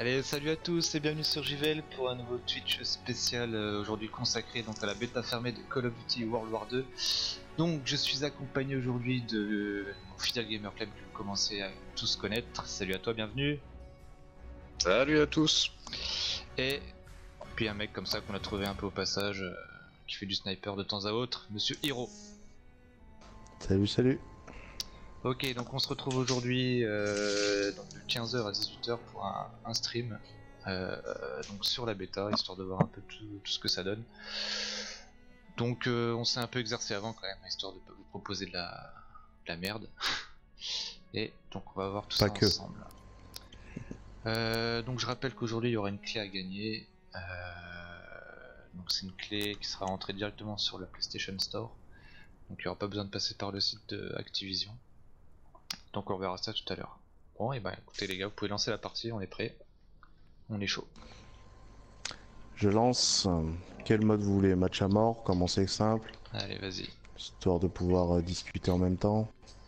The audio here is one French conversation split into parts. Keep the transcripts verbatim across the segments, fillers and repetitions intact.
Allez, salut à tous et bienvenue sur J V L pour un nouveau Twitch spécial euh, aujourd'hui consacré donc à la bêta fermée de Call of Duty World War deux. Donc je suis accompagné aujourd'hui de euh, mon fidèle gamer club que vous commencez à tous connaître. Salut à toi, bienvenue. Salut à tous. Et puis un mec comme ça qu'on a trouvé un peu au passage, euh, qui fait du sniper de temps à autre, Monsieur Hiro. Salut, salut. Ok, donc on se retrouve aujourd'hui euh, donc de quinze heures à dix-huit heures pour un, un stream euh, donc sur la bêta, histoire de voir un peu tout, tout ce que ça donne. Donc euh, on s'est un peu exercé avant quand même, histoire de pas vous proposer de la, de la merde. Et donc on va voir tout pas ça que. ensemble. Euh, donc je rappelle qu'aujourd'hui il y aura une clé à gagner. Euh, donc c'est une clé qui sera rentrée directement sur le PlayStation Store. Donc il n'y aura pas besoin de passer par le site de Activision. Donc on verra ça tout à l'heure. Bon et bah écoutez les gars, vous pouvez lancer la partie, on est prêt. On est chaud. Je lance. Quel mode vous voulez? Match à mort, commencer simple. Allez vas-y. Histoire de pouvoir euh, discuter en même temps.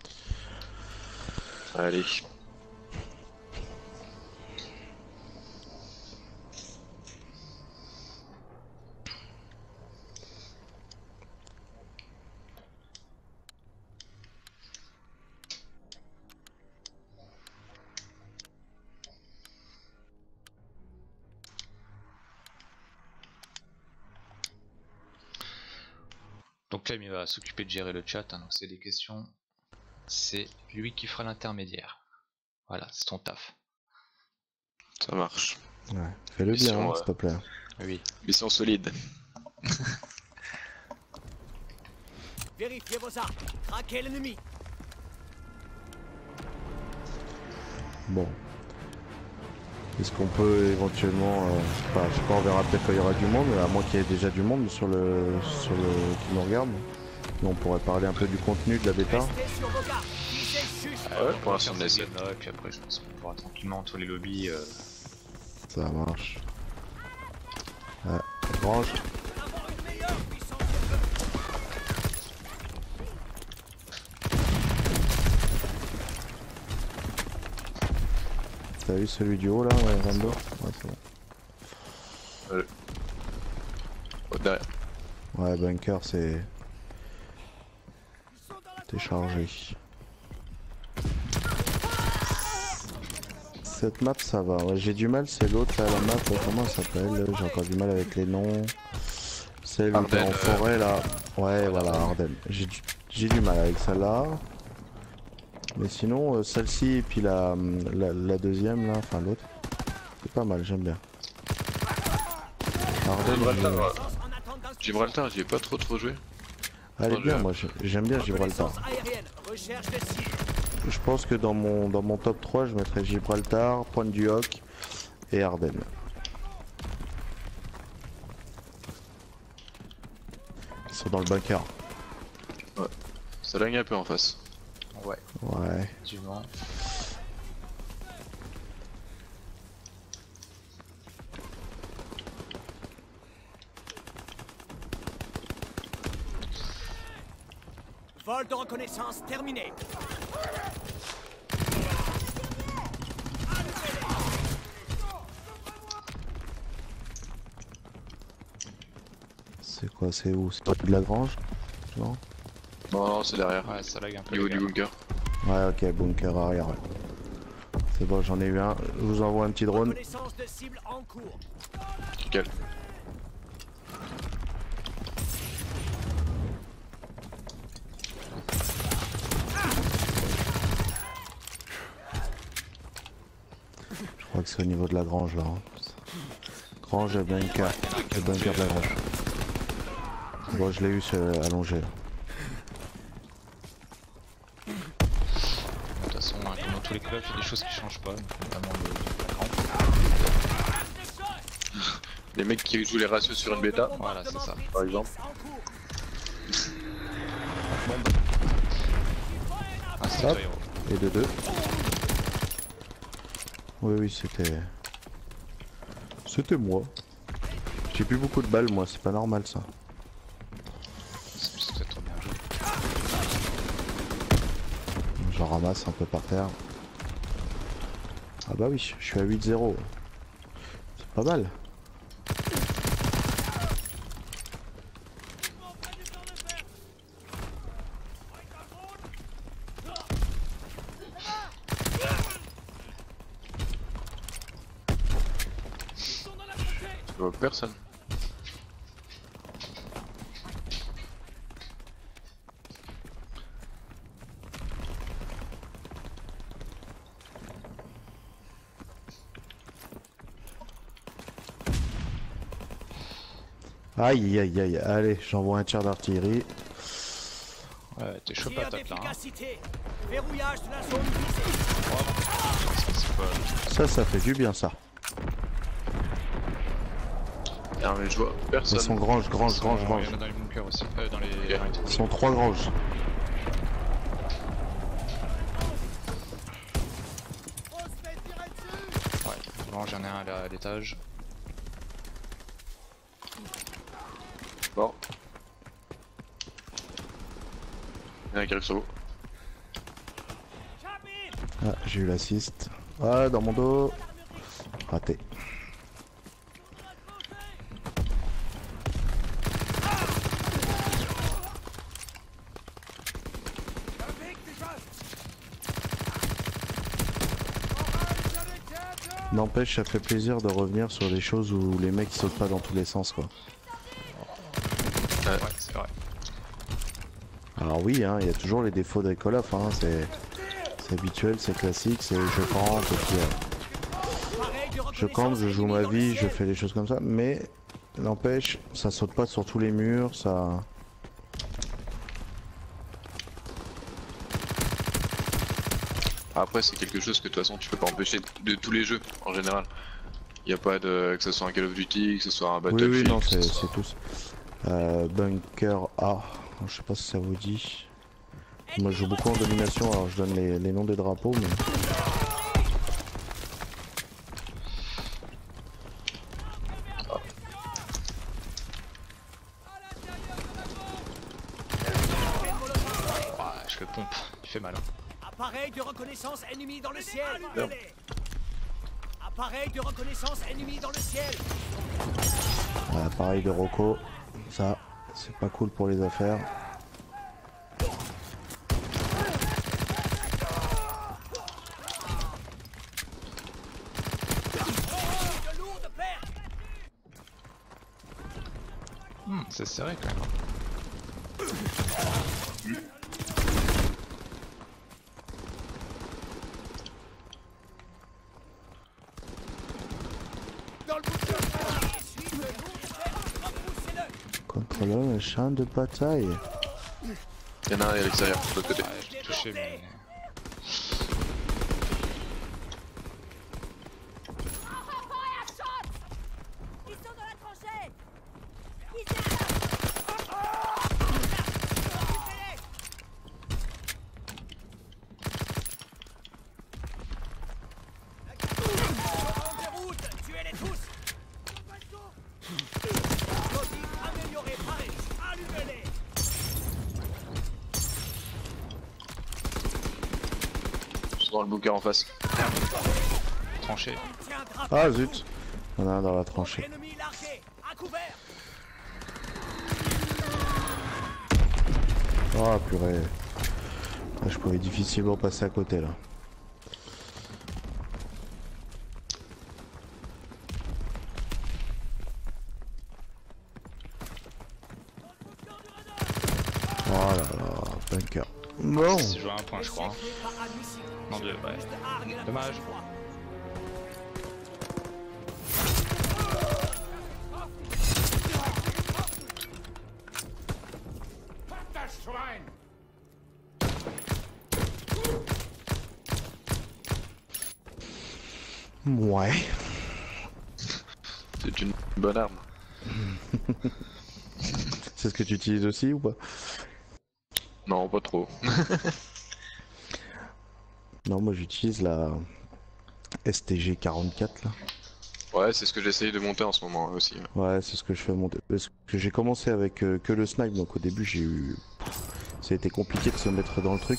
Allez. Donc Clem il va s'occuper de gérer le chat, hein, donc c'est des questions. C'est lui qui fera l'intermédiaire. Voilà, c'est ton taf. Ça marche. Ouais. Fais-le Mission, bien, hein, euh, s'il te plaît. Oui. Mission solide. Vérifiez vos armes, traquez l'ennemi. Bon. Est-ce qu'on peut éventuellement... Euh, enfin, je sais pas, on verra peut-être quand il y aura du monde, à moins qu'il y ait déjà du monde sur le... sur le... qui nous regarde. Mais on pourrait parler un peu du contenu de la bêta. Restez sur vos gardes, visez juste. Ah ouais, pour l'instant on des essaie. et puis après je pense qu'on pourra tranquillement entre les lobbies. Euh... Ça marche. Ouais, branche. Avoir une meilleure puissance de feu. T'as vu celui du haut là, ouais, Rambo? Ouais, c'est bon. Euh... Oh, derrière. Ouais, bunker, c'est... Ils sont dans la T'es chargé. Cette map ça va, ouais, j'ai du mal, c'est l'autre là, la map, là, comment elle s'appelle? J'ai encore du mal avec les noms. Celle où t'es en Ardennes, forêt là. Ouais, voilà, Ardennes. J'ai du... j'ai du mal avec celle-là. Mais sinon, euh, celle-ci et puis la, la, la deuxième là, enfin l'autre, c'est pas mal, j'aime bien. Ardennes, Gibraltar, je- ouais. puissance en attente d'instruction. Gibraltar, j'y ai pas trop trop joué. elle est Oh, bien, je- moi j'ai- j'aime bien Gibraltar. Reconnaissance aérienne, recherche de cible. Je pense que dans mon, dans mon top trois, je mettrais Gibraltar, Pointe du Hoc et Ardennes. Ils sont dans le bunker. Ça lagne un peu en face. Ouais, Ouais. effectivement. Vol de reconnaissance terminé. C'est quoi, c'est où? C'est pas de la grange? Non? Non, non, c'est derrière. Ouais, ça lag un peu. Niveau les du gars. bunker. Ouais, ok, bunker arrière. Ouais. C'est bon, j'en ai eu un. Je vous envoie un petit drone. Reconnaissance de cible en cours. Nickel. Je crois que c'est au niveau de la grange là. hein. Grange et bunker. Le bunker de la grange. Bon, je l'ai eu c'est allongé. là. De toute façon, hein, comme dans tous les clubs, il y a des choses qui changent pas, notamment le, le camp. Les mecs qui jouent les ratios sur une bêta, Voilà, c'est ça. par exemple. Ah, c'est Hop. toi, Hiro. Et de deux. Oui, oui, c'était... C'était moi. J'ai plus beaucoup de balles, moi, c'est pas normal ça. C'est juste que c'est trop bien joué. J'en ramasse un peu par terre. Ah bah oui, je suis à huit zéro. Pas mal. Je vois personne. Aïe aïe aïe, allez, j'envoie un tir d'artillerie. Ouais, t'es chaud Tir patate là. Hein. d'efficacité. Verrouillage de la zone visée. C'est pas... Ça, ça fait du bien ça. Non mais je vois Ils personne. sont granges, granges, Ils sont- granges, Il granges. y en a dans les bunkers aussi. Euh, dans les. Ok. Ils sont trois granges. Ouais, bon, j'en ai un là à l'étage. Bon. Il y en a qui arrive sur l'eau. Ah, j'ai eu l'assist. Ah, dans mon dos. Raté. N'empêche, ça fait plaisir de revenir sur des choses où les mecs sautent pas dans tous les sens quoi. Ouais, c'est vrai. Alors oui, hein, il y a toujours les défauts de Call of, hein, c'est c'est habituel, c'est classique, c'est je campe, et puis, euh, je campe, je joue ma vie, je fais des choses comme ça, mais n'empêche, ça saute pas sur tous les murs, ça... Après c'est quelque chose que de toute façon tu peux pas empêcher de tous les jeux en général. Il n'y a pas de... que ce soit un Call of Duty, que ce soit un Oui, Battlefield. oui, non, que ce c'est soit- c'est tous. Euh, bunker A, je sais pas si ça vous dit. Moi je joue beaucoup en domination, alors je donne les, les noms des drapeaux, mais... Ouais, je le pompe. Il fait mal. Hein. Appareil de reconnaissance ennemi dans le ciel. Appareil de reconnaissance ennemi dans le ciel. Euh, pareil de Rocco, ça, c'est pas cool pour les affaires. De lourdes pertes. Hmm, c'est serré quand même. Dans le bunker. Essuie de lourdes pertes. Repoussez-le. Contrôleur le champ de bataille. Il y en a un à l'extérieur, de l'autre côté. Ouais, je l'ai touché, mais. Ils sont dans la tranchée. En déroute. Tuez-les tous. Explosif amélioré. Pareil. Allumez-les. Ils sont dans le bunker en face. Tranché. Tiens, drapeau. Ah zut, on a un dans la tranchée. Ennemi largué. À couvert. Ah purée. Ah, je pouvais difficilement passer à côté là. Oh là là, bunker. Bon, C'est joué à un point, je crois. Hein. Pas admissible. Non, deux, ouais. Juste hargue la Dommage. prochaine fois. ouais. C'est une bonne arme. C'est ce que tu utilises aussi ou pas? Non, pas trop. Non, moi j'utilise la S T G quarante-quatre là. Ouais, c'est ce que j'essaye de monter en ce moment aussi. Ouais, c'est ce que je fais monter. Parce que j'ai commencé avec euh, que le snipe, donc au début j'ai eu... Ça a été compliqué de se mettre dans le truc.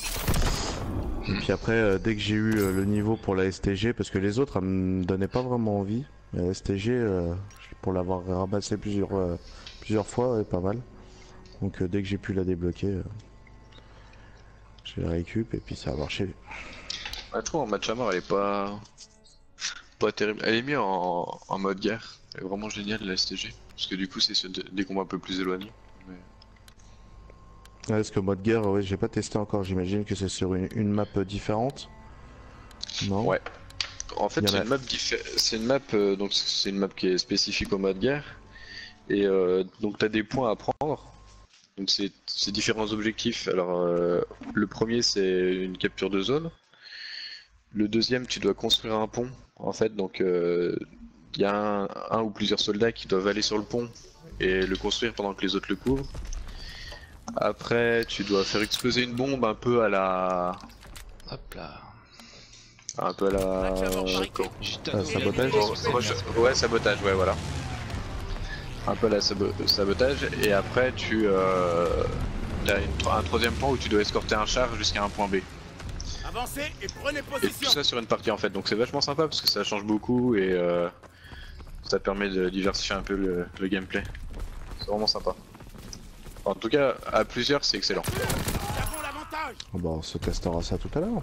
Et puis après, euh, dès que j'ai eu euh, le niveau pour la S T G, parce que les autres, elles me donnaient pas vraiment envie. Mais S T G, euh, pour l'avoir ramassé plusieurs, euh, plusieurs fois, ouais, pas mal. Donc euh, dès que j'ai pu la débloquer, euh, je la récup et puis ça a marché. Ouais, je trouve en match à mort elle est pas... pas terrible. Elle est mise en... en mode guerre. Elle est vraiment géniale la S T G. Parce que du coup c'est sur des combats un peu plus éloignés. Mais... Ouais, parce que mode guerre, ouais, j'ai pas testé encore. J'imagine que c'est sur une, une map différente. Non. Ouais. En fait Il y en c'est a- une map diffé- c'est une map euh, donc c'est une map qui est spécifique au mode guerre. Et euh, donc t'as des points à prendre. Donc c'est c'est différents objectifs. Alors euh, le premier c'est une capture de zone. Le deuxième tu dois construire un pont en fait. Donc il y a un, un ou plusieurs soldats qui doivent aller sur le pont et le construire pendant que les autres le couvrent. Après tu dois faire exploser une bombe un peu à la... Hop là. un peu à la... Gitano. Ah, sabotage. Ouais, ouais, sabotage, ouais, voilà. Un peu à la sabo- sabotage, et après tu euh, as une- un troisième point où tu dois escorter un char jusqu'à un point B. Avancez et prenez Et tout position. ça sur une partie en fait, donc c'est vachement sympa parce que ça change beaucoup et euh, ça permet de diversifier un peu le, le gameplay. C'est vraiment sympa. En tout cas, à plusieurs, c'est excellent. Nous avons l'avantage. Oh, bah, on se testera ça tout à l'heure.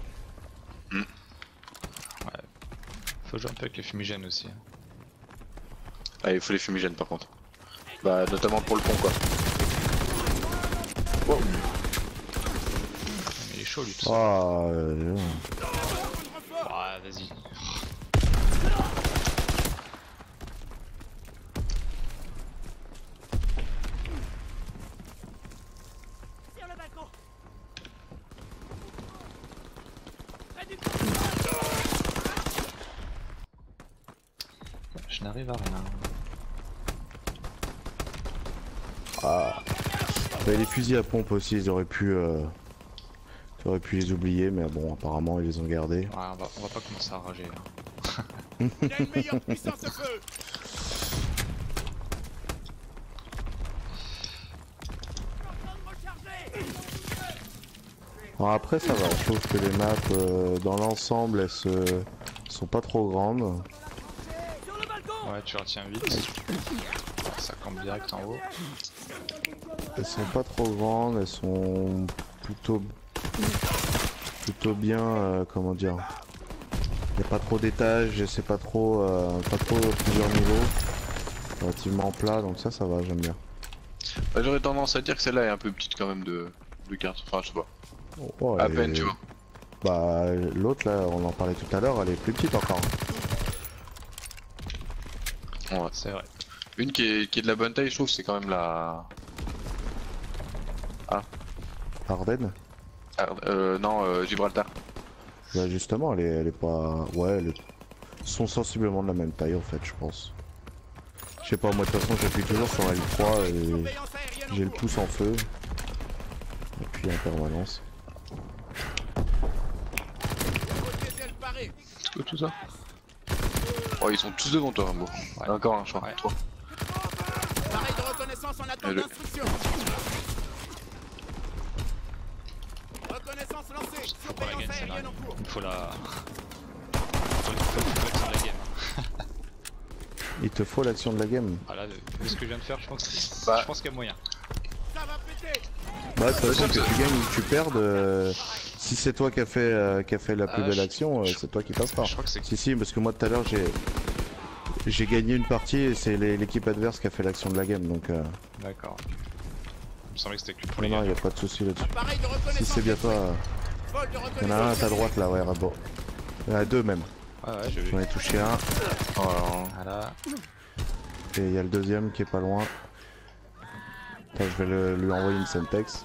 Faut jouer un peu avec les fumigènes aussi. hein. Ah, il faut les fumigènes par contre. Bah, notamment pour le pont quoi. Wow. Mais il est chaud lui tout ça. Ah, euh, Ah, vas-y. Sur le balcon. Près du Je n'arrive à rien. ah. Bah, les fusils à pompe aussi, ils auraient pu, euh... ils auraient pu les oublier, mais bon, apparemment ils les ont gardés. Ouais, on va, on va pas commencer à rager là. Il y a une meilleure puissance de feu. Alors après ça va, je trouve que les maps euh, dans l'ensemble elles se... sont pas trop grandes. Sur le balcon. Ouais, tu retiens vite. Ça campe direct en haut. Elles sont pas trop grandes, elles sont plutôt plutôt bien, euh, comment dire. Il n'y a pas trop d'étages, c'est pas trop euh, pas trop plusieurs niveaux. Relativement plat, donc ça ça va, j'aime bien. Bah, j'aurais tendance à dire que celle-là est un peu petite quand même de, de carte. Enfin, je sais pas. Oh, À elle peine, est- tu vois. Bah l'autre là, on en parlait tout à l'heure, elle est plus petite encore. Ouais. C'est vrai. Une qui est, qui est de la bonne taille, je trouve, c'est quand même la. Ardennes. Ah, euh, non, euh, Gibraltar. Bah justement, elle est, elle est pas... Ouais, elles est- sont sensiblement de la même taille en fait, je pense. Je sais pas, moi de toute façon j'appuie toujours sur L trois et Surveillance aérienne en j'ai le cours. pouce en feu. Et puis en permanence. Diesel paré. C'est quoi tout ça? Oh, ils sont tous devant toi, Rambo. Ouais. Encore un, je crois. Ouais. Trois. Pareil de reconnaissance en attente Et le- d'instruction. Reconnaissance lancée. Faut qu'on la Surveillance gagne celle-là. aérienne en cours. Il faut la... Faut, faut, faut l'action de la game. hein. Il te faut l'action de la game. Voilà, vu ce que je viens de faire, je pense que- Bah. je pense qu'il y a moyen. Ça va péter. Bah de toute façon que tu gagnes ou que tu perdes, euh, si c'est toi qui a fait, euh, qui a fait la plus Ah, belle je- action, euh, je- c'est toi qui passera. Je crois que c'est... Si si, parce que moi tout à l'heure j'ai... J'ai gagné une partie et c'est les- l'équipe adverse qui a fait l'action de la game, donc... Euh... D'accord. Il me semblait que c'était que pour Non les non, gars. y a pas de souci là-dessus. Appareil de Si reconnaissance. c'est bien toi, euh, Vol de y en reconnaissance. a un à ta droite là, ouais, Rabo. Il y en a deux même. Ouais, ouais, j'ai vu. J'en ai touché un. Oh, Voilà. Et il y a le deuxième qui est pas loin. Attends, je vais le- lui envoyer une Semtex.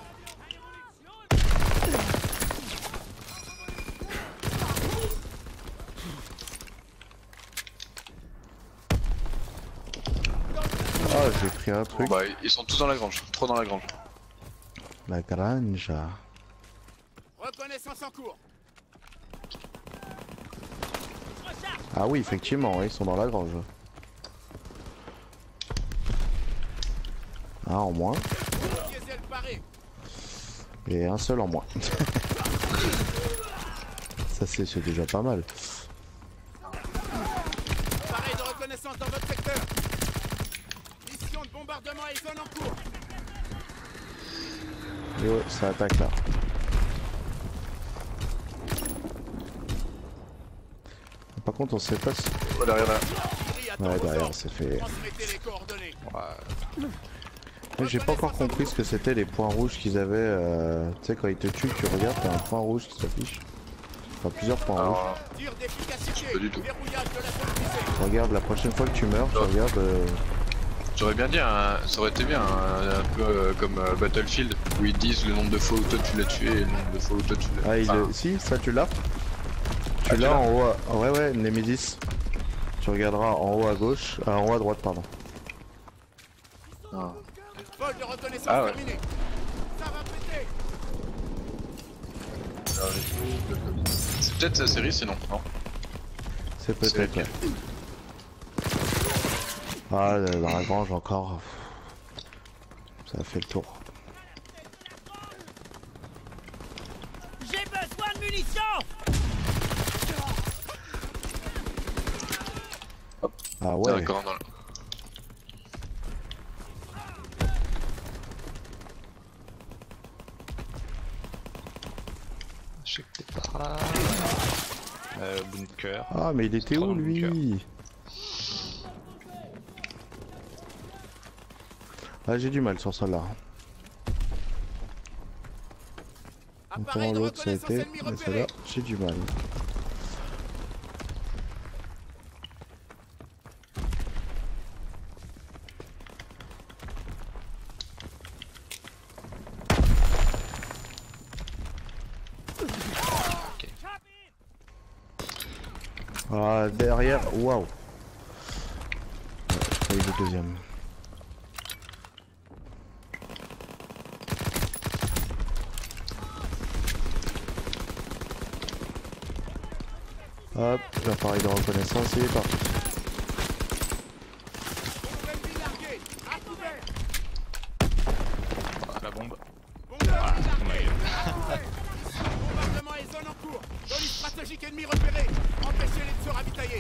Ah, j'ai pris un bon, truc. bah, ils sont tous dans la grange. Trop dans la grange. La grange. Reconnaissance en cours. Ah oui, effectivement, ouais, ils sont dans la grange. Un en moins. Diesel paré. Et un seul en moins. Ça c'est c'est déjà pas mal. Appareil de reconnaissance dans zone en cours. Et ouais, ça attaque là. Par contre, on sait pas si... Oh, derrière là. Ouais, derrière, c'est fait. Transmettez les coordonnées. Moi, j'ai pas encore compris ce que c'était les points rouges qu'ils avaient. Euh... Tu sais, quand ils te tuent, tu regardes, t'as un point rouge qui s'affiche. Enfin, plusieurs points rouges. Alors, Tir d'efficacité. Pas du tout. Verrouillage de la zone visée. Regarde, la prochaine fois que tu meurs, tu Oh. regardes. Euh... j'aurais bien dit, un- ça aurait été bien, un, un peu euh, comme euh, Battlefield, où ils disent le nombre de fois où toi tu l'as tué et le nombre de fois où toi tu l'as Ah, il... enfin, si, ça tu l'as. Ah, Tu tu l'as l'as en haut. À... Ouais, ouais, Nemesis. Tu regarderas en haut à gauche, euh, en haut à droite, pardon. ah. Vol de reconnaissance Ah ouais. terminé. Ça va péter. C'est peut-être sa série sinon, non? C'est C'est peut-être. lequel Ouais. Ah, le- dans la grange encore. Ça a fait le tour. J'ai besoin de munitions. Ah ouais. D'accord, dans le... Je sais que t'es par là. Euh, bunker. Ah, mais il était Trop où dans le bunker. lui? Ah, j'ai du mal sur celle-là. Appareil Autant de l'autre ça a reconnaissance été, ennemi mais repéré. celle-là, j'ai du mal. Ah, derrière, waouh. Ouais, je croyais le deuxième. Hop, l'appareil de reconnaissance, il est parti. Bombe ennemi larguée. À couvert. Ah, la bombe. Bombe ennemi Oh my larguée. god. À couvert. Bombardement et zone en cours. Zone stratégique ennemie repérée. Empêchez-les de se ravitailler.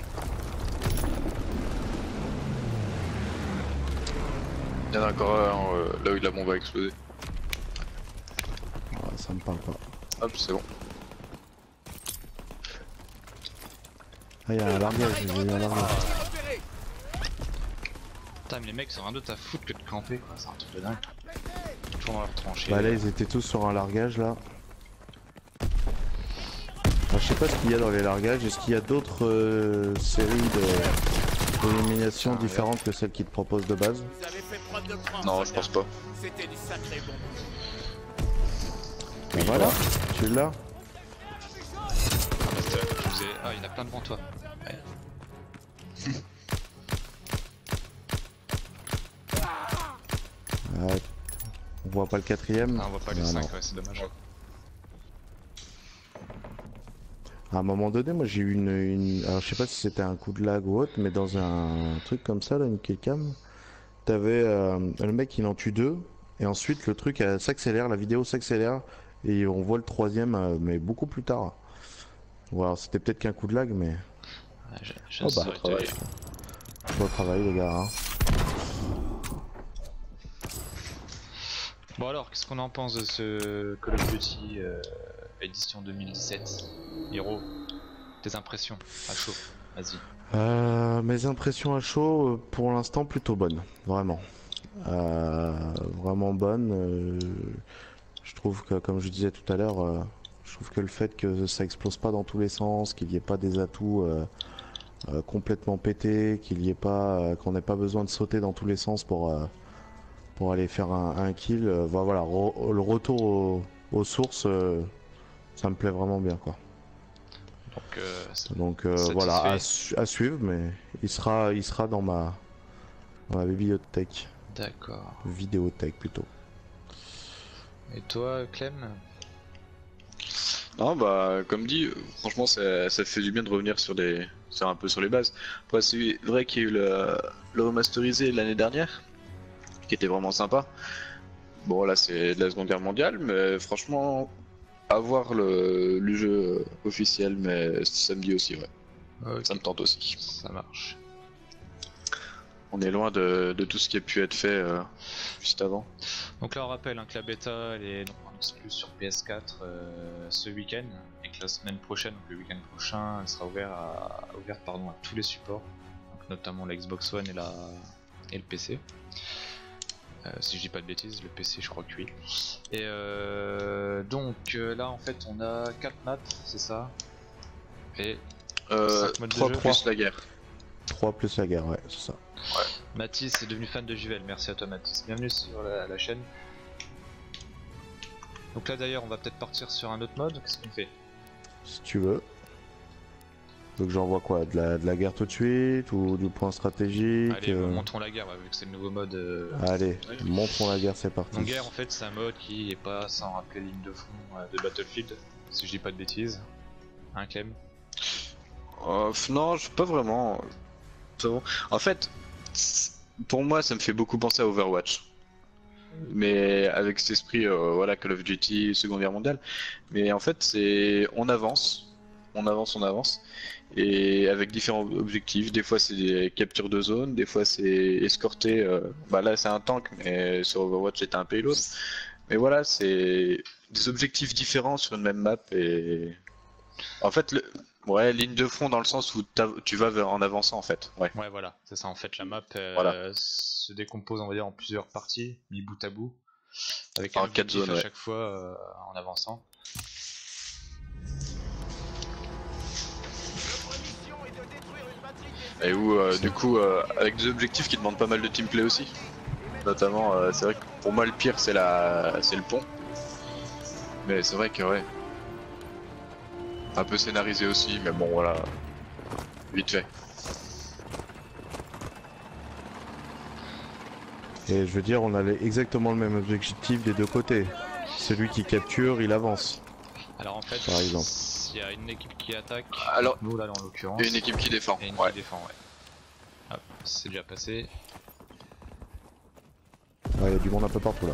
Il y en a encore un euh, là où la bombe va exploser. Ah, ça me parle pas. Hop, c'est bon. Ah, il y a un largage, Appareil de j'ai eu un reconnaissance largage. ennemi repéré. Putain, mais les mecs, ils ont rien d'autre à foutre que de camper, quoi. C'est un truc de dingue. Toujours dans leur tranchée. Bah là, ils étaient tous sur un largage là. Alors, je sais pas ce qu'il y a dans les largages. Est-ce qu'il y a d'autres euh, séries de d'élimination Ah, différentes que celles qu'ils te proposent de base? Vous avez fait preuve de cran, Non, je soldat. pense pas. C'était du sacré bon. Bah voilà, tu l'as. Ah, bah, c'était là que tu faisais- ah, il y en a plein devant toi. Ouais. Ouais. On voit pas le quatrième. Ah, on voit pas les Non, cinq, non. ouais, c'est dommage. À un moment donné, moi j'ai eu une, une- alors je sais pas si c'était un coup de lag ou autre, mais dans un truc comme ça, là, une killcam, t'avais euh, le mec il en tue deux, et ensuite le truc euh, s'accélère, la vidéo s'accélère, et on voit le troisième, euh, mais beaucoup plus tard. Voilà, c'était peut-être qu'un coup de lag, mais Ouais, je, je Oh, ne bah, saurais te travail. dire. bon travail les gars. Hein. Bon alors, qu'est-ce qu'on en pense de ce Call of Duty euh, édition deux mille dix-sept? Hiro, tes impressions à chaud, vas-y. Euh, mes impressions à chaud, euh, pour l'instant plutôt bonnes, vraiment. Euh, vraiment bonnes. euh, je trouve que, comme je disais tout à l'heure, euh, je trouve que le fait que ça explose pas dans tous les sens, qu'il n'y ait pas des atouts euh, euh, complètement pétés, qu'il y ait pas, euh, qu'on n'ait pas besoin de sauter dans tous les sens pour euh, pour aller faire un, un kill. euh, voilà, voilà, re- le retour au- aux sources, euh, ça me plaît vraiment bien, quoi. Donc, euh, c'est- Donc euh, Satisfait. voilà, à, su- à suivre, mais il sera, il sera dans ma, dans ma bibliothèque, d'accord. vidéothèque plutôt. Et toi, Clem? Non, bah, comme dit, euh, franchement, ça, ça fait du bien de revenir sur les, sur un peu sur les bases. Après, c'est vrai qu'il y a eu le, le remasterisé l'année dernière, qui était vraiment sympa. Bon, là, c'est de la Seconde Guerre mondiale, mais franchement, avoir le, le jeu officiel, mais samedi aussi, ouais. Ok, Ça me tente aussi. ça marche. on est loin de, de tout ce qui a pu être fait euh, juste avant. Donc là on rappelle hein, que la bêta elle est donc en exclu sur P S quatre euh, ce week-end et que la semaine prochaine, donc le week-end prochain, elle sera ouverte à, ouverte, pardon, à tous les supports, donc notamment la Xbox One et, la, et le P C. Euh, si je dis pas de bêtises, le P C je crois que oui. Et euh, donc euh, là en fait on a quatre maps, c'est ça? Et Euh, cinq modes de trois jeu. plus la guerre. trois plus la guerre, ouais, c'est ça. Mathis est devenu fan de Juvel, merci à toi Mathis. Bienvenue sur la, la chaîne. Donc là d'ailleurs on va peut-être partir sur un autre mode, qu'est-ce qu'on fait? Si tu veux. Donc j'envoie quoi, de la, de la guerre tout de suite ou du point stratégique? Allez, euh... montrons la guerre, ouais, vu que c'est le nouveau mode. Euh... Allez, montrons la guerre, c'est parti. Donc guerre en fait c'est un mode qui est pas sans rappeler ligne de fond euh, de Battlefield, si je dis pas de bêtises. Hein Clem? Euh, non, je- pas vraiment. Pas vraiment. En fait, c- pour moi, ça me fait beaucoup penser à Overwatch. Mais avec cet esprit, euh, voilà, Call of Duty, Seconde Guerre mondiale. Mais en fait, c'est on avance, on avance, on avance, et avec différents objectifs. Des fois, c'est des captures de zone, des fois, c'est escorter. euh, Bah là, c'est un tank, mais sur Overwatch, c'était un payload. Mais voilà, c'est des objectifs différents sur une même map et en fait, le... ouais, ligne de front dans le sens où t'as- tu vas vers- en avançant en fait. Ouais. Ouais voilà, c'est ça en fait la map euh, Voilà. se décompose on va dire en plusieurs parties, mis bout à bout, avec En un quatre objectif zones, à ouais. chaque fois euh, en avançant. Et où euh, du coup, euh, avec des objectifs qui demandent pas mal de teamplay aussi. Notamment, euh, c'est vrai que pour moi le pire c'est la, c'est le pont. Mais c'est vrai que ouais, un peu scénarisé aussi. Mais bon voilà, vite fait. Et je veux dire, on a les- exactement le même objectif des deux côtés. Celui qui capture, il avance. Alors en fait, Par exemple. il y a une équipe qui attaque, Alors, nous là en l'occurrence, et une équipe qui défend. et une Ouais. qui défend, ouais. Hop, c'est déjà passé. Ouais, il y a du monde un peu partout là.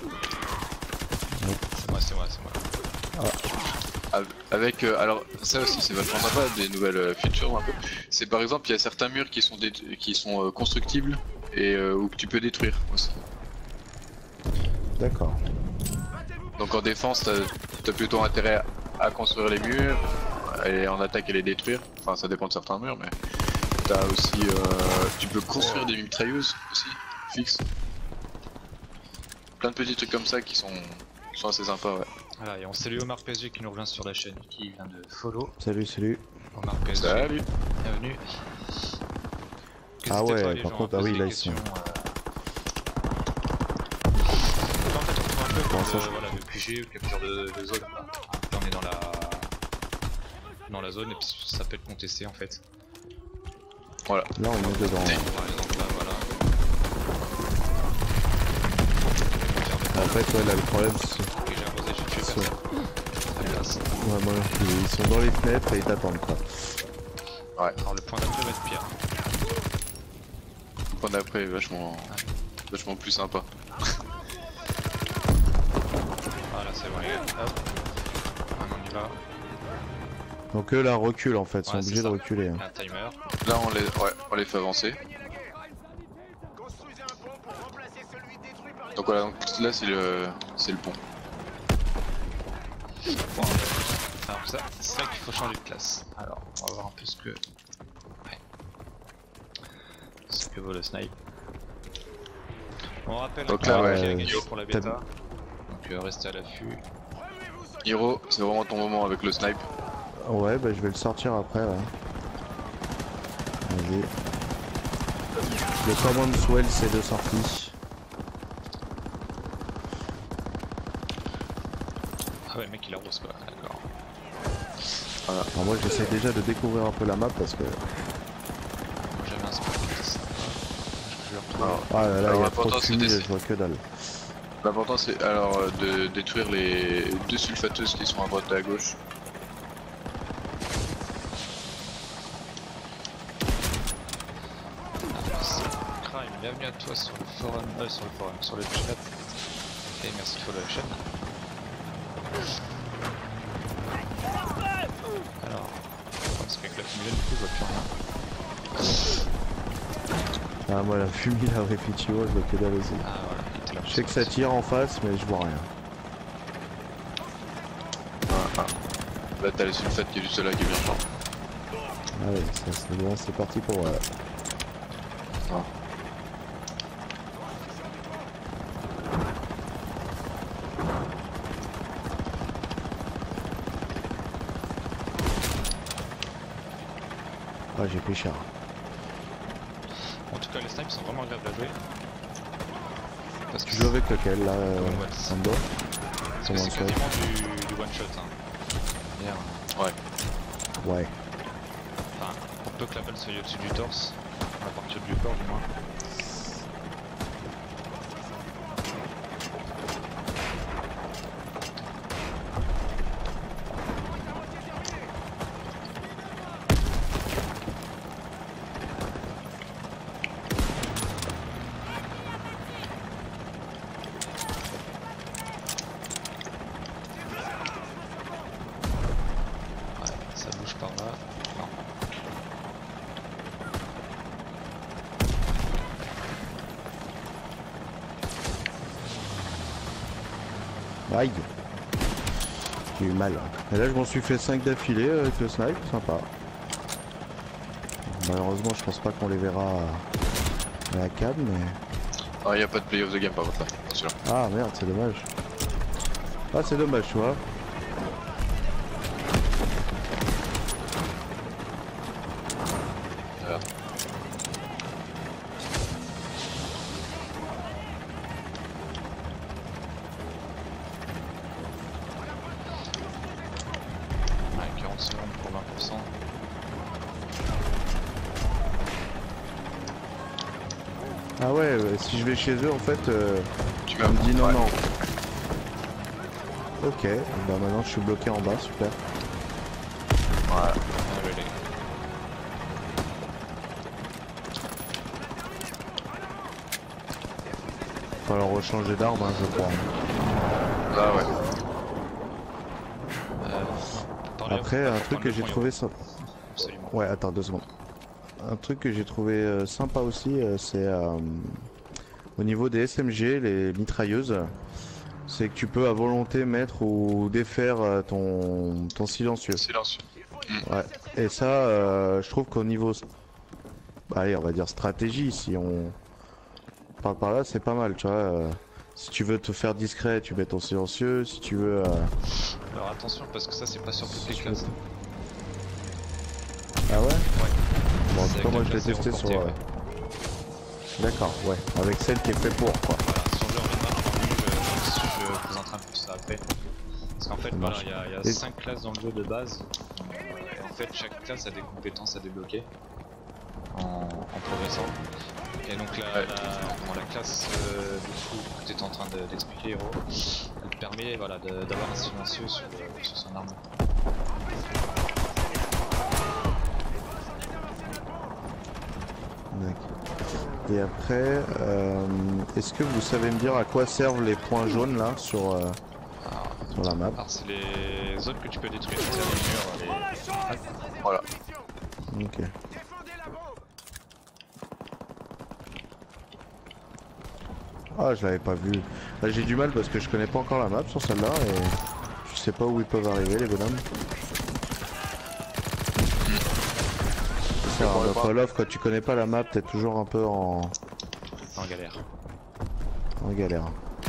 C'est moi, c'est moi, c'est moi. Av- Avec, euh, alors ça aussi c'est vachement sympa, des nouvelles euh, features un peu. C'est par exemple il y a certains murs qui sont, dé- qui sont euh, constructibles et euh, ou que tu peux détruire aussi. D'accord. Donc en défense t'as as plutôt intérêt à construire les murs et en attaque à les détruire. Enfin ça dépend de certains murs mais t'as aussi, euh, tu peux construire des mitrailleuses aussi, fixes. Plein de petits trucs comme ça qui sont, qui sont assez sympas ouais. Voilà, et on salue Omar P S G qui nous revient sur la chaîne, qui vient de follow. Salut, salut. Omar P S G, Salut. bienvenue. Ah N'hésitez ouais, pas, les par gens, contre, à ah poser oui, des là, ils sont- questions, euh. Donc, en fait, on trouve un peu Bon, comme ça, le, je- voilà, le Q G, capture de, de zone. Là. Là, on est dans la... dans la zone et puis ça peut être contesté en fait. Voilà. Là, on est dedans. Par exemple, là, voilà. En fait, ouais, là, le problème, c'est... Ok, j'ai arrosé, j'ai tué c'est- personne. Ça classe. Ouais, moi, ils sont dans les fenêtres et ils t'attendent, quoi. Alors, le point d'après va être pire. Le point d'après est vachement, vachement plus sympa. Voilà, c'est bon, les gars. Hop. Maintenant, on y va. Donc eux, là, reculent, en fait. Ils sont Ouais, obligés c'est de ça. reculer. hein. Un timer. Là on les, ouais, on les fait avancer. Construisez un pont pour remplacer celui détruit par les Donc voilà, donc là c'est le, c'est le pont. Bon, alors ça, c'est vrai qu'il faut changer de classe. Alors, on va voir un peu ce que... Ouais. Ce que vaut le snipe. On rappelle Donc un là, peu ouais, qui a euh, gagné pour la t'as- bêta. Donc euh, restez à l'affût. Hiro, c'est vraiment ton moment avec le snipe. Ouais, bah je vais le sortir après, ouais. Vas-y. Le command swell, c'est de sortie. Ah ouais, le mec il arrose quoi, d'accord. Alors moi, j'essaie déjà de découvrir un peu la map parce que... Moi j'avais un spot qui était sympa. Je vais le retrouver. Alors, Ah là là, il y Alors, a trop de l'important, fumée, c'était- je vois que dalle. l'important c'est alors euh, de détruire les deux sulfateuses qui sont à droite et à gauche. Crime, bienvenue à toi sur le forum, euh, sur le forum, sur le chat. Et merci de follow la chaîne. Alors, parce qu'avec la fumée du coup je vois plus rien. Ah moi la fumée la Refugio, je vois que dalle aussi. Ah voilà, il était là. Je sais que ça tire en face mais je vois rien. Ah, ah. Là t'as le sulfate qui est juste là qui est bien fort. Allez, ça c'est bon, c'est parti pour... Euh... Ah. Ah j'ai pris cher. En tout cas, les snipes sont vraiment agréables à jouer. Parce que Tu joues avec lequel là euh, Common Watts. en bas? Parce que Comment c'est ça? quasiment du, du one shot. Hein. Hier, Ouais. Ouais. enfin, pour peu que la balle soit au-dessus du torse, à partir du corps du moins. Ça bouge par là. Non. Aïe. J'ai eu mal. Et là je m'en suis fait cinq d'affilée avec le snipe, sympa. Malheureusement je pense pas qu'on les verra à la cam mais... Ah y'a pas de play of the game par contre là, attention. Ah merde c'est dommage. Ah c'est dommage tu vois. Voilà. Ouais, quarante secondes pour vingt pour cent. Ah ouais, euh, si je vais chez eux en fait, euh, Tu on mets me dit non ouais. non. Ok, bah maintenant je suis bloqué en bas, super. Voilà. Ah, ouais, les gars. Faut alors rechanger d'arme hein, je crois. Là ouais. Euh, par là, Après faut un pas truc prendre que le j'ai point trouvé Euro. sympa. Absolument. Ouais attends deux secondes. Un truc que j'ai trouvé euh, sympa aussi, euh, c'est euh, au niveau des S M G, les mitrailleuses, c'est que tu peux à volonté mettre ou défaire euh, ton, ton silencieux. Silence. Ouais. Et ça, euh, je trouve qu'au niveau, allez, on va dire stratégie, si on parle par là, c'est pas mal, tu vois. euh, Si tu veux te faire discret, tu mets ton silencieux. Si tu veux, euh... Alors attention parce que ça c'est pas sur toutes les Si classes. ah ouais. Ouais. Bon, en C'est tout cas, avec moi la je l'ai classe zéro testé sur. portée, euh, ouais. D'accord, ouais, avec celle qui est faite pour, quoi. Voilà, si on veut remettre dans le je, je, je présenterai un peu ça après. Parce qu'en fait, Ça voilà, marche. il y a, il y a Et- cinq classes dans le jeu de base. Et en fait, chaque classe a des compétences à débloquer en, en progressant. Et donc la, Ouais. la, bon, la classe euh, du coup que tu étais en train de- d'expliquer, Hero, elle te permet voilà, de- d'avoir un silencieux sur, le- sur son arme. D'accord. Et après, euh, est-ce que vous savez me dire à quoi servent les points jaunes là sur, euh, Alors, sur la map? alors, c'est les zones que tu peux détruire, c'est les murs, les... Voilà. Ok. Défendez la bombe. Ah, je l'avais pas vu. Là, j'ai du mal parce que je connais pas encore la map sur celle-là et je sais pas où ils peuvent arriver les bonhommes. C'est ça, pourrais dans pas. Call of, quand tu connais pas la map, t'es toujours un peu en, en galère. en galère.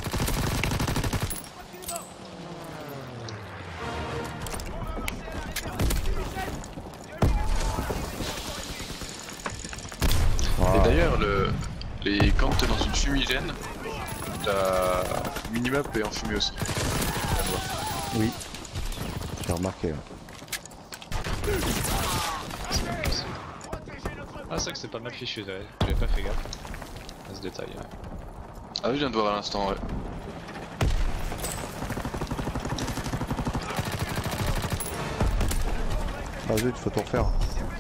Et Ah, d'ailleurs, le... les... quand t'es dans une fumigène, ta minimap est en fumée aussi. oui, j'ai remarqué. hein. Ah, c'est vrai que c'est pas mal fichu, j'avais j'avais pas fait gaffe à ce détail. Ouais. Ah oui, je viens de voir à l'instant, ouais. Ah zut, faut tout refaire.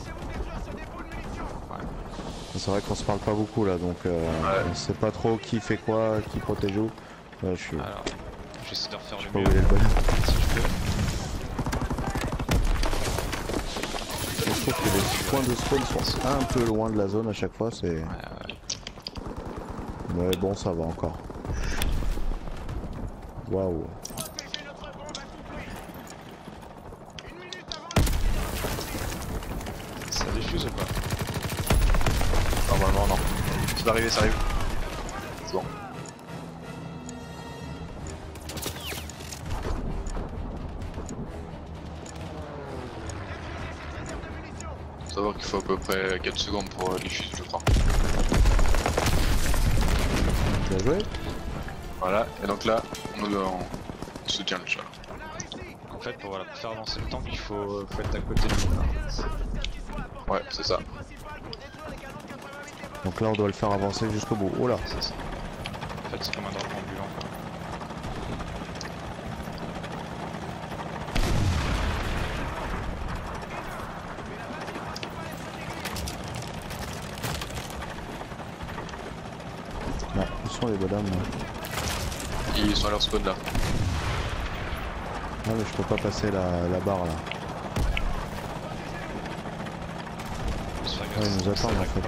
C'est vrai qu'on se parle pas beaucoup là, donc euh, Ouais. on sait pas trop qui fait quoi, qui protège où. Ouais, je suis. Alors, j'essaie de refaire Je sais le pas où mieux il est le bonhomme. si je peux. Je trouve que les points de spawn sont un peu loin de la zone à chaque fois, c'est. Ouais, ouais. Ouais, bon, ça va encore. Waouh. Protégez notre bombe à tout prix. Une minute avant Ça diffuse ou pas? Normalement, non. Ça va arriver, ça arrive. C'est bon. Faut savoir qu'il faut à peu près quatre secondes pour euh, diffuser, je crois. Bien joué. Voilà, et donc là, on, on soutient le chat. En fait, pour, voilà, pour faire avancer le tank, il faut, faut être à côté de nous. Là. Ouais, c'est ça. Donc là, on doit le faire avancer jusqu'au bout. Oh là. C'est ça. En fait, c'est comme un drap ambulant. Quoi. Non, ils sont les bonhommes. Là. Ils sont à leur spawn là. Non, mais je peux pas passer la, la barre là. Ouais, ils nous attendent en fait.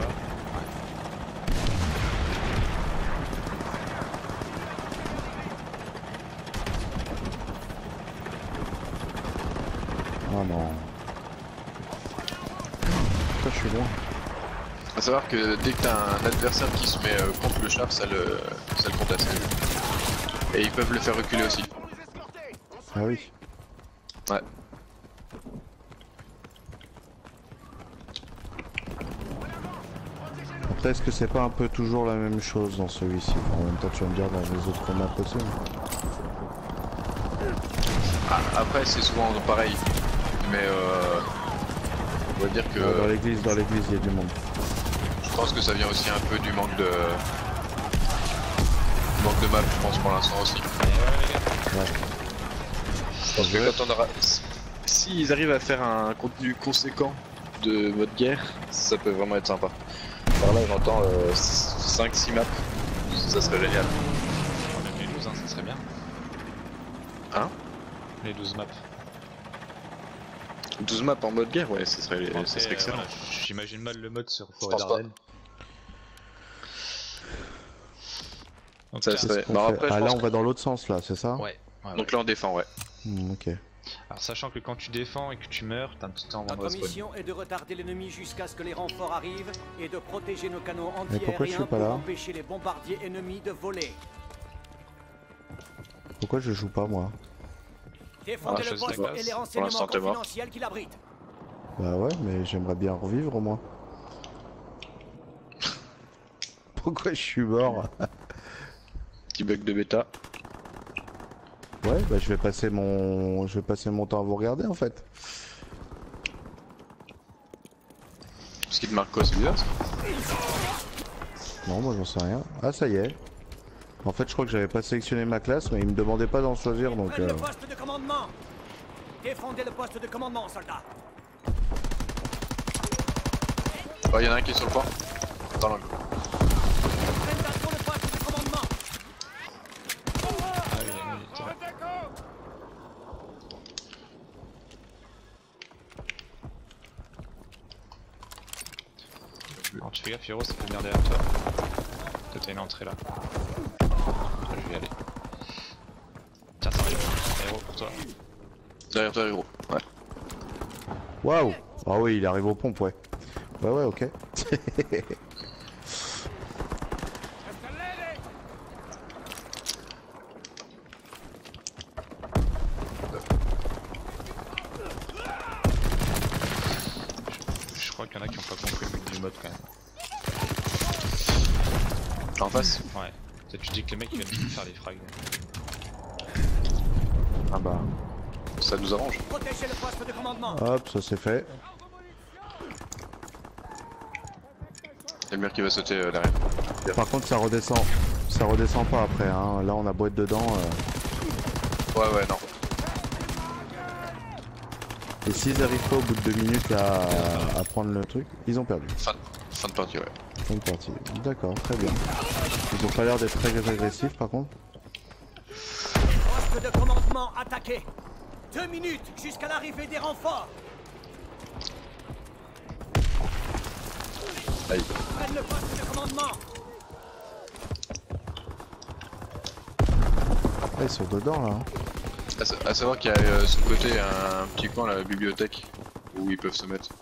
Oh non. Putain, je suis loin. Faut savoir que dès que t'as un adversaire qui se met euh, contre le char, ça le, ça le compte assez. Et ils peuvent le faire reculer aussi. Ah oui. Ouais. Après, est-ce que c'est pas un peu toujours la même chose dans celui-ci? Enfin, en même temps, tu vas me dire dans les autres maps aussi. Ah, après, c'est souvent pareil. Mais euh, on va dire que. Ouais, dans l'église, dans l'église, il y a du monde. Je pense que ça vient aussi un peu du manque de. Du manque de map, je pense, pour l'instant aussi. Ouais. Parce que quand on aura. S'ils si arrivent à faire un contenu conséquent de mode guerre, ça peut vraiment être sympa. Par là, j'entends euh, cinq six maps, ça serait génial. Même les douze, hein, ça serait bien. Hein? Les douze maps. douze maps en mode guerre, ouais, ça serait, Après, ça serait excellent. euh, voilà, j'imagine mal le mode sur Je Forêt pense pas. d'Ardennes. Donc Ça là, serait- Qu'est-ce qu'on Bah, fait après, je ah, là, pense on va dans l'autre sens là, c'est ça? ouais. ouais, Donc ouais. là, on défend, ouais. Hmm, ok. Alors sachant que quand tu défends et que tu meurs, t'as un petit temps avant de Notre respawn. mission est de retarder l'ennemi jusqu'à ce que les renforts arrivent et de protéger nos canons pourquoi je suis anti-aériens pas pour là empêcher les bombardiers ennemis de voler. Pourquoi je joue pas moi? Défendez Ah, le chose poste de glace. et les Pour renseignements l'instant, t'es mort. confidentiels qui l'abritent. Bah ouais, mais j'aimerais bien revivre moi. Pourquoi je suis mort? Petit bug de bêta. Ouais, bah je vais passer mon, je vais passer mon temps à vous regarder en fait. Ce qui te marque quoi, c'est bizarre ça? Non, moi j'en sais rien. Ah ça y est. En fait, je crois que j'avais pas sélectionné ma classe, mais il me demandait pas d'en choisir, donc. Prenez Euh... le poste de commandement. Défendez le poste de commandement, soldats. Oh, y'en a un qui est sur le pont. Dans l'angle. Prenez d'assaut le poste de commandement. Ah oui, oui, c'est vrai. Alors tu fais gaffe, Hiro, ça peut venir derrière toi. Toi t'as une entrée là. Je vais y aller. Tiens, ça arrive. Hiro, pour toi. Derrière toi, héros. Ouais. Waouh. Ah oui, il arrive aux pompes, ouais. Ouais, ouais, ok. Je crois qu'il y en a qui ont pas compris le but du mode quand même. En face? Ouais. Peut-être tu dis que les mecs ils viennent faire les frags. Ah bah. Ça nous arrange. Protégez le poste de commandement. Hop, ça c'est fait. Y'a le mur qui va sauter euh, derrière. Par contre, ça redescend. Ça redescend pas après, hein. Là, on a beau être dedans. Euh... Ouais, ouais, non. Et s'ils arrivent pas au bout de deux minutes à, à prendre le truc, ils ont perdu. Fin, fin de partie, ouais. Fin de partie. D'accord, très bien. Ils ont pas l'air d'être très agressifs par contre. Poste de commandement attaqué. Deux minutes jusqu'à l'arrivée des renforts. Aïe. Prennent le poste de commandement. Ah, ils sont dedans là. Hein. À, sa à savoir qu'il y a euh, sur le côté un petit coin, la bibliothèque, où ils peuvent se mettre.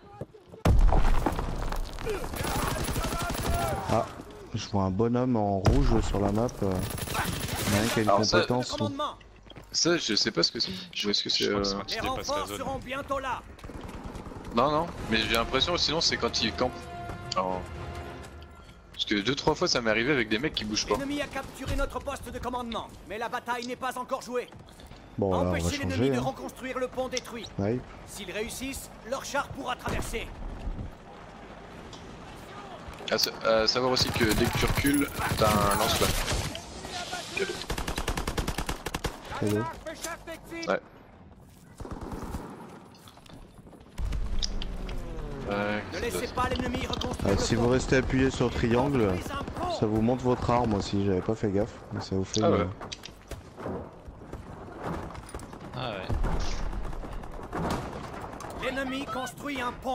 Ah, je vois un bonhomme en rouge sur la map. Euh... Il y en a un qui a une Alors compétence. Ça, Commandement. ça, je sais pas ce que c'est. Je vois ce que c'est. crois Euh... que c'est quand Les il dépasse la renforts zone. seront bientôt là. Non, non, mais j'ai l'impression sinon c'est quand ils campent. Alors... Parce que deux trois fois ça m'est arrivé avec des mecs qui bougent pas. L'ennemi a capturé notre poste de commandement, mais la bataille n'est pas encore jouée. Bon, là, on va Empêchez l'ennemi changer. de Hein. reconstruire le pont détruit. Ouais. S'ils réussissent, leur char pourra traverser. À, sa à savoir aussi que dès que tu recules, t'as un lance-flamme. Cadeau. Cadeau. Ouais. Ouais, Ne laissez pas l'ennemi reconstruire Euh, le si pont. vous restez appuyé sur le triangle, Construisez un pont. ça vous montre votre arme aussi. J'avais pas fait gaffe, mais ça vous fait. Ah ouais. euh, Ah ouais. L'ennemi construit un pont.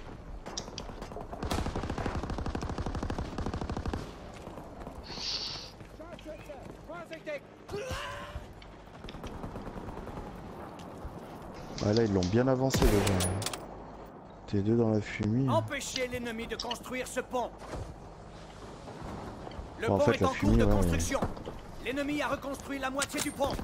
Ah là, ils l'ont bien avancé déjà. T deux dans la fumée. Empêchez l'ennemi de construire ce pont. Le Bon, en pont fait, est la en cours fumée, de ouais, construction. L'ennemi a reconstruit la moitié du pont.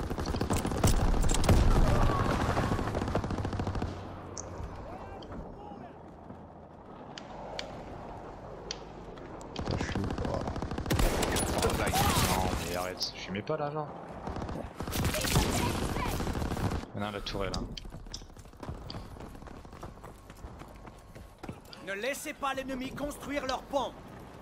Je suis- Ouah. Oh, là, il- Non, mais arrête. Je mets pas là, genre. Non, la tourelle, hein. Ne laissez pas l'ennemi construire leur pont.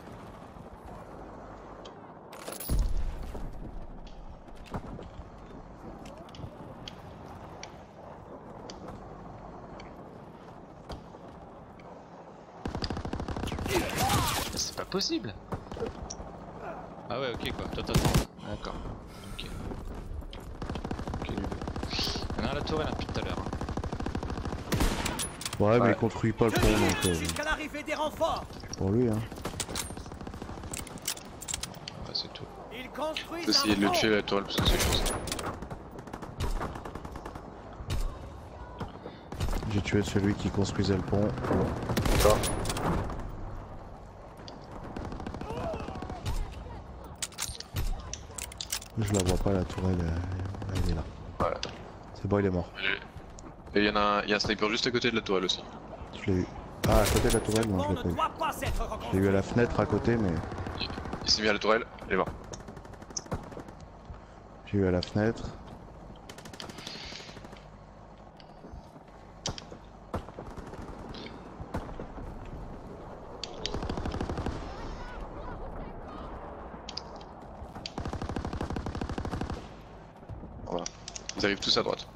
C'est pas possible. Ah ouais, ok quoi. Toi t'attends. Ah, d'accord. Ok. Ok, lui. Il y en a un à la tourelle hein, depuis tout à l'heure. hein. Ouais, mais Ouais. il construit pas le pont Tenez donc. euh, jusqu'à l'arrivée des renforts. pour lui, hein. Ouais, c'est tout. Ils Faut construisent essayer un de le pont. tuer la tourelle parce que c'est chaud. J'ai tué celui qui construisait le pont. D'accord. Je la vois pas la tourelle, elle, elle est là. Voilà. C'est bon, il est mort. Et il y en a un, il y a un sniper juste à côté de la tourelle aussi. Je l'ai eu. Ah, à côté de la Ce tourelle, non, pont je l'ai ne pas eu. doit pas être Je l'ai reconstruit. eu à la fenêtre à côté, mais Il s'est mis à la tourelle, il est mort. j'ai eu à la fenêtre. Voilà. Ils arrivent tous à droite.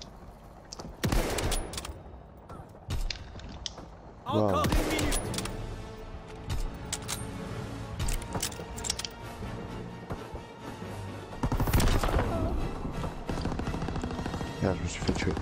Encore Wow. une minute. Merde, je me suis fait tuer.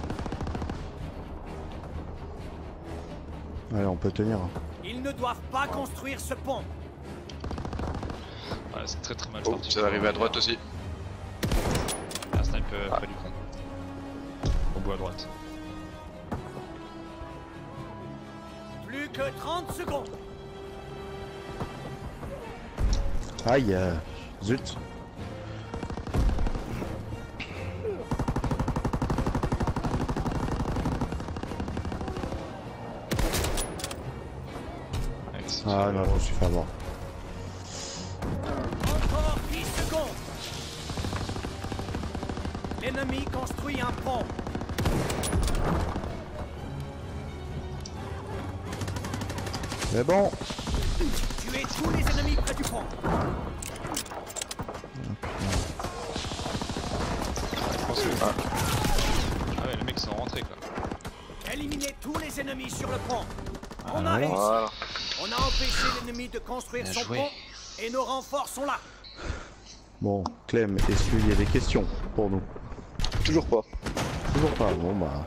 Allez, on peut tenir. hein. Ils ne doivent pas construire ce pont. Ouais, c'est très très mal Oh, parti. ça va arriver à droite aussi. Un sniper près du pont. Au bout à droite. Plus que trente secondes. Aïe, euh, zut. Ouais, c'est Ah fait non, je avoir. me suis fait avoir. Encore dix secondes. L'ennemi construit un pont. Mais bon, Tuez tous les ennemis près du pont. Je pense que- Ah. Ah ouais, les mecs sont rentrés quoi. Éliminez tous les ennemis sur le pont. Ah, On a réussi. Voilà. On a empêché l'ennemi de construire Bien son joué. pont et nos renforts sont là. bon, Clem, est-ce qu'il y a des questions pour nous? Toujours pas. Toujours pas, bon bah.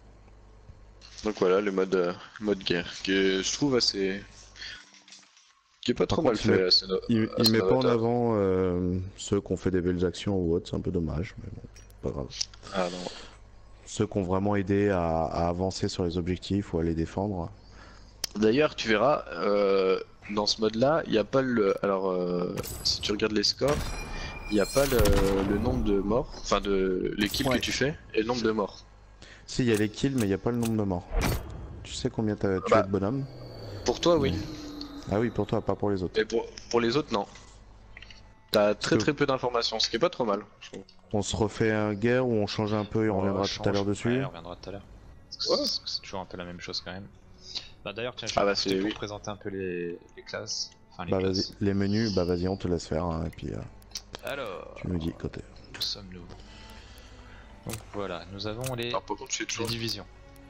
Donc voilà le mode, euh, mode guerre que je trouve assez, Qui est pas Par trop contre, mal il met- fait. c'est no- Il, il c'est met pas en novateur. avant euh, ceux qui ont fait des belles actions ou autres, c'est un peu dommage, mais bon, pas grave. Ah non. Ceux qui ont vraiment aidé à, à avancer sur les objectifs ou à les défendre. D'ailleurs, tu verras, euh, dans ce mode-là, il n'y a pas le. Alors, euh, si tu regardes les scores, il n'y a pas le, le nombre de morts, enfin de l'équipe Ouais. que tu fais et le nombre de morts. Si, il y a les kills, mais il n'y a pas le nombre de morts. Tu sais combien t'as tué Bah. de bonhommes? Pour toi, oui, Ah oui, pour toi, pas pour les autres. mais pour, pour les autres, non. T'as très que- très peu d'informations, ce qui est pas trop mal, je trouve. On se refait un guerre ou on change un peu et on On reviendra tout à l'heure dessus. Ouais, on reviendra tout à l'heure. Parce que Ouais. c'est- C'est toujours un peu la même chose quand même. Bah d'ailleurs, tiens, je Ah vais bah, en profiter c'est- pour oui. présenter un peu les, les classes. Enfin, les Bah vas-y, classes. les menus, bah vas-y, on te laisse faire, hein, et puis euh, Alors, tu nous dis côté. où sommes-nous? Donc voilà, nous avons les, Alors, par contre, je suis les toujours. divisions.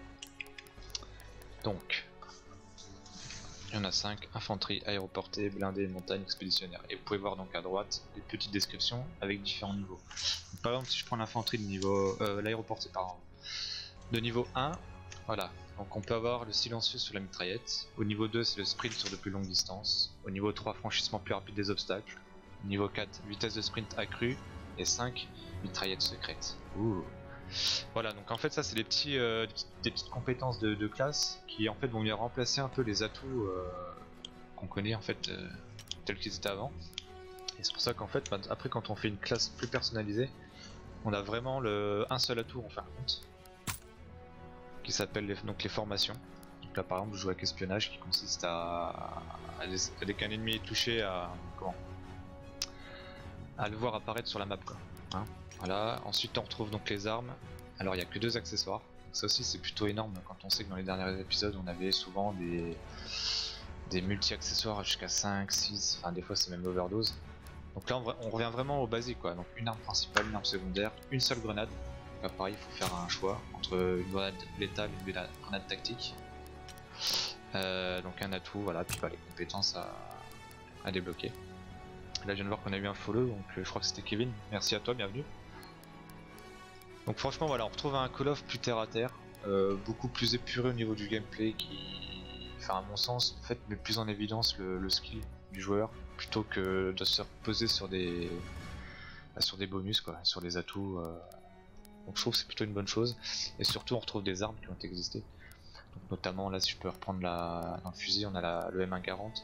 Donc, il y en a cinq: infanterie, aéroportée, blindée, montagne, expéditionnaire. Et vous pouvez voir donc à droite des petites descriptions avec différents niveaux. Donc, par exemple, si je prends l'infanterie de niveau, euh, l'aéroportée pardon, de niveau un, voilà. Donc on peut avoir le silencieux sur la mitraillette. Au niveau deux, c'est le sprint sur de plus longues distances. Au niveau trois, franchissement plus rapide des obstacles. Au niveau quatre, vitesse de sprint accrue. Et cinq, mitraillette secrète. Ouh. Voilà, donc en fait ça c'est des petits, euh, des, petites, des petites compétences de, de classe qui en fait vont venir remplacer un peu les atouts euh, qu'on connaît en fait euh, tels qu'ils étaient avant. Et c'est pour ça qu'en fait bah, après quand on fait une classe plus personnalisée, on a vraiment le, un seul atout en fin de compte, qui s'appelle les, donc les formations. Donc là par exemple je joue avec espionnage qui consiste à, à, laisser- dès qu'un ennemi est touché à comment à le voir apparaître sur la map quoi. Hein, voilà. Ensuite on retrouve donc les armes. Alors il n'y a que deux accessoires. Donc ça aussi c'est plutôt énorme quand on sait que dans les derniers épisodes on avait souvent des, des multi-accessoires jusqu'à cinq, six, enfin des fois c'est même overdose. Donc là on, on revient vraiment au basique quoi. Donc une arme principale, une arme secondaire, une seule grenade. Donc là pareil il faut faire un choix entre une grenade létale et une grenade, grenade tactique. Euh, donc un atout, voilà, puis bah, les compétences à, à débloquer. Là je viens de voir qu'on a eu un follow, donc euh, je crois que c'était Kevin, merci à toi, bienvenue. Donc franchement voilà, on retrouve un Call of plus terre à terre, euh, beaucoup plus épuré au niveau du gameplay qui, enfin à mon sens, en fait met plus en évidence le, le skill du joueur plutôt que de se reposer sur des bah, sur des bonus quoi, sur des atouts. Euh... Donc je trouve que c'est plutôt une bonne chose, et surtout on retrouve des armes qui ont existé. Donc notamment là si je peux reprendre la... dans le fusil on a la... le M un quarante.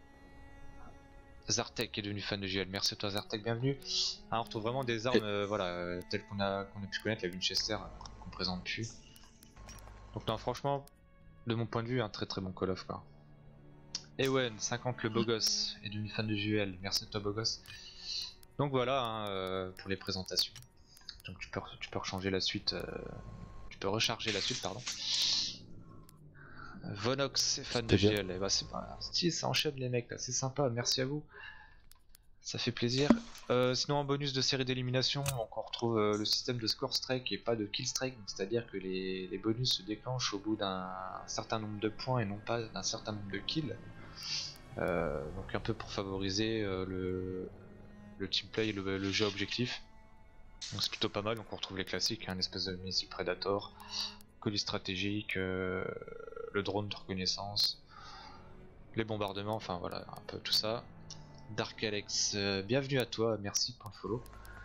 Zartek est devenu fan de J L, merci à toi Zartek, bienvenue. Ah, on retrouve vraiment des armes euh, voilà, euh, telles qu'on a, qu'on a pu connaître, la Winchester euh, qu'on présente plus. Donc non franchement, de mon point de vue, un très très bon Call of quoi. Ewen, cinquante le beau gosse, est devenu fan de J L, merci à toi beau gosse. Donc voilà hein, euh, pour les présentations. Donc tu peux, tu peux rechanger la suite, euh, tu peux recharger la suite pardon. Vonox est fan de J L, et bah c'est pas si ça enchaîne les mecs là, c'est sympa, merci à vous. Ça fait plaisir. Euh, sinon en bonus de série d'élimination, on retrouve euh, le système de score strike et pas de kill strike, c'est à dire que les, les bonus se déclenchent au bout d'un certain nombre de points et non pas d'un certain nombre de kills. Euh, donc un peu pour favoriser euh, le, le teamplay et le, le jeu objectif. Donc c'est plutôt pas mal, donc on retrouve les classiques, hein, une espèce de missile Predator, colis stratégique, euh, le drone de reconnaissance, les bombardements, enfin voilà, un peu tout ça. Dark Alex, euh, bienvenue à toi, merci pour le follow.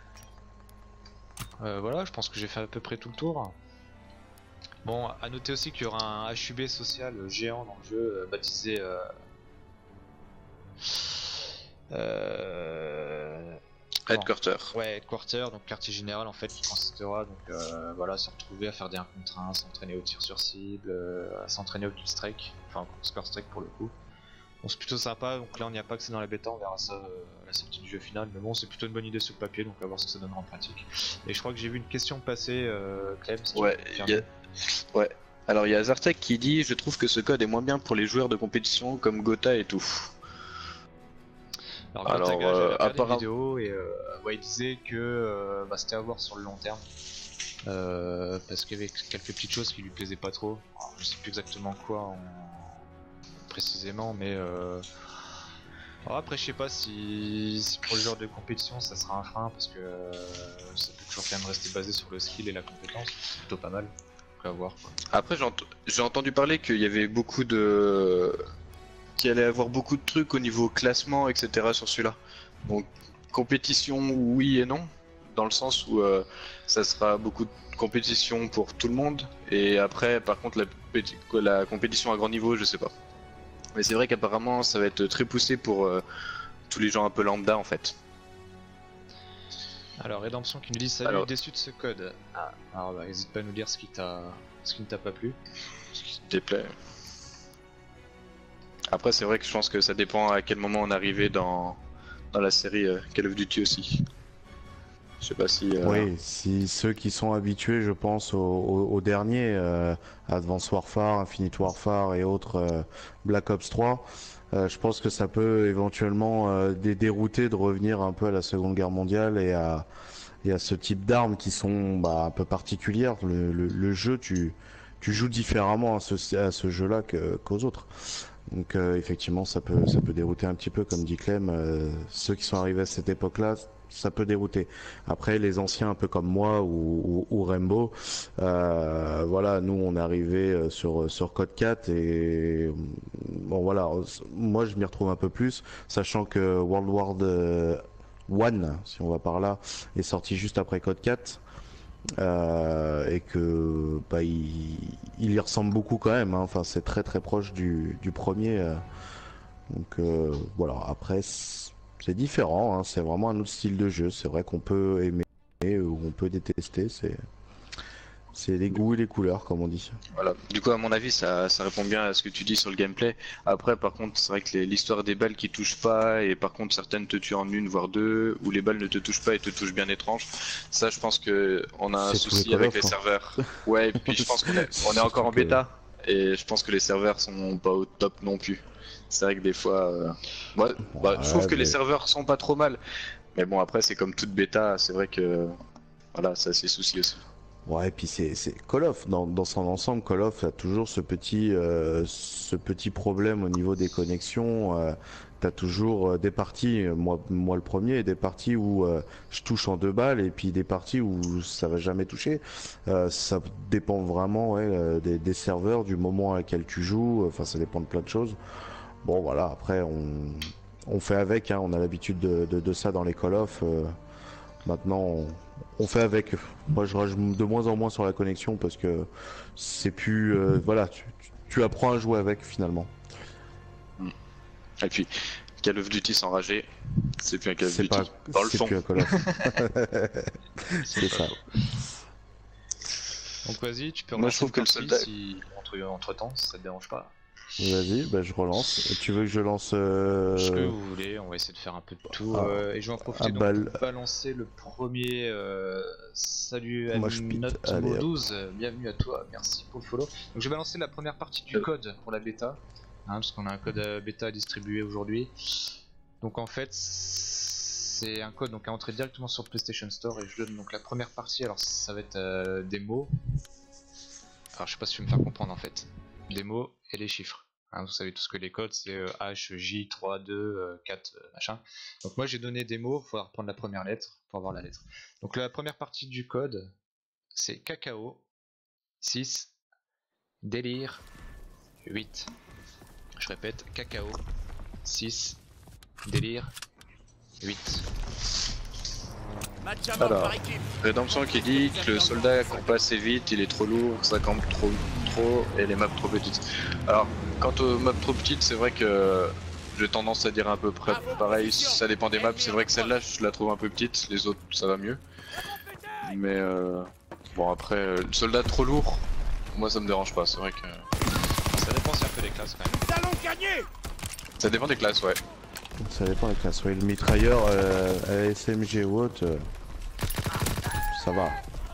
Euh, voilà, je pense que j'ai fait à peu près tout le tour. Bon, à noter aussi qu'il y aura un H U B social géant dans le jeu, euh, baptisé... Euh... Euh... Headquarter. Ouais, Headquarter, donc quartier général en fait, qui consistera donc euh, voilà, à se retrouver à faire des un contre un, s'entraîner au tir sur cible, euh, à s'entraîner au kill strike, enfin au score strike pour le coup. Bon, c'est plutôt sympa, donc là on n'y a pas que c'est dans la bêta, on verra ça euh, à la sortie du jeu final, mais bon c'est plutôt une bonne idée sur le papier, donc à voir ce que ça donnera en pratique. Et je crois que j'ai vu une question passer, euh, Clem, si tu Ouais, veux confirmer. y a... ouais. Alors il y a Zartek qui dit je trouve que ce code est moins bien pour les joueurs de compétition comme Gotha et tout. Alors, Alors, Gotaga, euh, j'avais regardé apparemment- une vidéo et euh, ouais, il disait que euh, bah, c'était à voir sur le long terme. Euh, parce qu'il y avait quelques petites choses qui lui plaisaient pas trop. Alors, je sais plus exactement quoi en... précisément, mais euh... alors, après je sais pas si... si pour le genre de compétition ça sera un frein parce que euh, ça peut toujours quand même rester basé sur le skill et la compétence, c'est plutôt pas mal. Donc à voir quoi. Après j'ai ent- j'ai entendu parler qu'il y avait beaucoup de qu'il allait avoir beaucoup de trucs au niveau classement, et cetera sur celui-là. Donc compétition, oui et non, dans le sens où euh, ça sera beaucoup de compétition pour tout le monde, et après par contre la, la compétition à grand niveau, je sais pas. Mais c'est vrai qu'apparemment ça va être très poussé pour euh, tous les gens un peu lambda en fait. Alors Rédemption qui nous dit salut, alors... déçu de ce code. Ah, alors bah n'hésite pas à nous dire ce qui t'a, ce qui ne t'a pas plu. Ce qui te déplaît. Après c'est vrai que je pense que ça dépend à quel moment on est arrivé dans, dans la série euh, Call of Duty aussi. Je sais pas si... Euh... Oui, si ceux qui sont habitués, je pense, au, au, au dernier, euh, Advanced Warfare, Infinite Warfare et autres, euh, Black Ops trois, euh, je pense que ça peut éventuellement euh, dé dérouter de revenir un peu à la Seconde Guerre mondiale et à, et à ce type d'armes qui sont bah, un peu particulières. Le, le, le jeu, tu, tu joues différemment à ce, à ce jeu-là qu'aux autres. Donc euh, effectivement, ça peut, ça peut dérouter un petit peu, comme dit Clem. Euh, ceux qui sont arrivés à cette époque-là, ça peut dérouter. Après, les anciens, un peu comme moi ou, ou, ou Rainbow, euh, voilà, nous on est arrivé sur sur Code quatre et bon voilà, moi je m'y retrouve un peu plus, sachant que World War One, si on va par là, est sorti juste après Code quatre. Euh, et que bah, il, il y ressemble beaucoup quand même, hein. Enfin c'est très très proche du, du premier, euh. Donc euh, voilà, après c'est différent, hein. C'est vraiment un autre style de jeu. C'est vrai qu'on peut aimer ou on peut détester, c'est c'est les goûts et les couleurs comme on dit. Voilà, du coup à mon avis ça, ça répond bien à ce que tu dis sur le gameplay. Après par contre c'est vrai que l'histoire des balles qui touchent pas, et par contre certaines te tuent en une voire deux, ou les balles ne te touchent pas et te touchent bien étrange, ça je pense que on a un souci les avec les serveurs. Ouais, et puis je pense qu'on est, on est encore en bêta, et je pense que les serveurs sont pas au top non plus. C'est vrai que des fois, euh... ouais, bah, ouais, je trouve que mais... les serveurs sont pas trop mal, mais bon après c'est comme toute bêta, c'est vrai que voilà, ça a ses soucis aussi. Ouais, et puis c'est Call of, dans, dans son ensemble, Call of a toujours ce petit, euh, ce petit problème au niveau des connexions. Euh, T'as toujours euh, des parties, moi, moi le premier, des parties où euh, je touche en deux balles, et puis des parties où ça va jamais toucher. Euh, ça dépend vraiment ouais, euh, des, des serveurs, du moment à lequel tu joues, enfin ça dépend de plein de choses. Bon voilà, après on, on fait avec, hein, on a l'habitude de, de, de ça dans les Call of. Euh, maintenant on, on fait avec. Moi je rage de moins en moins sur la connexion parce que c'est plus... Euh, voilà, tu, tu apprends à jouer avec finalement. Et puis Call of Duty s'enrager, c'est plus un Call of Duty. Pas, dans le fond. Plus un Call of. C'est ça. Donc vas-y, tu peux Moi je trouve que le soldat... si entre, entre temps, si ça te dérange pas. Vas-y, bah je relance. Et tu veux que je lance euh... Ce que vous voulez, on va essayer de faire un peu de tout. Ah, euh, et je vais en profiter donc balle. pour balancer le premier. Euh, salut à Note douze, bienvenue à toi, merci pour le follow. Donc je vais balancer la première partie du code pour la bêta, hein, parce qu'on a un code bêta à distribuer aujourd'hui. Donc en fait, c'est un code donc à entrer directement sur le PlayStation Store, et je donne donc la première partie. Alors ça va être euh, des mots. Alors je sais pas si je vais me faire comprendre en fait. Des mots et les chiffres. Hein, vous savez tout ce que les codes c'est euh, H, J, trois, deux, euh, quatre, euh, machin. Donc moi j'ai donné des mots, il faudra reprendre la première lettre pour avoir la lettre. Donc la première partie du code c'est cacao, six, délire, huit. Je répète, cacao, six, délire, huit. Alors, Rédemption qui dit que le soldat court pas assez vite, il est trop lourd, ça campe trop, trop et les maps trop petites. Alors, quant aux maps trop petites, c'est vrai que j'ai tendance à dire à peu près pareil, ça dépend des maps. C'est vrai que celle-là, je la trouve un peu petite, les autres, ça va mieux. Mais euh, bon, après, le soldat trop lourd, moi ça me dérange pas, c'est vrai que... Ça dépend si un peu des classes quand même. Ça dépend des classes, ouais. Ça dépend des classes, ouais. Le mitrailleur euh, à S M G ou autre, euh, ça va.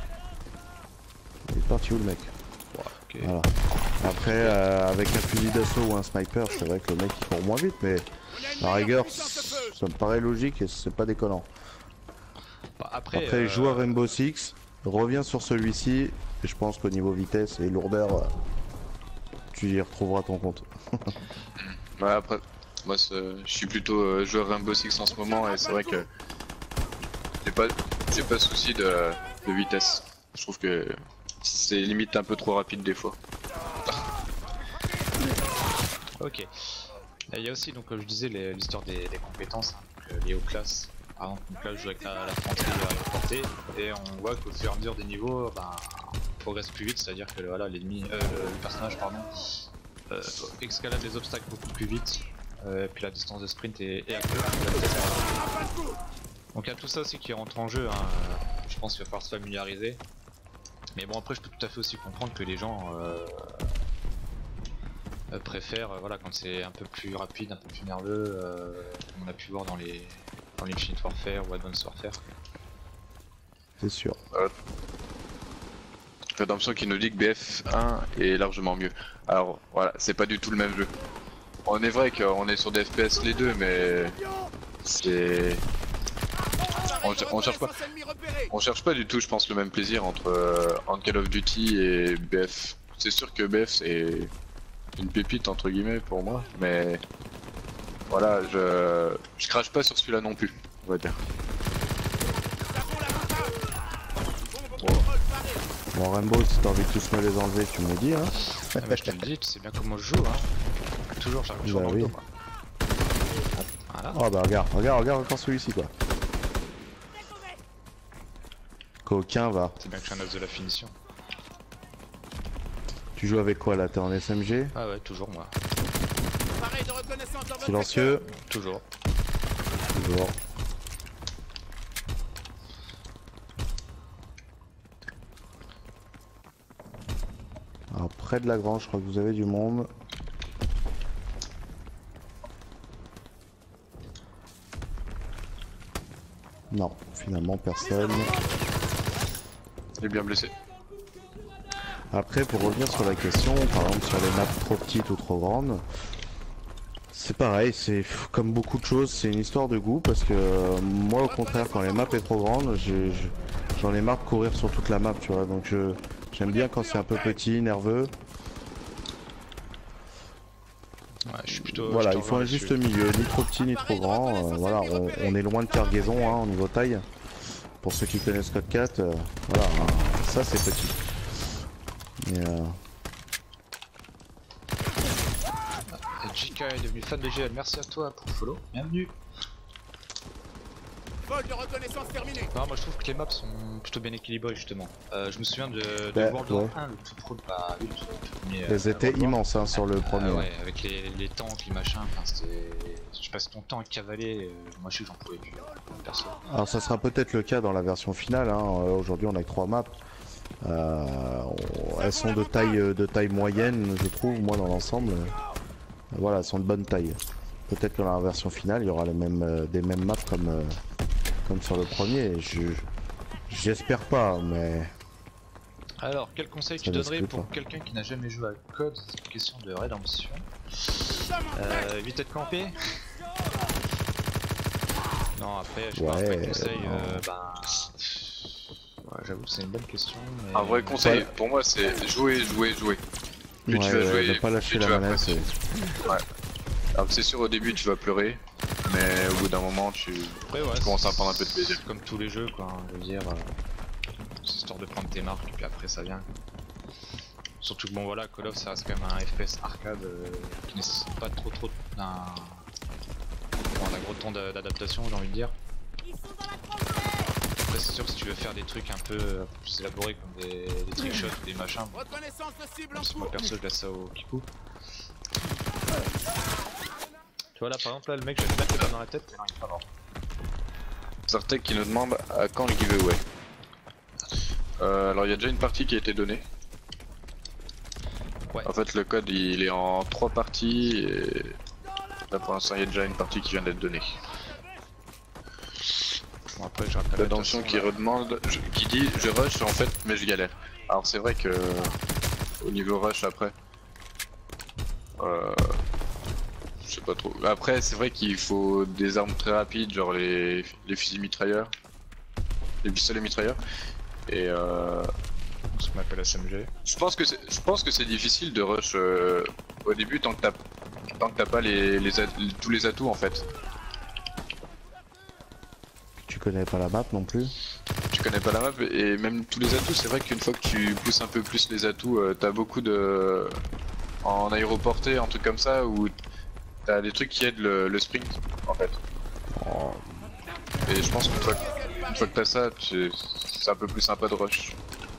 Il est parti où le mec? Ouais, okay. Voilà. Après, euh, avec un fusil d'assaut ou un sniper, c'est vrai que le mec il court moins vite, mais la rigueur, ça me paraît logique et c'est pas déconnant. Bah, après, après euh... joue à Rainbow Six, reviens sur celui-ci, et je pense qu'au niveau vitesse et lourdeur, euh, tu y retrouveras ton compte. Ouais, après, moi je suis plutôt euh, joueur Rainbow Six en ce moment, et c'est vrai que j'ai pas, j'ai pas souci de, de vitesse. Je trouve que c'est limite un peu trop rapide des fois. Ok. Et il y a aussi, donc, comme je disais, l'histoire des, des compétences, hein, donc, euh, liées aux classes. Par exemple, donc là je joue avec la, la frontière aéroportée et on voit qu'au fur et à mesure des niveaux, ben, on progresse plus vite, c'est-à-dire que voilà, l'ennemi, euh, le, le personnage pardon, euh, escalade les obstacles beaucoup plus vite, euh, et puis la distance de sprint est, est accrue. Donc il y a tout ça aussi qui rentre en jeu, hein. Je pense qu'il va falloir se familiariser. Mais bon, après je peux tout à fait aussi comprendre que les gens euh, euh, préfèrent, euh, voilà, quand c'est un peu plus rapide, un peu plus nerveux, euh, comme on a pu voir dans les dans l'Infinite Warfare ou Advanced Warfare. C'est sûr. Euh, Redemption qui nous dit que B F un est largement mieux. Alors voilà, c'est pas du tout le même jeu. On est vrai qu'on est sur des F P S les deux, mais c'est... On, on cherche pas... On cherche pas du tout, je pense, le même plaisir entre, euh, entre Call of Duty et B F. C'est sûr que B F c'est une pépite entre guillemets pour moi, mais... Voilà, je, je crache pas sur celui-là non plus, on va dire. Bon, Rainbow, si t'as envie de tous me les enlever, tu me le dis, hein. Ah bah, je te le dis, tu sais bien comment je joue, hein. Toujours, j'arrive toujours Bah dans oui. le dos, moi. Voilà. Oh bah regarde, regarde, regarde encore celui-ci quoi. Coquin va. C'est bien que je suis un as de la finition. Tu joues avec quoi là? T'es en S M G? Ah ouais, toujours moi. Silencieux? Toujours. Toujours. Alors près de la grange, je crois que vous avez du monde. Non, finalement personne. Il est bien blessé. Après, pour revenir sur la question, par exemple sur les maps trop petites ou trop grandes, c'est pareil, c'est comme beaucoup de choses, c'est une histoire de goût parce que euh, moi au contraire quand les maps est trop grande, j'en ai marre de courir sur toute la map, tu vois, donc je j'aime bien quand c'est un peu petit, nerveux. Ouais, je suis plutôt. Voilà, je il faut un juste milieu, ni trop petit ni trop grand, euh, voilà, on, on est loin de cargaison hein, au niveau taille. Pour ceux qui connaissent Code quatre, euh, voilà, hein, ça c'est petit. Mais euh... J K est devenu fan de G L, merci à toi pour le follow, bienvenue. Vol de reconnaissance terminé. Non, moi je trouve que les maps sont plutôt bien équilibrées justement. Euh, je me souviens de, de Bah, World War ouais. un, le tout pro, bah oui, le tout, tout premier. Elles euh, étaient World War. immenses hein, sur le Ah premier. ouais, avec les, les tanks, les machins, enfin c'était... Je passe ton temps à cavaler, euh, moi je sais que j'en pouvais plus, perso. Alors ça sera peut-être le cas dans la version finale, hein. euh, aujourd'hui on a que trois maps. Euh, on- elles sont de taille, de taille moyenne je trouve, moi dans l'ensemble. Euh, voilà, elles sont de bonne taille. Peut-être que dans la version finale il y aura les mêmes, euh, des mêmes maps comme, euh, comme sur le premier. Je, j'espère pas, mais... Alors, quel conseil Ça tu donnerais n'exclut pour pas. quelqu'un qui n'a jamais joué à Code? C'est une question de rédemption. Euh, éviter de camper. Non, après, je sais pas, Ouais, après conseil, non. euh, ben... Ouais, j'avoue que c'est une bonne question, mais... Un vrai conseil pour moi c'est jouer, jouer, jouer. Plus Ouais, tu vas ouais, jouer, ne pas lâcher plus la tu vas manette. apprécier. c'est- Ouais. Alors c'est sûr au début tu vas pleurer, mais au bout d'un moment tu, Après, ouais, tu commences à c'est- prendre un peu de plaisir. c'est comme tous les jeux, quoi, hein, je veux dire... Euh... C'est histoire de prendre tes marques, et puis après ça vient. Surtout que bon voilà, Call of ça reste quand même un F P S arcade euh, qui nécessite pas trop trop d'un... Bon, d'un gros temps d'a- d'adaptation, j'ai envie de dire. Après c'est sûr que si tu veux faire des trucs un peu euh, plus élaborés comme des, des trickshots ou des machins, bon, Reconnaissance de cible en même si moi cours. perso je laisse ça au kikou. Tu vois là par exemple là le mec je vais lui mettre les balles dans la tête mais non il est pas mort. Zartek qui nous demande à quand le giveaway. Euh, alors il y a déjà une partie qui a été donnée. Ouais. En fait le code il est en trois parties et là pour l'instant il y a déjà une partie qui vient d'être donnée. Bon après je rappelle L'attention qui redemande, je- qui dit je rush en fait mais je galère. Alors c'est vrai que au niveau rush après, euh, je sais pas trop. Après c'est vrai qu'il faut des armes très rapides genre les, les fusils mitrailleurs, les pistolets mitrailleurs. Et euh, ce qu'on appelle S M G. je pense que c'est, je pense que c'est difficile de rush euh, au début tant que t'as, tant que t'as pas les, les, at- tous les atouts en fait. Tu connais pas la map non plus? Tu connais pas la map et même tous les atouts, c'est vrai qu'une fois que tu pousses un peu plus les atouts, euh, t'as beaucoup de... En aéroporté, un truc comme ça, où t'as des trucs qui aident le, le sprint en fait. Oh, Et je pense qu'une fois, que- une fois que t'as ça, tu- c'est un peu plus sympa de rush.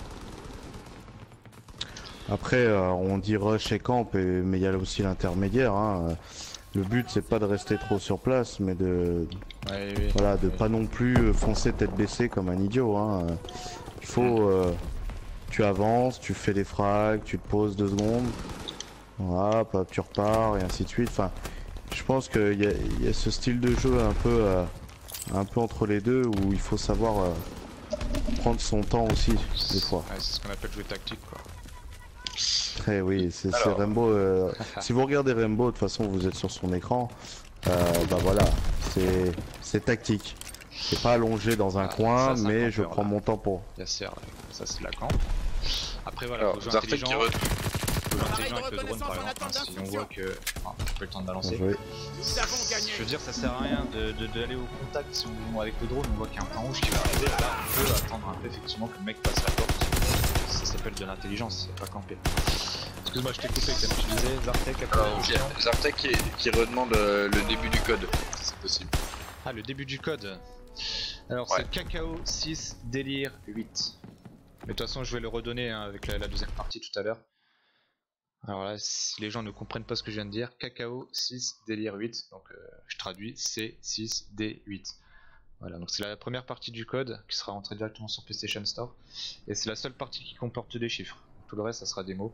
après, euh, on dit rush et camp, et- mais il y a aussi l'intermédiaire. Hein. Le but, c'est pas de rester trop sur place, mais de, Ouais, oui. voilà, de Ouais. pas non plus euh, foncer tête baissée comme un idiot. Hein. Il faut, euh, tu avances, tu fais des frags, tu te poses deux secondes, voilà, hop, tu repars et ainsi de suite. Enfin, je pense qu'il y a, il y a ce style de jeu un peu, euh, un peu entre les deux où il faut savoir euh, prendre son temps aussi, des fois. Ouais, c'est ce qu'on appelle jouer tactique quoi. Très oui, c'est c'est Alors. Rainbow. euh, si vous regardez Rainbow, de toute façon, vous êtes sur son écran. Euh, bah voilà, c'est c'est tactique. C'est pas allongé dans un Ah, coin, ça, c'est un mais je campeur, prends là. mon temps pour. Yasser, là. Ça c'est de la camp. Après voilà, Alors, faut jouer Zartek intelligent. qui re... Faut jouer intelligent avec le drone reconnaissance par en exemple. attente Hein, si on d'instruction. voit que. Enfin, j'ai pas eu le temps de Bien balancer. joué. Nous avons gagné. Je veux dire, ça sert à rien d'aller de, d'aller au contact si on, avec le drone, on voit qu'il y a un point rouge qui va arriver. Là, on peut attendre un peu effectivement que le mec passe la porte. Ça s'appelle de l'intelligence, c'est pas camper. Excuse-moi, je t'ai coupé comme tu disais. Zartek, après. Alors, ok, Zartek qui, qui redemande euh, le début du code, si c'est possible. Ah, le début du code. Alors, Ouais. c'est cacao six, délire huit. Mais de toute façon, je vais le redonner hein, avec la, la deuxième partie tout à l'heure. Alors là, si les gens ne comprennent pas ce que je viens de dire, cacao six, délire huit. Donc, euh, je traduis C six D huit. Voilà, donc c'est la première partie du code qui sera rentrée directement sur PlayStation Store. Et c'est la seule partie qui comporte des chiffres. Tout le reste, ça sera des mots.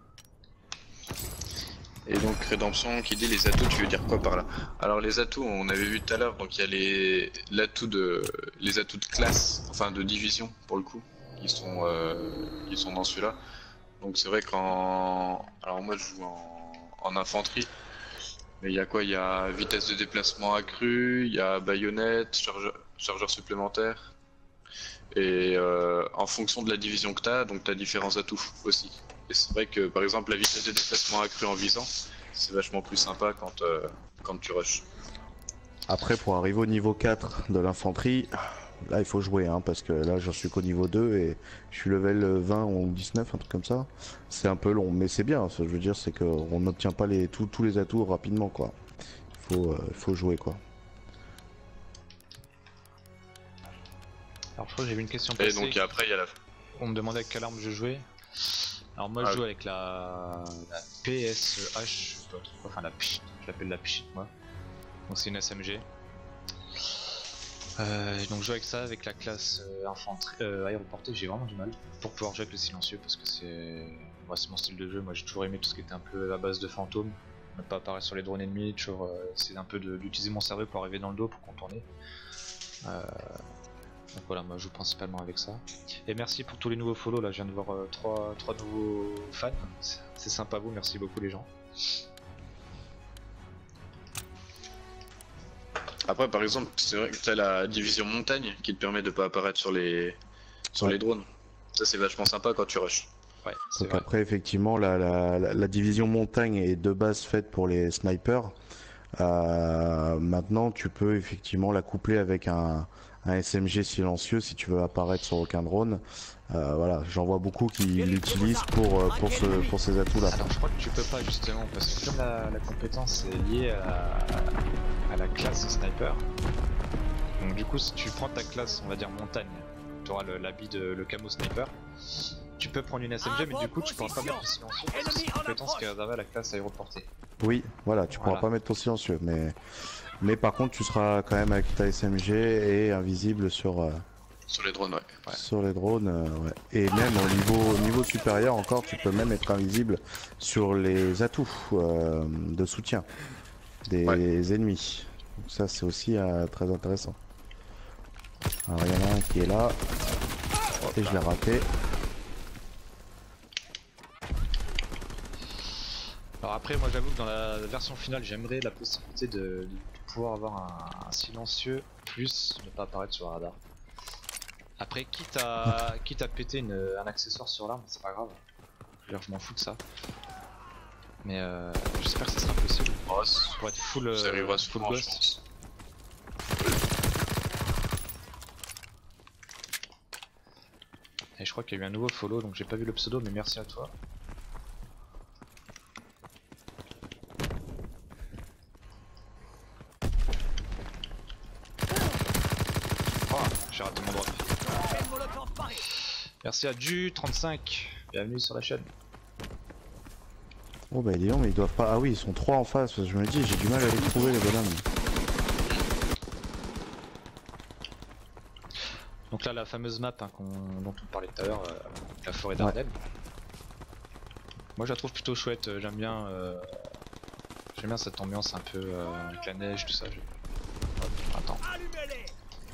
Et donc Rédemption qui dit les atouts, tu veux dire quoi par là? Alors les atouts, on avait vu tout à l'heure, donc il y a les l'atout de les atouts de classe, enfin de division pour le coup, qui sont euh, qui sont dans celui-là. Donc c'est vrai qu'en alors moi je joue en, en infanterie, mais il y a quoi? Il y a vitesse de déplacement accrue, il y a baïonnette, chargeur, chargeur supplémentaire, et euh, en fonction de la division que tu as, donc tu as différents atouts aussi. Et c'est vrai que par exemple la vitesse de déplacement accrue en visant, c'est vachement plus sympa quand, euh, quand tu rushes. Après, pour arriver au niveau quatre de l'infanterie, là il faut jouer, hein, parce que là j'en suis qu'au niveau deux et je suis level vingt ou dix-neuf, un truc comme ça. C'est un peu long, mais c'est bien. Ce que je veux dire, c'est qu'on n'obtient pas les, tous, tous les atouts rapidement, quoi. Il faut, euh, faut jouer, quoi. Alors je crois que j'ai vu une question Et passer. donc après il y a la... On me demandait avec quelle arme je jouais. Alors moi Ah je joue oui. avec la, la P S H, je sais pas trop quoi, enfin la Pchit, je l'appelle la Pchit moi. Donc c'est une S M G. Euh, donc je joue avec ça, avec la classe euh, infanterie, euh, aéroportée, j'ai vraiment du mal pour pouvoir jouer avec le silencieux parce que c'est moi c'est mon style de jeu. Moi j'ai toujours aimé tout ce qui était un peu à base de fantômes, ne pas apparaître sur les drones ennemis, toujours euh, c'est un peu de- d'utiliser mon cerveau pour arriver dans le dos pour contourner. Euh, donc voilà, moi je joue principalement avec ça. Et merci pour tous les nouveaux follow, là je viens de voir euh, trois, trois nouveaux fans, c'est c'est sympa à vous, merci beaucoup les gens. Après par exemple, c'est vrai que tu as la division montagne qui te permet de pas apparaître sur les sur Ouais. les drones. Ça c'est vachement sympa quand tu rushes. Ouais, c'est Donc vrai. après, effectivement, la, la, la, la division montagne est de base faite pour les snipers. Euh, maintenant, tu peux effectivement la coupler avec un, un S M G silencieux si tu veux apparaître sur aucun drone. Euh, voilà, j'en vois beaucoup qui l'utilisent pour, euh, pour, ce, pour ces atouts-là. Alors je crois que tu peux pas justement parce que comme la, la compétence est liée à, à la classe sniper, donc du coup si tu prends ta classe on va dire montagne, tu auras l'habit de le camo sniper, tu peux prendre une S M G mais du coup tu pourras pas mettre le silencieux parce que c'est une compétence qui est réservée à la classe aéroportée. Oui, voilà, tu pourras Voilà. pas mettre ton silencieux, mais, mais par contre, tu seras quand même avec ta S M G et invisible sur, euh, Sur les drones, ouais. Ouais. sur les drones. euh, ouais. Et même au niveau, au niveau supérieur encore, tu peux même être invisible sur les atouts euh, de soutien des Ouais. ennemis. Donc ça, c'est aussi euh, très intéressant. Alors, il y en a un qui est là, et je l'ai raté. Alors après moi j'avoue que dans la version finale j'aimerais la possibilité de, de pouvoir avoir un, un silencieux plus ne pas apparaître sur le radar. Après quitte à, quitte à péter une, un accessoire sur l'arme c'est pas grave, je veux dire je m'en fous de ça. Mais euh, j'espère que ça sera possible Oh, c- pour être full, euh, ça arrivera full souvent, je ghost. pense. Et je crois qu'il y a eu un nouveau follow donc j'ai pas vu le pseudo mais merci à toi. merci à Du trente-cinq, bienvenue sur la chaîne. Oh bah dis donc, mais ils doivent pas... Ah oui, ils sont trois en face, parce que je me dis, j'ai du mal à les trouver les bonhommes. Donc là la fameuse map hein, qu'on- dont on parlait tout à l'heure, euh, la forêt d'Ardenne. Moi je la trouve plutôt chouette, euh, j'aime bien euh, j'aime bien cette ambiance un peu euh, avec la neige, tout ça. Je... Hop, attends. Allumez-les.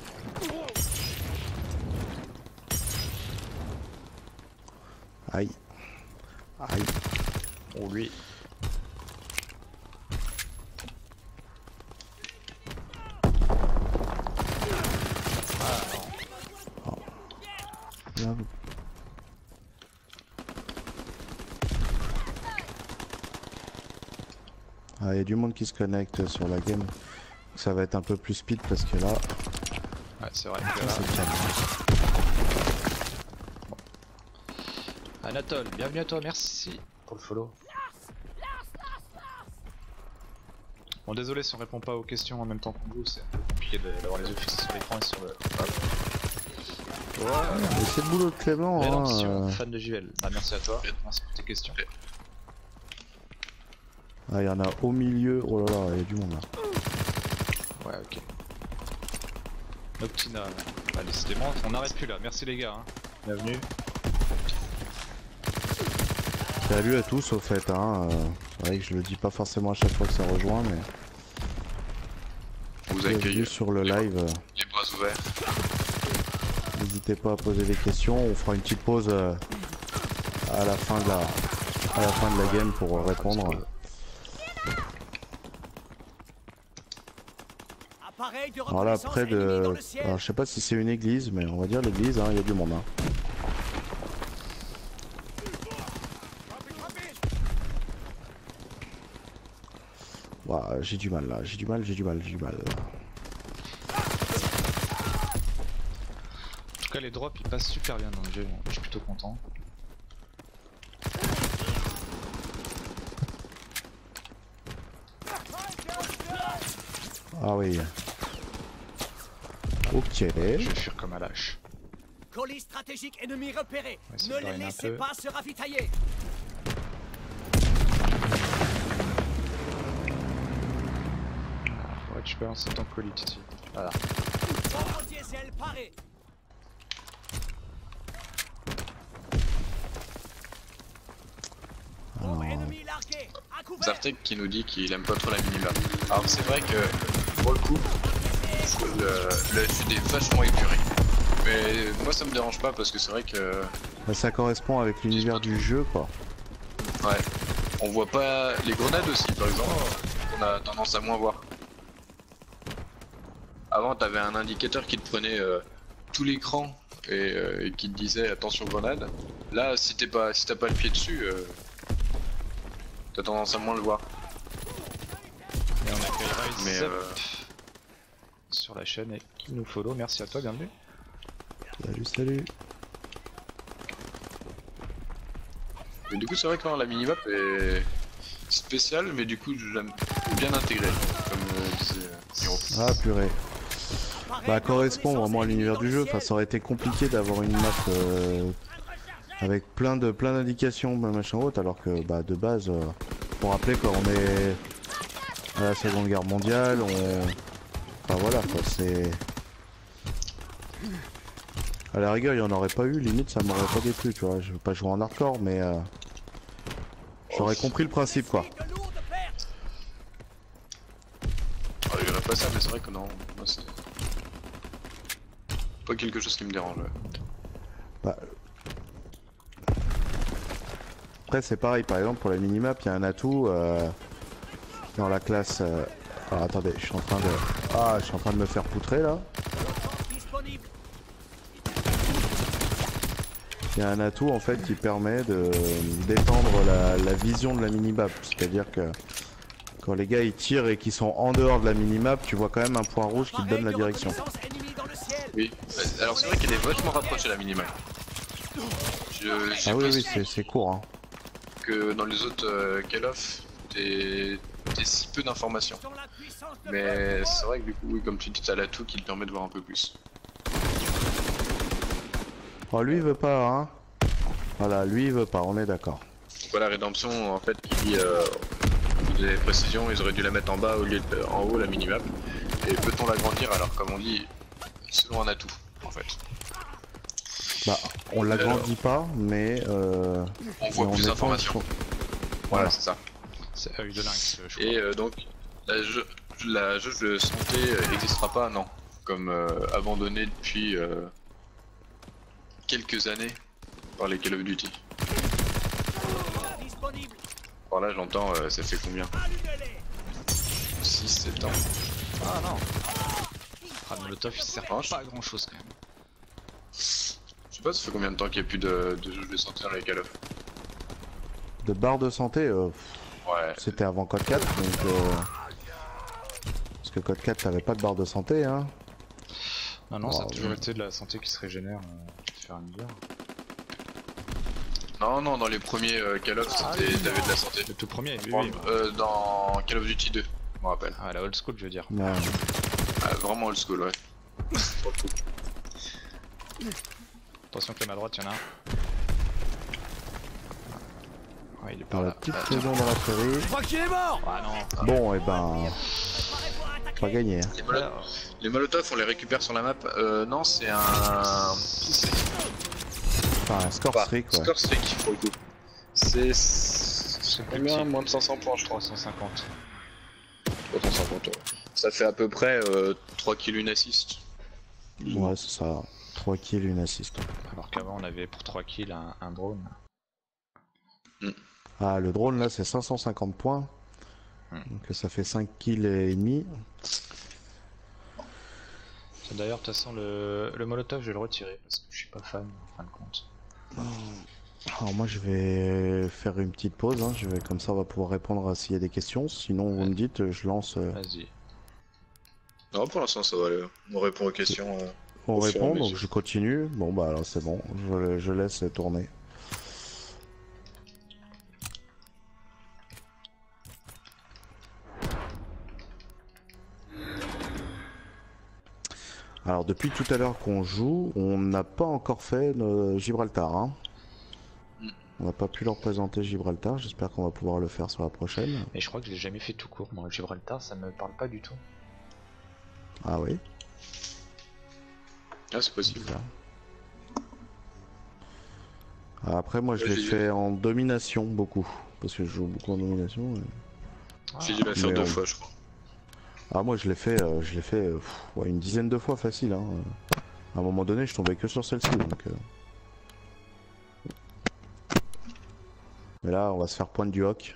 Aïe. Aïe. Oh lui. Là, ah, il y a du monde qui se connecte sur la game. Ça va être un peu plus speed parce que là, Ouais c'est vrai que là... c'est calme. Anatole, bienvenue à toi, merci pour le follow. Bon désolé si on répond pas aux questions en même temps que vous, c'est un peu compliqué de- d'avoir les yeux fixés sur l'écran et sur le... Mais c'est le boulot de Clément, hein. Rédemption, euh. fan de J V L. Bah merci à toi, merci pour tes questions. Ah, il y en a au milieu. Oh là là, il y a du monde là. Ouais ok. Noctina, bah décidément on n'arrête plus là, merci les gars, hein. Bienvenue. Salut à tous au fait, hein. euh, C'est vrai que je le dis pas forcément à chaque fois que ça rejoint, mais On vous bienvenue accueille sur le live. euh, les bras ouverts. N'hésitez pas à poser des questions. On fera une petite pause euh, à la fin de la à la fin de la game pour euh, répondre. Appareil de Alors là, reconnaissance près ennemi de, dans le ciel. alors, je sais pas si c'est une église, mais on va dire l'église. hein, Il y a du monde. Hein. Ouah, j'ai du mal là. J'ai du mal. J'ai du mal. J'ai du mal. En tout cas les drops ils passent super bien dans le jeu, donc je suis plutôt content. Ah oui. Ok. Je vais fuir comme un lâche. Colis stratégique ennemi repéré. Ouais, c'est Ne pas les rien un laissez peu. pas se ravitailler. Ouais tu peux lancer ton colis ici. Voilà. Bombe diesel paré. Bombe ennemi larguée. À couvert. Zartek qui nous dit qu'il aime pas trop la minimap. Alors c'est vrai que pour le coup, le, le F U D est vachement épuré. Mais moi ça me dérange pas parce que c'est vrai que Bah, ça correspond avec l'univers du jeu, quoi. ouais, on voit pas les grenades aussi par exemple, on a tendance à moins voir. Avant t'avais un indicateur qui te prenait euh, tout l'écran et, euh, et qui te disait attention grenade. Là si t'es pas si t'as pas le pied dessus, euh, t'as tendance à moins le voir. Et on accueille Rise Mais, Up euh, sur la chaîne et qui nous follow, merci à toi, bienvenue. Salut, salut. Mais du coup c'est vrai que non, la minimap est spéciale mais du coup je l'aime bien intégrée comme euh, disait euh, Niro. Ah purée. Appareil Bah de correspond reconnaissance vraiment à ennemi l'univers dans du le jeu. ciel. Enfin, ça aurait été compliqué d'avoir une map euh, avec plein de plein d'indications, machin autre, alors que bah de base, euh, pour rappeler quand on est à la Seconde Guerre mondiale, on, enfin voilà quoi, c'est. À la rigueur, il y en aurait pas eu, limite ça m'aurait pas déplu, tu vois. Je veux pas jouer en hardcore, mais euh, j'aurais compris le principe quoi. De lourdes pertes. Alors, il y aurait pas ça mais c'est vrai que non, moi c'est pas quelque chose qui me dérange. Ouais. Bah, après c'est pareil, par exemple pour la minimap, il y a un atout euh, dans la classe. Euh... Alors attendez, je suis en train de. Ah, je suis en train de me faire poutrer là. Disponible. Il y a un atout en fait qui permet de d'étendre la, la vision de la minimap. C'est-à-dire que quand les gars ils tirent et qu'ils sont en dehors de la minimap, tu vois quand même un point rouge qui te donne la direction. Oui, alors c'est vrai qu'elle est vachement rapprochée la minimap. Je, j'ai Ah oui pas oui, su c'est c'est court hein. que dans les autres euh, Call of, t'es t'es si peu d'informations. Mais c'est vrai que du coup, oui, comme tu dis, t'as l'atout qui te permet de voir un peu plus. Oh lui il veut pas hein. Voilà, lui il veut pas, on est d'accord. Voilà, rédemption en fait qui euh, des précisions, ils auraient dû la mettre en bas au lieu de en haut la minimap. Et peut-on l'agrandir alors comme on dit, selon un atout en fait. Bah, on l'agrandit pas, mais euh, On voit mais plus étend d'informations. sur- Voilà, Voilà. c'est ça. C'est œil de lynx, je crois. Et euh, donc la, jeu, la jauge de santé n'existera pas, non. Comme euh, abandonné depuis euh, quelques années par les Call of Duty. Disponible. Par là j'entends, euh, ça fait combien six sept ans. Ah non. Ah, le Molotov il sert Franche. pas à grand chose quand même. Je sais pas, ça fait combien de temps qu'il n'y a plus de, de jauge de santé dans les Call of. De barre de santé, euh, Ouais. c'était avant Code quatre, donc... Euh... Parce que Code quatre t'avais pas de barre de santé, hein. Non, non, ça a Oh, toujours oui. été de la santé qui se régénère euh, au fur et à mesure. Non, non, dans les premiers euh, Call of, c'était- t'avais de la santé. Le tout premier, oui, Bon, oui. euh, dans Call of Duty deux, je me rappelle. Ah, la old school, je veux dire. Ouais. Ah, vraiment old school, ouais. Attention que là à droite, il y en a un. Ouais, il est Dans par la là. petite Ah, maison dans la prairie. Je crois qu'il est mort. ah non. Bon, et ben... Pas gagné. Hein. Les, molo- les molotovs, on les récupère sur la map. Euh, non, c'est un. Enfin, un score Bah, streak, ouais. Score streak pour le coup. C'est. C'est plus Combien? petit. Moins de cinq cents points, je crois. trois cent cinquante. trois cent cinquante, ouais. Ça fait à peu près euh, trois kills, une assist. Ouais, c'est ça. trois kills, une assist. Alors qu'avant, on avait pour trois kills un, un drone. Ah, le drone là, c'est cinq cent cinquante points. Hmm. Donc ça fait cinq kills et demi. D'ailleurs, de toute façon, le, le Molotov, je vais le retirer parce que je suis pas fan en fin de compte. Alors moi je vais faire une petite pause, hein. Je vais, comme ça on va pouvoir répondre à s'il y a des questions. Sinon vous me dites, je lance... euh, Vas-y. Non, pour l'instant, ça va aller. On répond aux questions. euh. On Au fur et à répond, donc mesure. je continue. Bon bah alors c'est bon, je, je laisse tourner. Alors depuis tout à l'heure qu'on joue, on n'a pas encore fait euh, Gibraltar. Hein. Mm. On n'a pas pu leur présenter Gibraltar, j'espère qu'on va pouvoir le faire sur la prochaine. Et je crois que je l'ai jamais fait tout court. Moi, le Gibraltar, ça me parle pas du tout. Ah oui, Ah, c'est possible. bizarre. Ah, après moi je Ouais, l'ai j'ai- fait en domination beaucoup, parce que je joue beaucoup en domination. et- J'ai dû la faire mais deux on- fois, je crois. Ah moi je l'ai fait, euh, je l'ai fait euh, pff, ouais, une dizaine de fois facile. Hein. À un moment donné je tombais que sur celle-ci. Donc, euh. Mais là on va se faire pointe du hoc.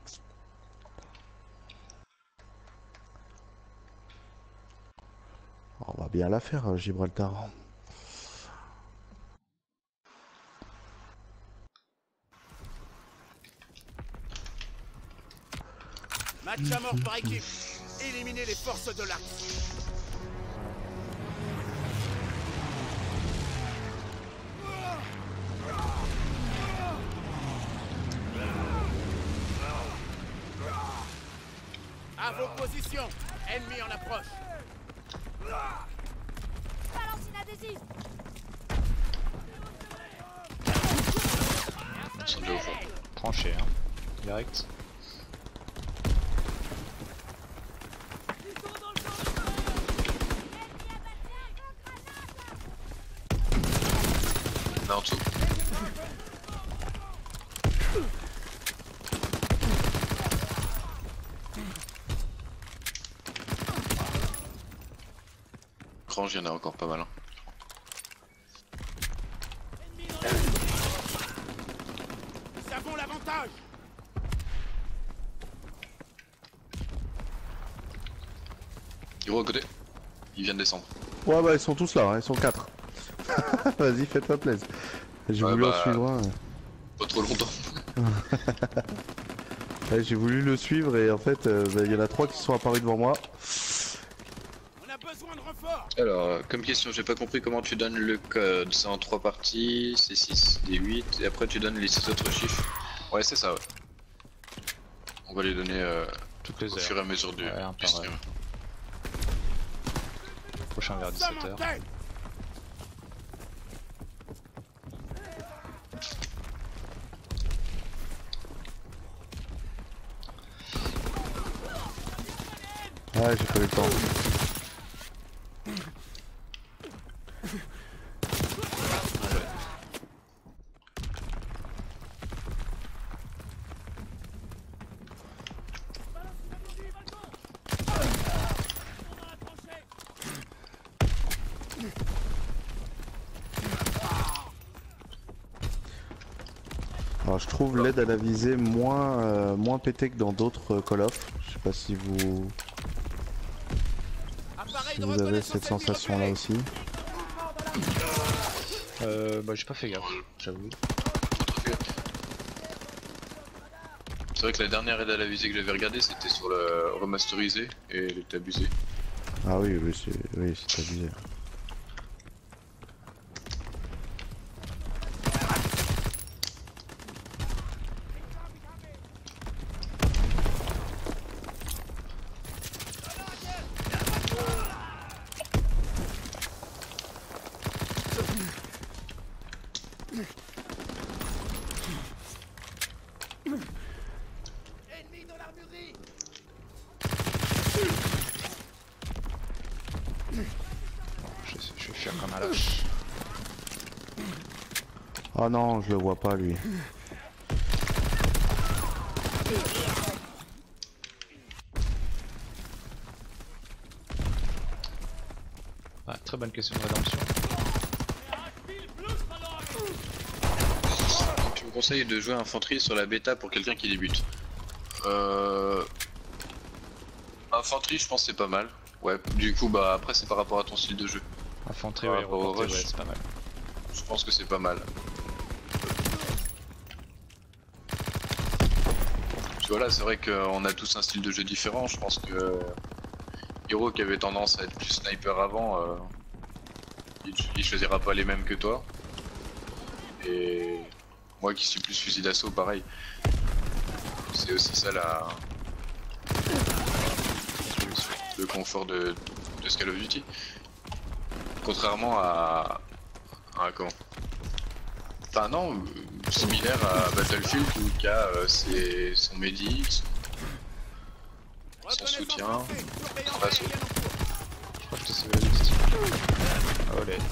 On va bien la faire, euh, Gibraltar. Match à mort par équipe. Éliminez les forces de l'Axe. À vos positions. Ennemi en approche. Balance inadhésif. Ils sont déjà au fond. Tranché, hein. Direct. Là en dessous. Grange, il y en a encore pas mal. Hein. Nous avons l'avantage. Hiro à côté. Il vient de descendre. Ouais bah ils sont tous là, hein, ils sont quatre. Vas-y faites-moi plaisir. J'ai Ouais, voulu bah, en suivre un. Pas trop longtemps. Ouais, j'ai voulu le suivre et en fait euh, bah, il y en a trois qui sont apparus devant moi. On a besoin de renfort. Alors, euh, comme question, j'ai pas compris comment tu donnes le code. C'est en trois parties, c'est six, D huit, et après tu donnes les six autres chiffres. Ouais, c'est ça, ouais. On va les donner euh, Toutes les au fur heures. et à mesure du, Ouais, un du par stream. Prochain vers Ça dix-sept heures. m'entête. Ouais, j'ai pas eu le temps. Alors je trouve l'aide à la visée moins, euh, moins pété que dans d'autres euh, Call of. Je sais pas si vous, Appareil si de vous avez reconnaissance cette ennemi sensation là repéré. aussi. Euh, bah j'ai pas fait gaffe, j'avoue. C'est vrai que la dernière aide à la visée que j'avais regardée c'était sur le remasterisé et elle était abusée. Ah oui, oui, c'est oui, c'est abusé. Ennemi dans l'armurerie. Je, je vais faire comme un lâche. Oh non, je le vois pas lui. Ah, très bonne question de rédemption. Je vous conseille de jouer infanterie sur la bêta pour quelqu'un qui débute. Euh... Infanterie je pense c'est pas mal. Ouais, du coup bah après c'est par rapport à ton style de jeu. Infanterie, Par ouais, rapport au reporter, rush. ouais, c'est pas mal. Je pense que c'est pas mal. Puis voilà, c'est vrai qu'on a tous un style de jeu différent. Je pense que Hero qui avait tendance à être plus sniper avant, euh, il, il choisira pas les mêmes que toi. Et moi qui suis plus fusil d'assaut, pareil. C'est aussi ça la... le confort de, de ce Call of Duty. Contrairement à... à comment Enfin non, euh, similaire à Battlefield où il y a euh, ses- son médic, son, son Reconnaissance soutien, lancée. Surveillance son assaut. aérienne en cours. Je crois que je te sauvé le stick. Ah, olé.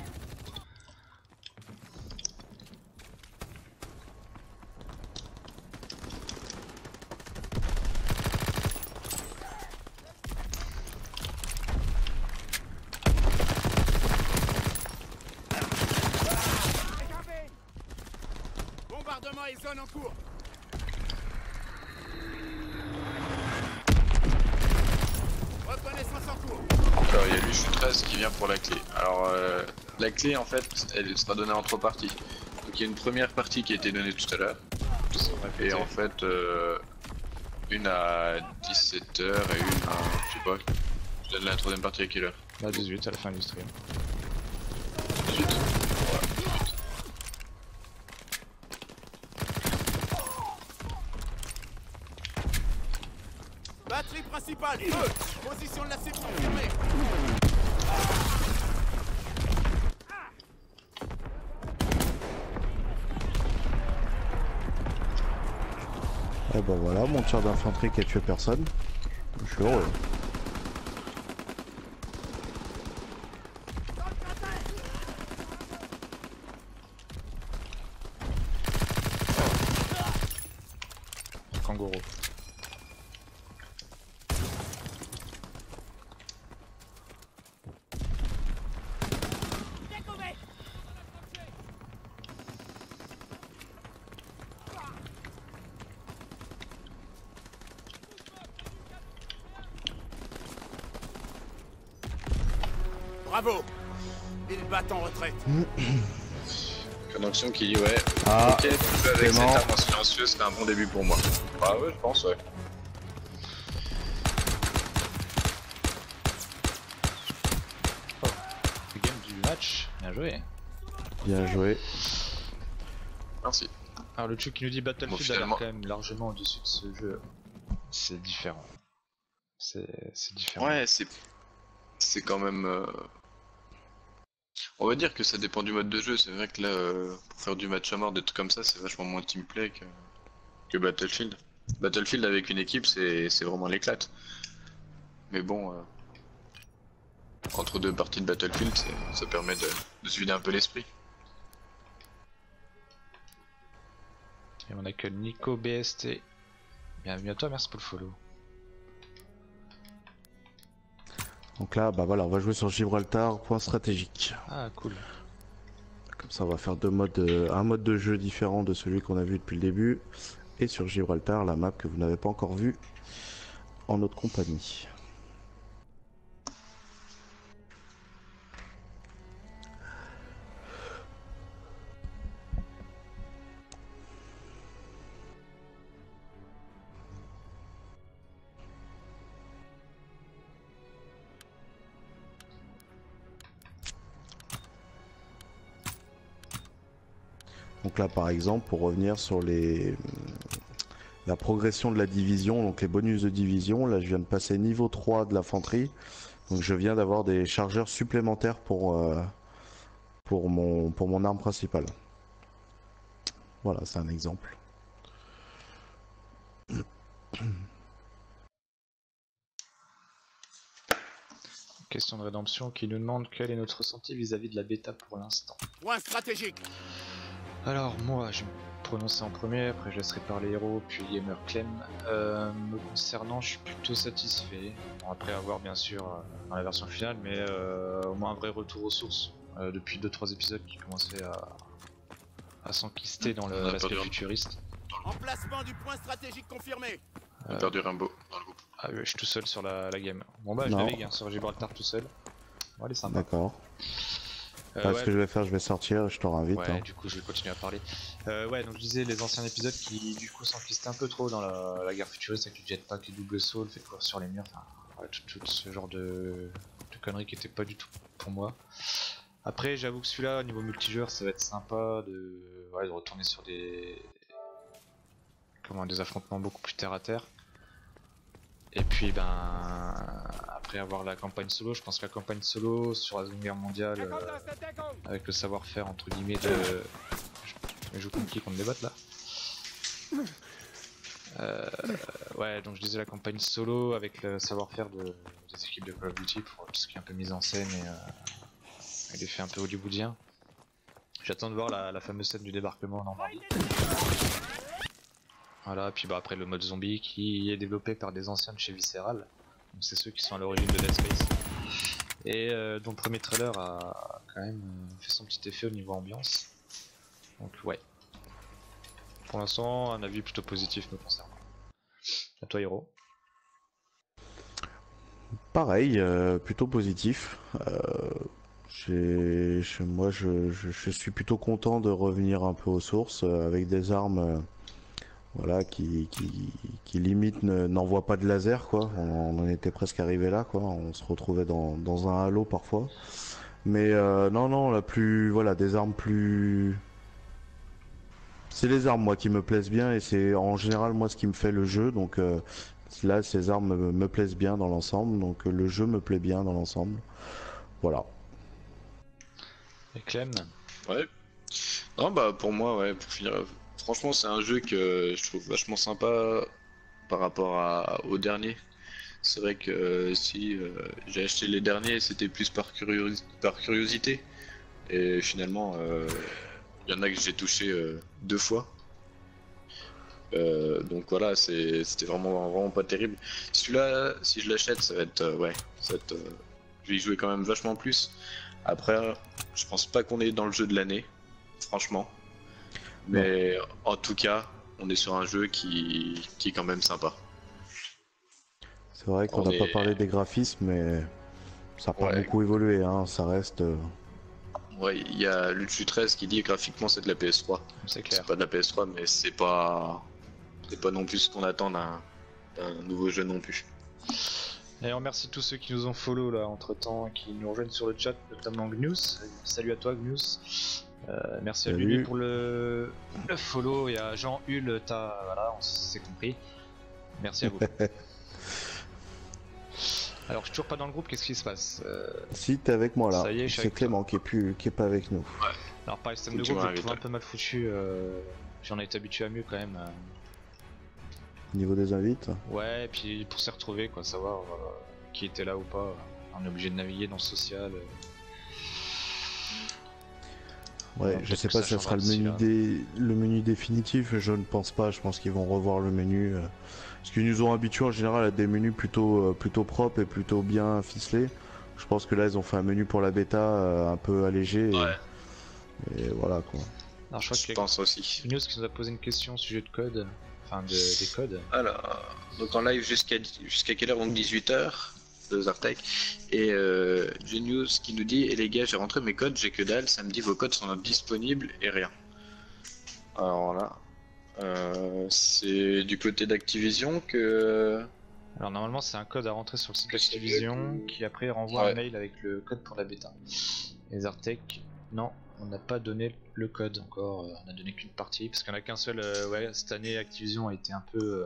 Bombardement et zone en cours. Reconnaissance en cours. Alors il y a Luchu treize qui vient pour la clé. Alors euh, la clé en fait elle sera donnée en trois parties. Donc il y a une première partie qui a été donnée tout à l'heure. Et en fait euh, une à dix-sept heures et une à je sais pas. Je donne la troisième partie à quelle heure? Bah dix-huit à la fin du stream. dix-huit. Voilà, dix-huit. Batterie principale. Feu. Position de la cible confirmée. Et bah voilà, mon tir d'infanterie qui a tué personne. Je suis heureux. Kangourou. Découvert. Bravo. Ils battent en retraite. Connexion qui dit ouais. Ah, ok, tu joues avec cette Clément. arme en silencieux, c'était un bon début pour moi. Ah ouais, je pense ouais. Le game du match, bien joué. Bien joué. Merci. Alors le truc qui nous dit Battlefield Bon, a l'air finalement- quand même largement au-dessus de ce jeu. C'est différent. C'est c'est différent. Ouais, c'est c'est quand même. euh, On va dire que ça dépend du mode de jeu. C'est vrai que là, euh, pour faire du match à mort, des trucs comme ça, c'est vachement moins teamplay que, que Battlefield. Battlefield avec une équipe, c'est c'est vraiment l'éclate. Mais bon, euh, entre deux parties de Battlefield, ça, ça permet de, de se vider un peu l'esprit. Et on a que Nico B S T. Bienvenue à toi, merci pour le follow. Donc là, bah voilà, on va jouer sur Gibraltar, point stratégique. Ah, cool. Comme ça, on va faire deux modes, euh, un mode de jeu différent de celui qu'on a vu depuis le début. Et sur Gibraltar, la map que vous n'avez pas encore vue en notre compagnie. Donc là par exemple pour revenir sur les la progression de la division, donc les bonus de division, là je viens de passer niveau trois de l'infanterie, donc je viens d'avoir des chargeurs supplémentaires pour, euh, pour, mon, pour mon arme principale. Voilà, c'est un exemple. Question de rédemption qui nous demande quel est notre ressenti vis-à-vis de la bêta pour l'instant. Point stratégique. Alors moi je vais me prononcer en premier, après je laisserai parler héros, puis Gamer Clem. Euh, me concernant, je suis plutôt satisfait. Bon, après avoir bien sûr euh, dans la version finale, mais euh, au moins un vrai retour aux sources. Euh, depuis deux trois épisodes qui commençaient à, à s'enquister dans l'aspect futuriste. Emplacement du point stratégique confirmé. On a perdu Rimbaud dans le groupe. Ah oui, je suis tout seul sur la, la game. Bon bah je Non. navigue hein, sur Gibraltar tout seul. Bon allez sympa. D'accord. Euh, Bah, ouais, ce que je vais faire, je vais sortir, je te réinvite. Ouais, hein. du coup je vais continuer à parler. Euh, ouais, donc je disais les anciens épisodes qui du coup s'enquistaient un peu trop dans la, la guerre futuriste avec du jetpack, les double sauts, le fait de courir sur les murs, enfin ouais, tout, tout ce genre de, de conneries qui était pas du tout pour moi. Après j'avoue que celui-là au niveau multijoueur ça va être sympa de, ouais, de retourner sur des comment des affrontements beaucoup plus terre à terre. Et puis ben après avoir la campagne solo, je pense que la campagne solo sur la Seconde Guerre mondiale euh, avec le savoir-faire entre guillemets de... Je joue contre qui contre des bots là euh, ouais donc je disais la campagne solo avec le savoir-faire de... des équipes de Call of Duty pour tout ce qui est un peu mise en scène et, euh... et l'effet un peu hollywoodien. J'attends de voir la, la fameuse scène du débarquement en Normandie. Voilà, puis bah après le mode zombie qui est développé par des anciens de chez Visceral, donc c'est ceux qui sont à l'origine de Dead Space, et euh, dont le premier trailer a quand même fait son petit effet au niveau ambiance, donc ouais. Pour l'instant, un avis plutôt positif me concernant. À toi Hiro. Pareil, euh, plutôt positif. Euh, j'ai- je- moi je, je, je suis plutôt content de revenir un peu aux sources euh, avec des armes... Euh, Voilà, qui, qui, qui limite n'envoie pas de laser, quoi. On, on en était presque arrivé là, quoi. On se retrouvait dans, dans un halo parfois. Mais euh, non, non, la plus, voilà, des armes plus. C'est les armes, moi, qui me plaisent bien et c'est en général moi ce qui me fait le jeu. Donc euh, là, ces armes me, me plaisent bien dans l'ensemble. Donc euh, le jeu me plaît bien dans l'ensemble. Voilà. Et Clem. Ouais. Non bah pour moi ouais, pour finir, franchement c'est un jeu que je trouve vachement sympa par rapport à, au dernier. C'est vrai que euh, si euh, j'ai acheté les derniers c'était plus par, curios par curiosité et finalement il euh, y en a que j'ai touché euh, deux fois. Euh, donc voilà, c'était vraiment, vraiment pas terrible. Celui-là, si je l'achète, ça va être euh, ouais, ça va être, euh, je vais y jouer quand même vachement plus. Après, je pense pas qu'on est dans le jeu de l'année, franchement. Mais ouais. En tout cas, on est sur un jeu qui, qui est quand même sympa. C'est vrai qu'on n'a est... pas parlé des graphismes, mais ça n'a pas ouais. beaucoup évolué, hein. Ça reste. Euh... Ouais, il y a Luchu treize qui dit graphiquement c'est de la P S trois. C'est clair. C'est pas de la P S trois, mais c'est pas, c'est pas non plus ce qu'on attend d'un nouveau jeu non plus. Et on remercie tous ceux qui nous ont follow là entre temps, qui nous rejoignent sur le chat, notamment Gnus. Salut à toi Gnus. Euh, merci Salut. à lui pour le, le follow et à Jean Hull, t'as voilà, on s'est compris. Merci à vous. Alors je suis toujours pas dans le groupe, qu'est-ce qui se passe euh... Si t'es avec moi là, c'est Clément qui est, plus, qui est pas avec nous. Ouais. Alors pareil, le système de groupe je le trouve un peu mal foutu, euh... j'en ai été habitué à mieux quand même. Euh... Niveau des invites. Ouais, et puis pour s'y retrouver quoi, savoir euh... qui était là ou pas. On est obligé de naviguer dans le social. Ouais, Alors, je sais peut-être pas que si ça ça sera le changera menu, d'ici dé... le menu définitif, je ne pense pas, je pense qu'ils vont revoir le menu. euh, Parce qu'ils nous ont habitués en général à des menus plutôt, euh, plutôt propres et plutôt bien ficelés. Je pense que là ils ont fait un menu pour la bêta euh, un peu allégé et, Ouais. et voilà quoi. Alors je crois Je que pense aussi. News qui nous a posé une question au sujet de code, enfin de, des codes. Alors, donc en live jusqu'à jusqu'à quelle heure? Donc dix-huit heures de Zartek. Et euh, Genius qui nous dit: et les gars, j'ai rentré mes codes, j'ai que dalle, ça me dit vos codes sont disponibles et rien. Alors là, euh, c'est du côté d'Activision que. Alors normalement c'est un code à rentrer sur le site Que c'est d'Activision que- qui après renvoie Ouais. un mail avec le code pour la bêta. Et Zartek, non, on n'a pas donné le code encore, euh, on a donné qu'une partie parce qu'il n'y en a qu'un seul. euh, ouais, cette année Activision a été un peu. euh,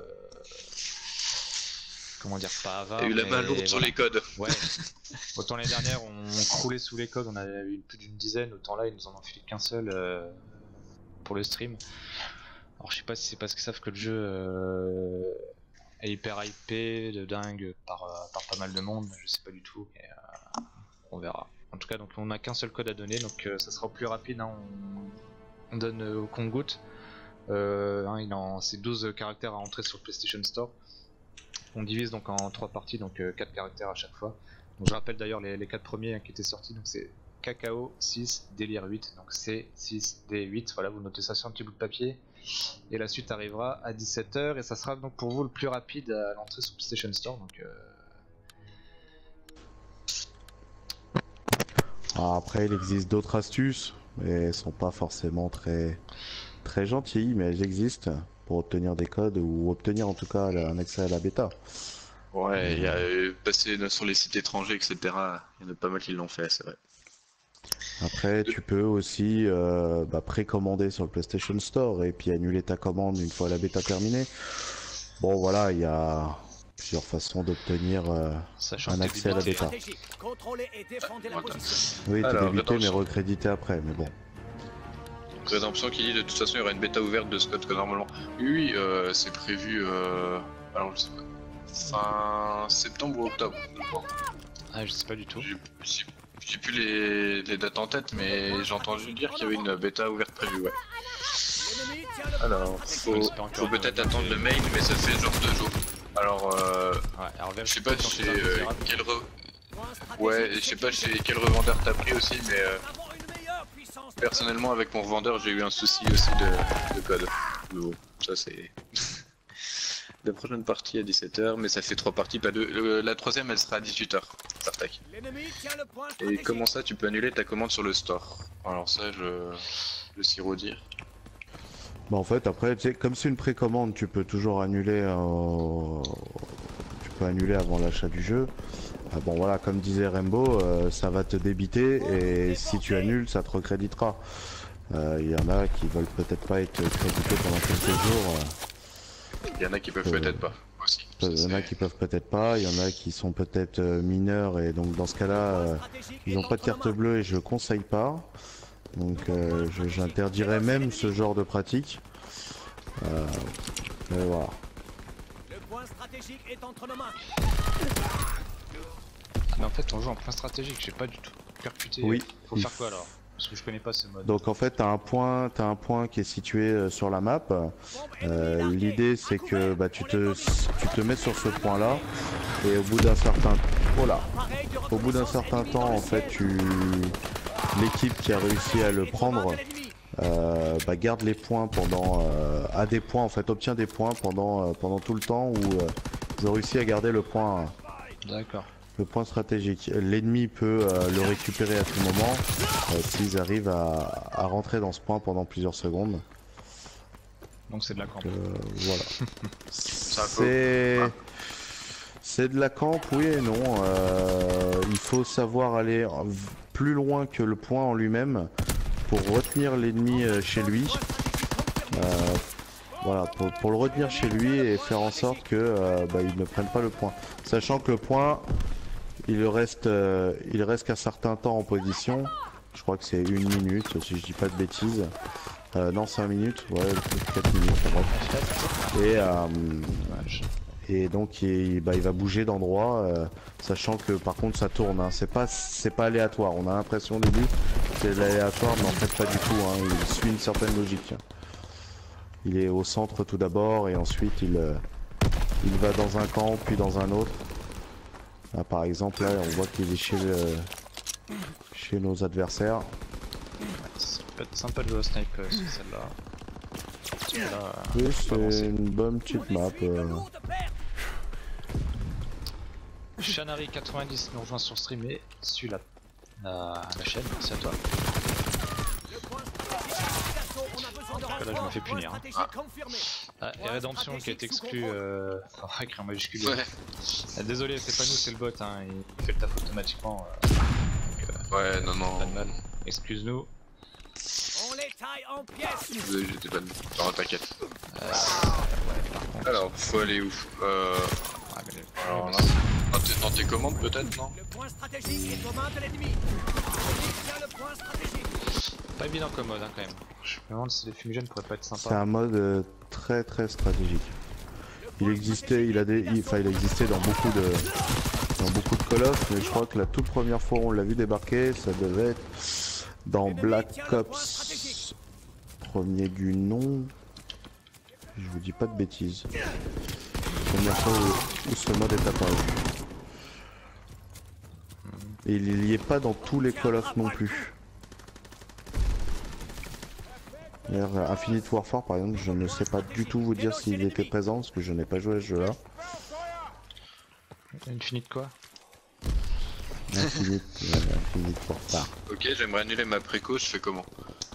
comment dire, pas avare. T'as eu la mais main lourde sur voilà. les codes. Ouais, autant l'année dernière on croulait sous les codes, on avait eu plus d'une dizaine, autant là ils nous en ont filé qu'un seul euh, pour le stream. Alors je sais pas si c'est parce qu'ils savent que le jeu euh, est hyper hypé de dingue par, euh, par pas mal de monde, je sais pas du tout, mais euh, on verra. En tout cas donc on a qu'un seul code à donner, donc euh, ça sera plus rapide, hein, on, on donne euh, au compte-gouttes. Euh, hein, il en c'est douze caractères à entrer sur le PlayStation Store. On divise donc en trois parties, donc euh, quatre caractères à chaque fois. Donc je rappelle d'ailleurs les, les quatre premiers hein, qui étaient sortis, donc c'est Cacao six, Délire huit, donc C six D huit, voilà, vous notez ça sur un petit bout de papier. Et la suite arrivera à dix-sept heures et ça sera donc pour vous le plus rapide à l'entrée sur PlayStation Store. Donc, euh... Alors après il existe d'autres astuces, mais elles sont pas forcément très, très gentilles, mais elles existent pour obtenir des codes ou obtenir en tout cas un accès à la bêta. Ouais, il y a euh, passé sur les sites étrangers, et cetera. Il y en a pas mal qui l'ont fait, c'est vrai. Après, tu peux aussi euh, bah, précommander sur le PlayStation Store et puis annuler ta commande une fois la bêta terminée. Bon, voilà, il y a plusieurs façons d'obtenir euh, Sachant un que accès à la t'es bêta. Stratégique. Contrôlez et défendez la position. Oui, t'es Alors, débité mais attention. recrédité après, mais bon. Rédemption qui dit de toute façon il y aura une bêta ouverte de ce code que normalement. Oui, oui, euh, c'est prévu. Euh... Alors je sais pas. Fin septembre ou octobre. Ah, je sais pas du tout. J'ai j'ai- j'ai plus les, les dates en tête, mais j'ai entendu dire qu'il y avait une bêta ouverte prévue, ouais. L'ennemi tient le Alors, point stratégique. faut, Ouais, c'est pas encore faut peut-être euh, attendre le mail, mais ça fait genre deux jours. Alors, euh, Ouais, alors je sais pas chez euh, quel re... Point stratégique ouais, je sais pas chez quel revendeur t'as pris aussi, mais euh, Avons une meilleure puissance de personnellement avec mon revendeur j'ai eu un souci aussi de, de code. Mais bon, ça c'est... La prochaine partie à dix-sept heures, mais ça fait trois parties, pas deux. Le- la troisième elle sera à dix-huit heures. Tartac. L'ennemi tient le point Et stratégique. comment ça tu peux annuler ta commande sur le store? Alors ça je... Je sais redire. Bah en fait, après, tu sais, comme c'est une précommande, tu peux toujours annuler. euh, Tu peux annuler avant l'achat du jeu. Ah bon voilà, comme disait Rainbow, euh, ça va te débiter et si tu annules, ça te recréditera. Euh, Il y en a qui veulent peut-être pas être crédités pendant quelques jours. euh, Il y en a qui peuvent Euh, peut-être pas aussi. Il y en a Ça, qui peuvent peut-être pas, il y en a qui sont peut-être euh, mineurs et donc dans ce cas-là, euh, ils n'ont pas de carte bleue et je conseille pas. Donc euh, je- j'interdirais même ce genre de pratique. Euh, mais voilà. Le point stratégique est entre nos mains. Mais en fait on joue en point stratégique, j'ai pas du tout percuté. Oui. Faut il faire quoi alors? Parce que je connais pas ce mode. Donc en fait, t'as un point, t'as un point qui est situé euh, sur la map. Euh, L'idée c'est que bah, tu te, tu te mets sur ce point-là et au bout d'un certain, oh là, au bout d'un certain temps, en fait, tu, l'équipe qui a réussi à le prendre, euh, bah, garde les points pendant, euh, a des points en fait, obtient des points pendant, euh, pendant tout le temps où euh, ils ont réussi à garder le point. D'accord. Le point stratégique. L'ennemi peut euh, le récupérer à tout moment euh, s'ils arrivent à, à rentrer dans ce point pendant plusieurs secondes. Donc c'est de la camp. Euh, voilà. un peu- C'est c'est de la camp, oui et non. Euh, il faut savoir aller v- plus loin que le point en lui-même pour retenir l'ennemi euh, chez lui. Euh, voilà, pour, pour le retenir chez lui et faire en sorte que euh, bah, il ne prenne pas le point. Sachant que le point, il reste, euh, il reste qu'un certain temps en position. Je crois que c'est une minute, si je dis pas de bêtises. Euh, non, cinq minutes, ouais, quatre minutes. Bref. Et, euh, Et donc il, bah, il va bouger d'endroit, euh, sachant que par contre ça tourne, hein. C'est pas, c'est pas aléatoire, on a l'impression au début c'est aléatoire mais en fait pas du tout, hein. Il suit une certaine logique. Il est au centre tout d'abord et ensuite il, euh, il va dans un camp puis dans un autre. Là, par exemple là on voit qu'il est chez, le, chez nos adversaires. Ça peut être sympa de jouer au snipe euh, sur celle-là. Là, Oui, euh, c'est une bonne petite map. Euh... Shanari quatre-vingt-dix nous rejoint sur stream et suit la, la, la chaîne, merci à toi. Là je me fais punir. Hein. Ah. Ah, et Rédemption qui a été exclu euh... enfin, écrit en majuscule. Ouais. Ah, désolé, c'est pas nous, c'est le bot, hein. Il fait le taf automatiquement. Euh... Donc, euh, ouais, non, non. Pas de mal. Excuse-nous. On les taille en pièces. Désolé, j'étais pas de... Non, t'inquiète. Euh... Ouais, par contre... Alors, faut aller où euh... Ah, mais... Alors là... Dans tes, dans tes commandes peut-être, non? Le point stratégique est aux mains de l'ennemi. Le point stratégique. Pas évident comme mode hein, quand même. Je me demande si les fumigènes pourraient pas être sympas. C'est un mode euh, très très stratégique. Il existait, il a des, il, enfin il a existé dans beaucoup de, dans beaucoup de Call of, mais je crois que la toute première fois où on l'a vu débarquer, ça devait être dans Black Ops premier du nom. Je vous dis pas de bêtises. Première fois où, où ce mode est apparu. Et il n'y est pas dans tous les Call of non plus. D'ailleurs, Infinite Warfare par exemple, je ne sais pas du tout vous dire s'il était présent parce que je n'ai pas joué à ce jeu là. Infinite quoi? Infinite, euh, Infinite Warfare. Ok, j'aimerais annuler ma préco, je fais comment?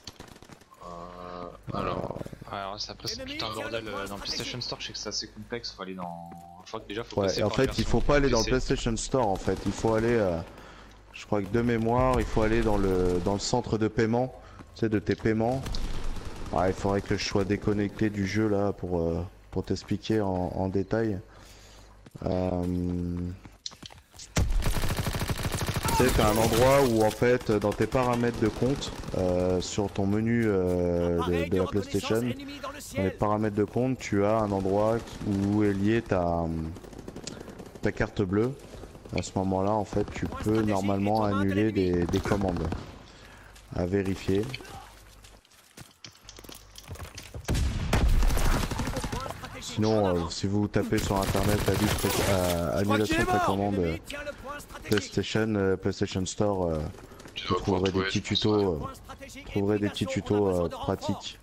euh, Alors... Alors ça après c'est tout un bordel euh, dans le PlayStation Store, je sais que c'est assez complexe, faut aller dans... Je crois que déjà faut ouais, passer en par fait il faut pas aller dans le PlayStation Store en fait, il faut aller, euh, je crois que de mémoire, il faut aller dans le, dans le centre de paiement, tu sais, de tes paiements. Ah, il faudrait que je sois déconnecté du jeu là pour, euh, pour t'expliquer en, en détail. Euh... Tu sais, t'as un endroit où en fait dans tes paramètres de compte, euh, sur ton menu euh, de, de la PlayStation, dans les paramètres de compte, tu as un endroit où est liée ta, ta carte bleue. À ce moment là en fait tu peux normalement annuler des, des commandes à vérifier. Sinon, euh, si vous tapez sur internet euh, annulation précommande euh, PlayStation, euh, PlayStation Store, euh, vous trouverez des petits tutos, euh, trouverez des petits tutos euh, pratiques.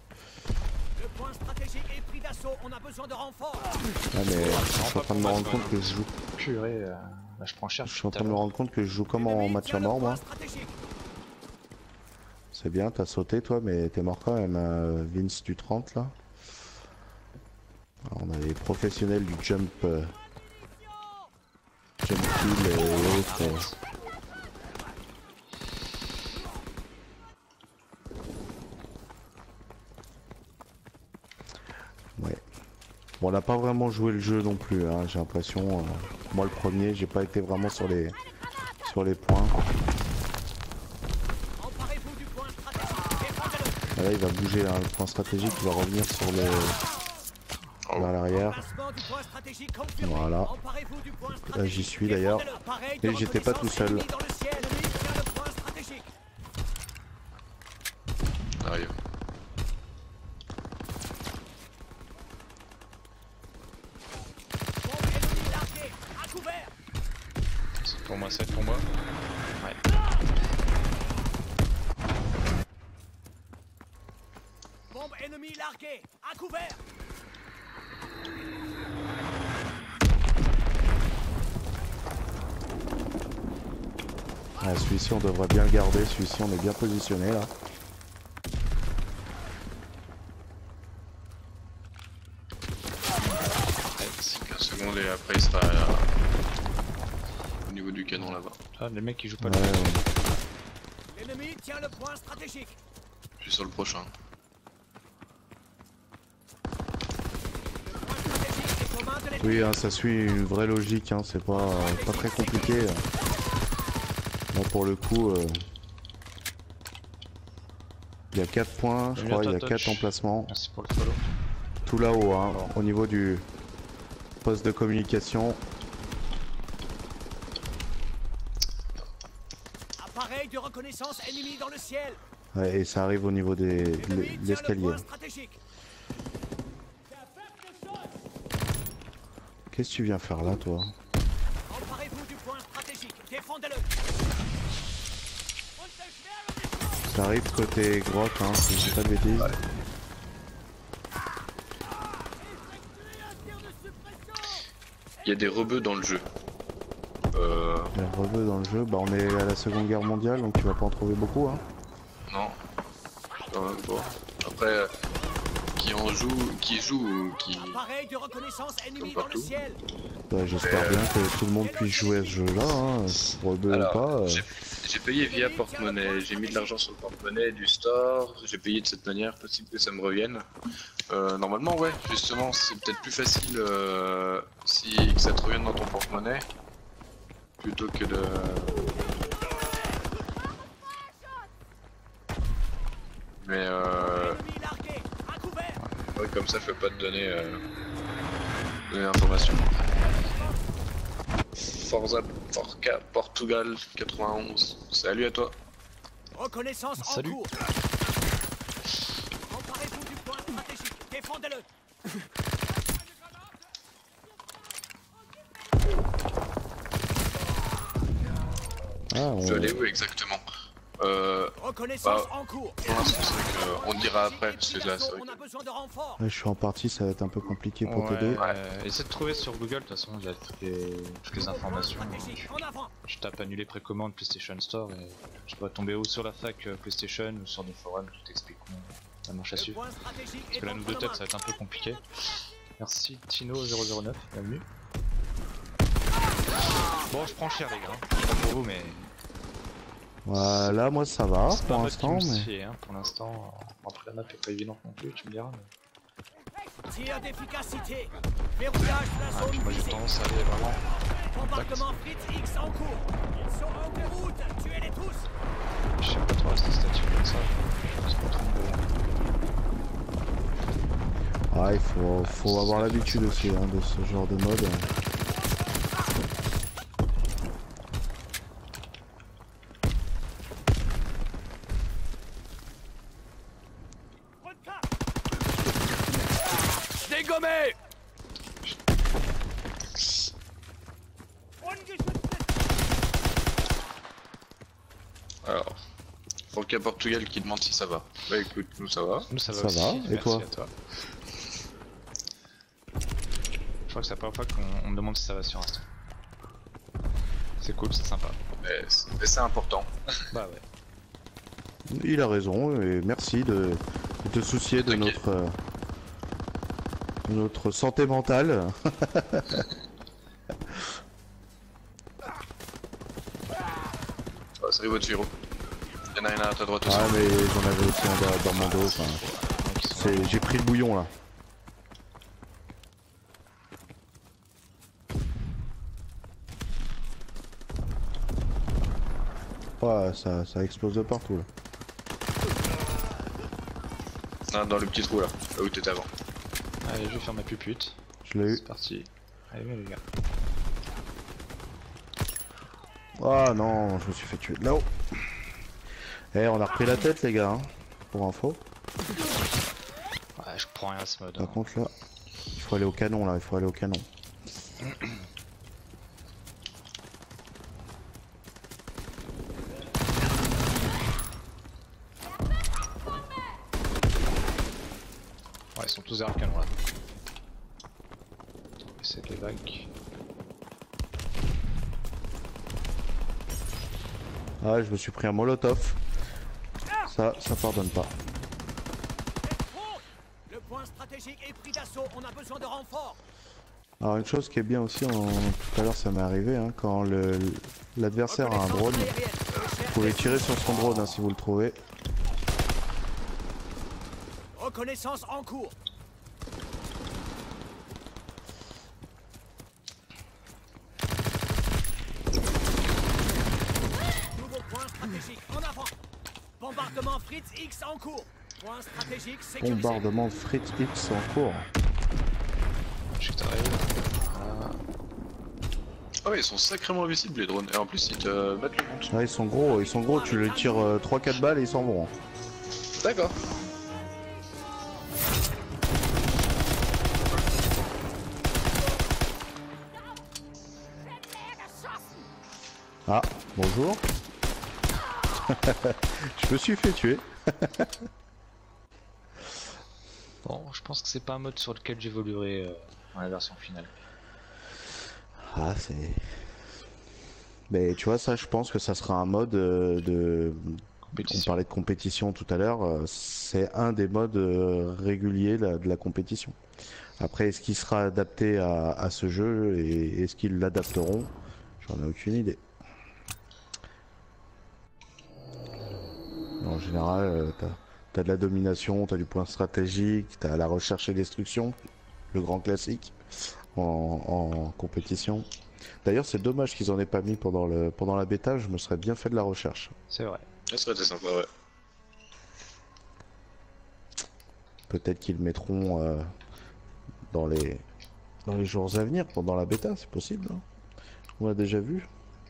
Ah mais je suis en train de me rendre compte que je joue. Purée, euh, là, je prends cher. Je suis en train de me rendre compte que je joue comme en match à mort moi. C'est bien, t'as sauté toi, mais t'es mort quand même, euh, Vince du trente là. Alors, on a les professionnels du jump, euh, jump kill et autres. Euh. Ouais. Bon, on n'a pas vraiment joué le jeu non plus, hein, j'ai l'impression. Euh, moi le premier, j'ai pas été vraiment sur les sur les points. Ah, là il va bouger hein, le point stratégique, il va revenir sur le vers l'arrière. Voilà. Là j'y suis d'ailleurs. Et j'étais pas tout seul. Arrive. C'est pour moi, c'est pour moi. Ouais. Bombe ennemie larguée, à couvert. Ah, celui-ci on devrait bien le garder, celui-ci on est bien positionné là. quinze secondes et après il sera euh, au niveau du canon là-bas. Ah, les mecs qui jouent pas Ouais, le ouais. L'ennemi tient le point stratégique. Je suis sur le prochain. Oui, hein, ça suit une vraie logique, hein, c'est pas, pas très compliqué. Là pour le coup, euh, il y a quatre points, je crois, il y a quatre emplacements. Merci pour le follow. Tout là-haut, hein, au niveau du, Poste de communication. Appareil de reconnaissance ennemi dans le ciel. Ouais, et ça arrive au niveau des, de Ennemi tient le l'escalier. point stratégique. Qu'est-ce que tu viens faire là, toi? Emparez-vous du point stratégique. Défendez-le. Ça arrive côté grotte, hein, si je dis pas de bêtises. Ouais. Il y a des rebeux dans le jeu. Euh... Les rebeux dans le jeu, bah on est à la seconde guerre mondiale donc tu vas pas en trouver beaucoup hein. Non. Quand même pas. Après, euh, qui en joue, qui joue ou qui... Appareil de reconnaissance ennemi Comme dans le partout. ciel. Bah, j'espère Euh, bien que tout le monde puisse jouer à ce jeu là, hein, rebeux ou Alors, pas. euh. j'ai- j'ai payé via porte-monnaie, j'ai mis de l'argent sur le porte-monnaie du store, j'ai payé de cette manière, possible que ça me revienne. Euh, normalement ouais, justement c'est peut-être plus facile euh, si que ça te revienne dans ton porte-monnaie plutôt que de... Mais euh, Ennemi largué. À couvert. ouais, comme ça je peux pas te donner, euh, donner l'information. Forza Forca Portugal quatre-vingt-onze, salut à toi. Reconnaissance Salut. en cours. Emparez-vous du point stratégique. Défendez-le. Ah, on... Je l'ai où exactement? Euh, Reconnaissance Bah, en cours. pour l'instant c'est vrai qu'on le dira après parce que là c'est vrai On a que... besoin de renforts. Ouais, je suis en partie, ça va être un peu compliqué pour Ouais, t'aider. euh, essaie de trouver sur Google, de toute façon il y a toutes les, toutes les informations. Stratégique. En avant. Je tape annuler précommande PlayStation Store et je dois tomber ou sur la fac euh, PlayStation ou sur des forums qui t'expliqueront la marche à Le suivre. point stratégique Parce est que là nous entre deux nos têtes mains. ça va être un peu compliqué. Merci Tino zéro zéro neuf, bienvenue. Bon je prends cher les gars, je sais pas pour vous mais Voilà, moi ça va c'est pas pour un mode qui l'instant, me mais... sied, hein, pour l'instant. Après la map est pas évidente non plus, tu me diras. Mais... Tir d'efficacité. Verrouillage de la Ah, zone puis moi j'ai visée. tendance à aller vraiment. Bombardement Fritz X en cours. Ils sont en déroute. Tuez-les tous. Je sais pas trop rester statique comme ça. Je sais pas trop me lever. Ah, il faut, faut avoir l'habitude aussi hein, de ce genre de mode. Dégommé. Alors, Forca Portugal qui demande si ça va. Bah écoute, nous ça va. Nous ça va Ça aussi, va, et merci toi à toi. Je crois que c'est la première fois qu'on on me demande si ça va sur Insta. C'est cool, c'est sympa. Mais c'est mais c'est important. Bah ouais. Il a raison et merci de, de te soucier de Ok. notre, euh, de notre santé mentale. Oh, salut votre Giro. Y'en a rien à ta droite aussi. Ah mais j'en avais aussi un dans, dans mon dos. enfin, Donc, ils sont- c'est- J'ai pris le bouillon là. Ouais, ça, ça explose de partout là. Ah, dans le petit trou là, là où t'étais avant. Allez, je vais faire ma pupute. Je l'ai eu. C'est parti. Allez, viens les gars. Ah non, je me suis fait tuer de là-haut. Eh, on a repris la tête les gars, hein, pour info. Ouais, je prends rien à ce mode. Par hein. contre là, il faut aller au canon là, il faut aller au canon. Ouais, ils sont tous derrière le canon là. On va essayer de les vagues. Ah, je me suis pris un molotov. Ça, ça pardonne pas. Le point stratégique est pris d'assaut. On a besoin de renforts. Alors une chose qui est bien aussi, en- tout à l'heure ça m'est arrivé, hein, quand le- l'adversaire a un drone, vous pouvez tirer sur son drone hein, si vous le trouvez. Reconnaissance en cours. Nouveau point stratégique en avant. Bombardement Fritz X en cours. Point stratégique sécurisé. Bombardement de Fritz X en cours. Je t'arrive. Ah ouais, ils sont sacrément visibles les drones. Et en plus, ils te mettent le compte. Ouais, ils sont gros, ils sont gros, tu les tires euh, trois quatre balles et ils s'en vont. hein. D'accord. Ah, bonjour. Je me suis fait tuer. Bon, je pense que c'est pas un mode sur lequel j'évoluerai euh, dans la version finale. Ah, c'est... Mais tu vois, ça, je pense que ça sera un mode euh, de... On Compétition. parlait de compétition tout à l'heure, euh, c'est un des modes euh, réguliers là, de la compétition. Après, est-ce qu'il sera adapté à, à ce jeu et est-ce qu'ils l'adapteront? J'en ai aucune idée. En général, euh, t'as, t'as de la domination, t'as du point stratégique, t'as la recherche et destruction, le grand classique en, en compétition. D'ailleurs, c'est dommage qu'ils en aient pas mis pendant, le, pendant la bêta, je me serais bien fait de la recherche. C'est vrai. Ça serait été sympa, ouais. Peut-être qu'ils le mettront euh, dans, les, dans les jours à venir, pendant la bêta, c'est possible. Hein. On l'a déjà vu.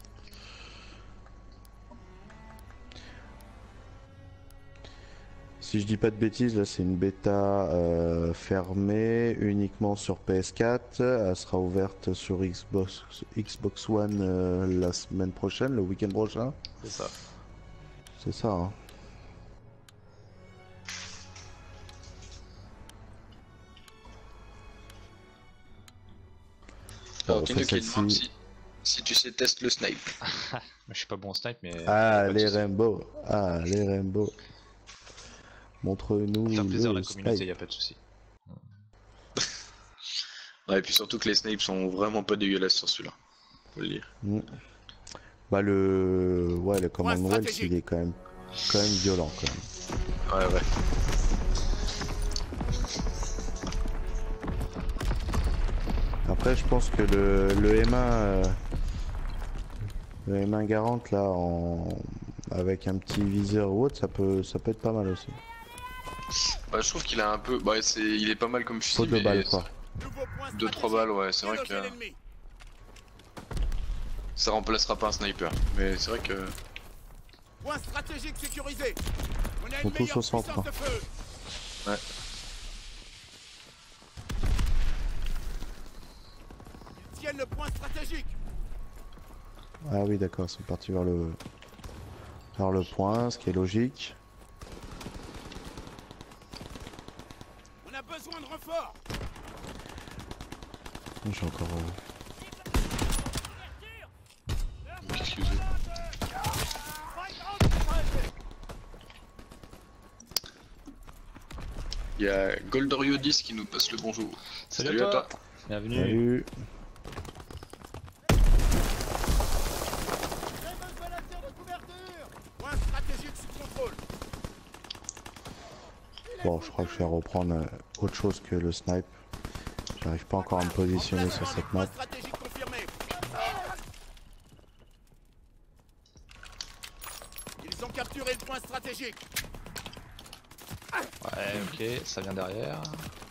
Si je dis pas de bêtises, là c'est une bêta euh, fermée uniquement sur P S quatre. Elle sera ouverte sur Xbox, Xbox One euh, la semaine prochaine, le week-end prochain. C'est ça. C'est ça. Hein. Alors, Bon, Tino qui celle-ci- demande si, si tu sais test le snipe. Je suis pas bon au snipe, mais. Ah, pas de les souci. Rainbow. Ah, les Rainbow. Montre-nous Faire plaisir à le la communauté, snipe. y a pas de souci. Ouais, et puis surtout que les snipes sont vraiment pas dégueulasses sur celui-là. Faut le dire. Mm. Bah le... Ouais, le Commonwealth, stratégique. il est quand même, quand même violent quand même. Ouais, ouais. Après, je pense que le, le M un, euh, le M un Garante là, en... avec un petit viseur ou autre, ça peut, ça peut être pas mal aussi. Bah, je trouve qu'il a un peu. Bah, c'est... il est pas mal comme fusil. Faut deux mais balles quoi. Nouveau point deux trois stratégique. balles, ouais, c'est vrai Déloger que l'ennemi. ça remplacera pas un sniper. Mais c'est vrai que. Point stratégique sécurisé. On a Sont une tous meilleure au centre, puissance de feu. Ouais. Ils tiennent le point stratégique. Ah oui, d'accord, ils sont partis vers le, vers le point, ce qui est logique. On a besoin de renfort. J'ai encore. euh, Qu'est-ce que c'est? Il y a Goldorio dix qui nous passe le bonjour. Salut, à toi. Bienvenue. Salut. Point stratégique sous contrôle. Bon, je crois que je vais reprendre euh, autre chose que le snipe. J'arrive pas encore à me positionner sur Emplacement cette du point map. stratégique confirmé. Ils ont capturé le point stratégique. Ouais, ok, ça vient derrière.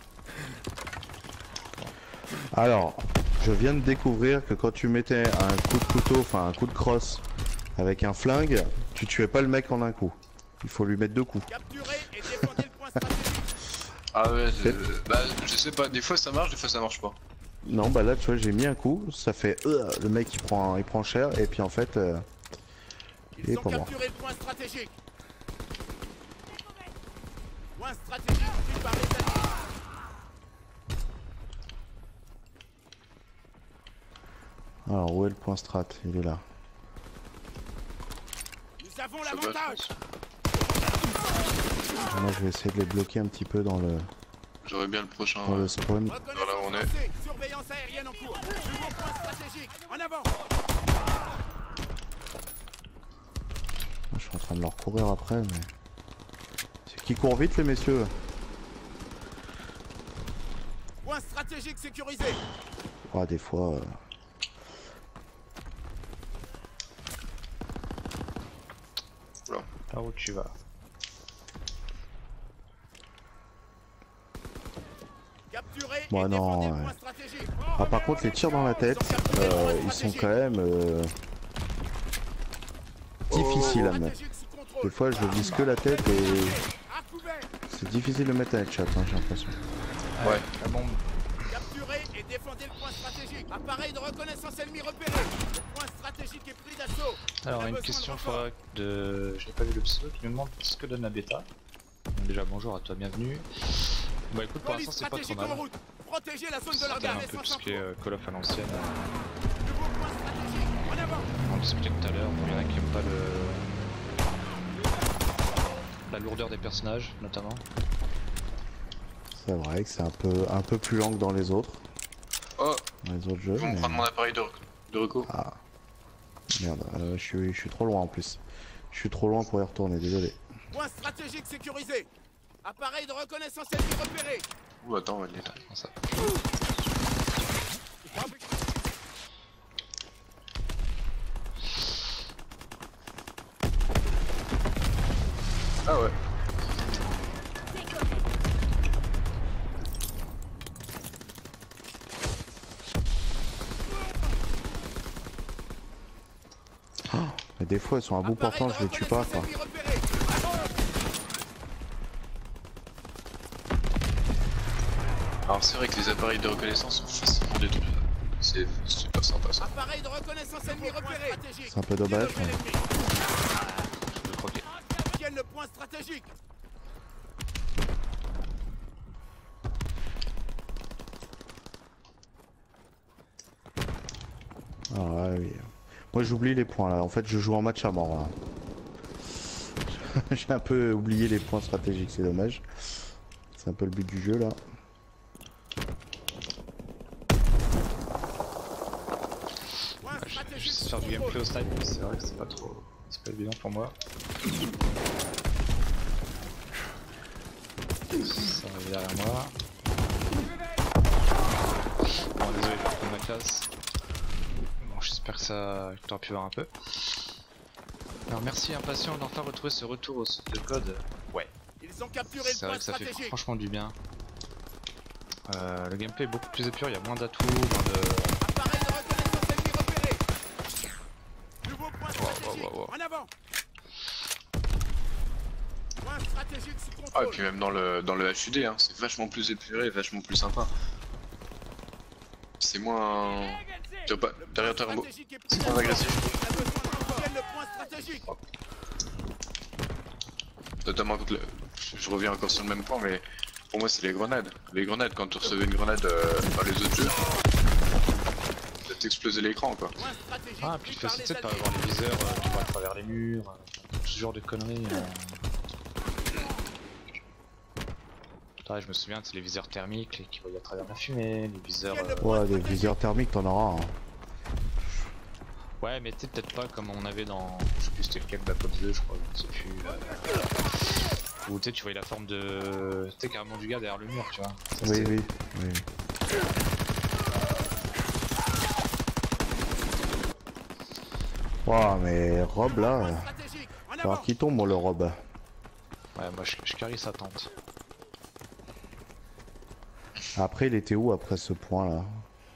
Alors, je viens de découvrir que quand tu mettais un coup de couteau, enfin un coup de crosse avec un flingue, tu tuais pas le mec en un coup. Il faut lui mettre deux coups. Capturé et défendez le point stratégique. Ah ouais, C'est- euh, bah je sais pas, des fois ça marche, des fois ça marche pas. Non, bah là, tu vois, j'ai mis un coup, ça fait euh, le mec il prend, il prend cher, et puis en fait, euh, il Ils est ont pas mort. capturé le point stratégique. Point stratégique pris par les alliés. Alors, où est le point strat? Il est là. Nous avons Ça va, l'avantage. je pense. Moi, je vais essayer de les bloquer un petit peu dans le, J'aurais bien le prochain. dans ouais. le spawn. Reconnaissance Voilà, on est. lancée. Surveillance aérienne en cours. Nouveau point stratégique. En avant. Je suis en train de leur courir après, mais... C'est qui court vite, les messieurs? Point stratégique sécurisé. Ah, des fois... euh, Par où tu vas? Capturé Moi et non. défendez le Ouais. point stratégique. Ah, par contre, les tirs dans la tête, euh, ils sont quand même euh, difficiles à mettre. Stratégique sous contrôle. Des fois, je vise que la tête et À couvert. c'est difficile de mettre un headshot, hein, j'ai l'impression. Ouais. La bombe. Capturez et défendez le point stratégique. Appareil de reconnaissance ennemi repéré. Le point stratégique est pris d'assaut. Alors, On a une besoin question de renfort. faudra de. Je n'ai pas vu le pseudo qui nous demande ce que donne la bêta. Donc, déjà, bonjour à toi, bienvenue. Bah, écoute, pour Police l'instant, c'est pas trop stratégique mal. en route. Protégez la zone de Ça leur donne un garde. peu tout ce qui est euh, Call of à l'ancienne. Nouveau point stratégique. En avant. On discutait tout à l'heure, il y en a qui aiment pas le. La lourdeur des personnages, notamment. C'est vrai que c'est un peu, un peu plus lent que dans les autres, Oh, dans les autres jeux. ils vont mais- prendre mon appareil de, de recours. Ah. Merde, euh, je, suis, je suis trop loin en plus. Je suis trop loin pour y retourner, désolé. Point stratégique sécurisé. Appareil de reconnaissance ennemi repéré. Ouh, attends, elle est là. Comment ça Ah ouais. Mais des fois, ils sont à bout Appareil portant, de je les tue pas, reconnaissance quoi. ennemi repéré. Alors c'est vrai que les appareils de reconnaissance sont facilement détruits. C'est super sympa ça. Appareil de reconnaissance ennemi repéré. C'est un peu dommage, mais... Je vais croquer. Tiennent le point stratégique. Ah ouais, oui. Moi j'oublie les points là, en fait je joue en match à mort là. J'ai un peu oublié les points stratégiques, c'est dommage. C'est un peu le but du jeu là. Point Ouais, je- je stratégique sais sous faire du contrôle. gameplay au snipe, mais c'est vrai que c'est pas trop. C'est pas évident pour moi. Ça arrive derrière moi. Bon, désolé, je vais prendre ma classe. Bon, j'espère que ça. que t'auras pu voir un peu. Alors, merci Impatient d'en enfin retrouver ce retour au sud de code. Ouais, Ils ont capturé le c'est vrai point que ça fait stratégique. franchement du bien. Euh, le gameplay est beaucoup plus épuré, il y a moins d'atouts, moins de. Appareil de reconnaissance ennemi repéré. Nouveau point Wow, wow, stratégique. wow, wow. En avant. Point stratégique sous Ah et contrôle. puis même dans le dans le H U D, hein, c'est vachement plus épuré, vachement plus sympa. C'est moins. Tu vois pas Le point derrière toi, Rambo. stratégique est pris C'est moins d'assaut. agressif. On a besoin de renfort. Tiennent le point stratégique. Notamment quand le... je, je reviens encore sur le même point, mais pour moi c'est les grenades. Les grenades, quand tu recevais une grenade euh, dans les autres jeux, ça t'explosait l'écran quoi. Point stratégique Ah, puis pris tu par fais les tu sais, pas alliés. avoir les viseurs euh, qui vont à travers les murs, euh, ce genre de conneries. Euh... Putain, je me souviens, c'est les viseurs thermiques les qui voyaient à travers la fumée, les viseurs. Tiennent euh, le point Ouais, des stratégique. viseurs thermiques, t'en auras un. Ouais, mais tu sais, peut-être pas comme on avait dans. Je sais plus c'était lequel, Black Ops deux, je crois, je sais plus. Euh... Où tu sais, tu voyais la forme de. Tu sais, carrément du gars derrière le mur, tu vois. Ça, Oui, c'était- oui, oui. Ouah, mais Rob là, Point euh, stratégique. En alors avant. qui tombe moi, le Rob. Ouais, moi je, je carry sa tente. Après, il était où après ce point là?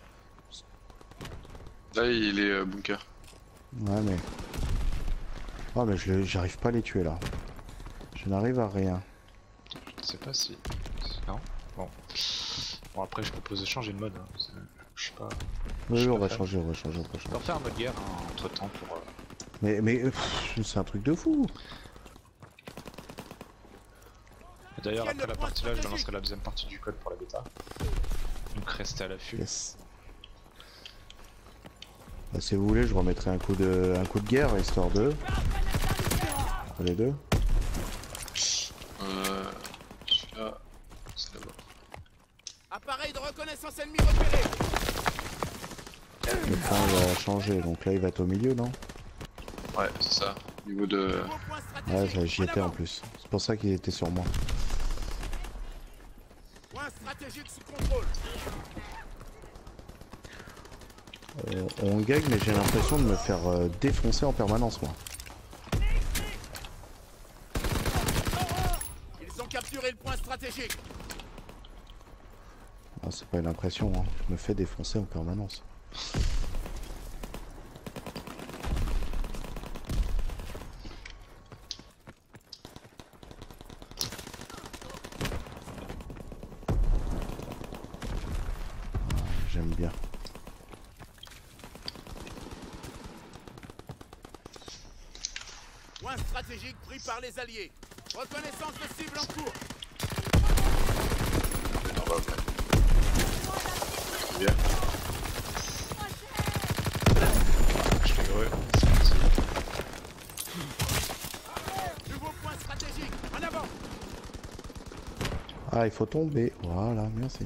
Là il est euh, bunker. Ouais, mais. Oh, mais je le- j'arrive pas à les tuer là. Je n'arrive à rien. Je sais pas si. Non. Bon. Bon, après, je propose de changer de mode. Hein. c'est- Je sais pas. Oui, Je oui, on peux va faire. changer, on va changer, on va Je changer. peux refaire un mode guerre hein, entre temps pour. euh, Mais, mais euh, pff, c'est un truc de fou. Et D'ailleurs, Tiens, après le la point partie là, je stratégique. lancerai la deuxième partie du code pour la bêta. Donc restez à l'affût. Yes. Bah, si vous voulez, je remettrai un coup de, un coup de guerre histoire de. Entre les deux. Euh. Celui-là, c'est là-bas. Appareil de reconnaissance ennemi repéré. Le point va changer, donc là il va être au milieu, non? Ouais, c'est ça. Au niveau de. Nouveau point Ouais, stratégique. ça, j'y En étais en avant. plus. C'est pour ça qu'il était sur moi. Point stratégique sous contrôle. Euh, on gagne, mais j'ai l'impression de me faire euh, défoncer en permanence, moi. Ils ont capturé le point stratégique. Ah, c'est pas une impression, hein. Je me fais défoncer en permanence. J'aime bien. Point stratégique pris par les alliés. Reconnaissance de cible en cours. Bien. Je l'ai heureux. Nouveau point stratégique. En avant. Ah, il faut tomber. Voilà, merci.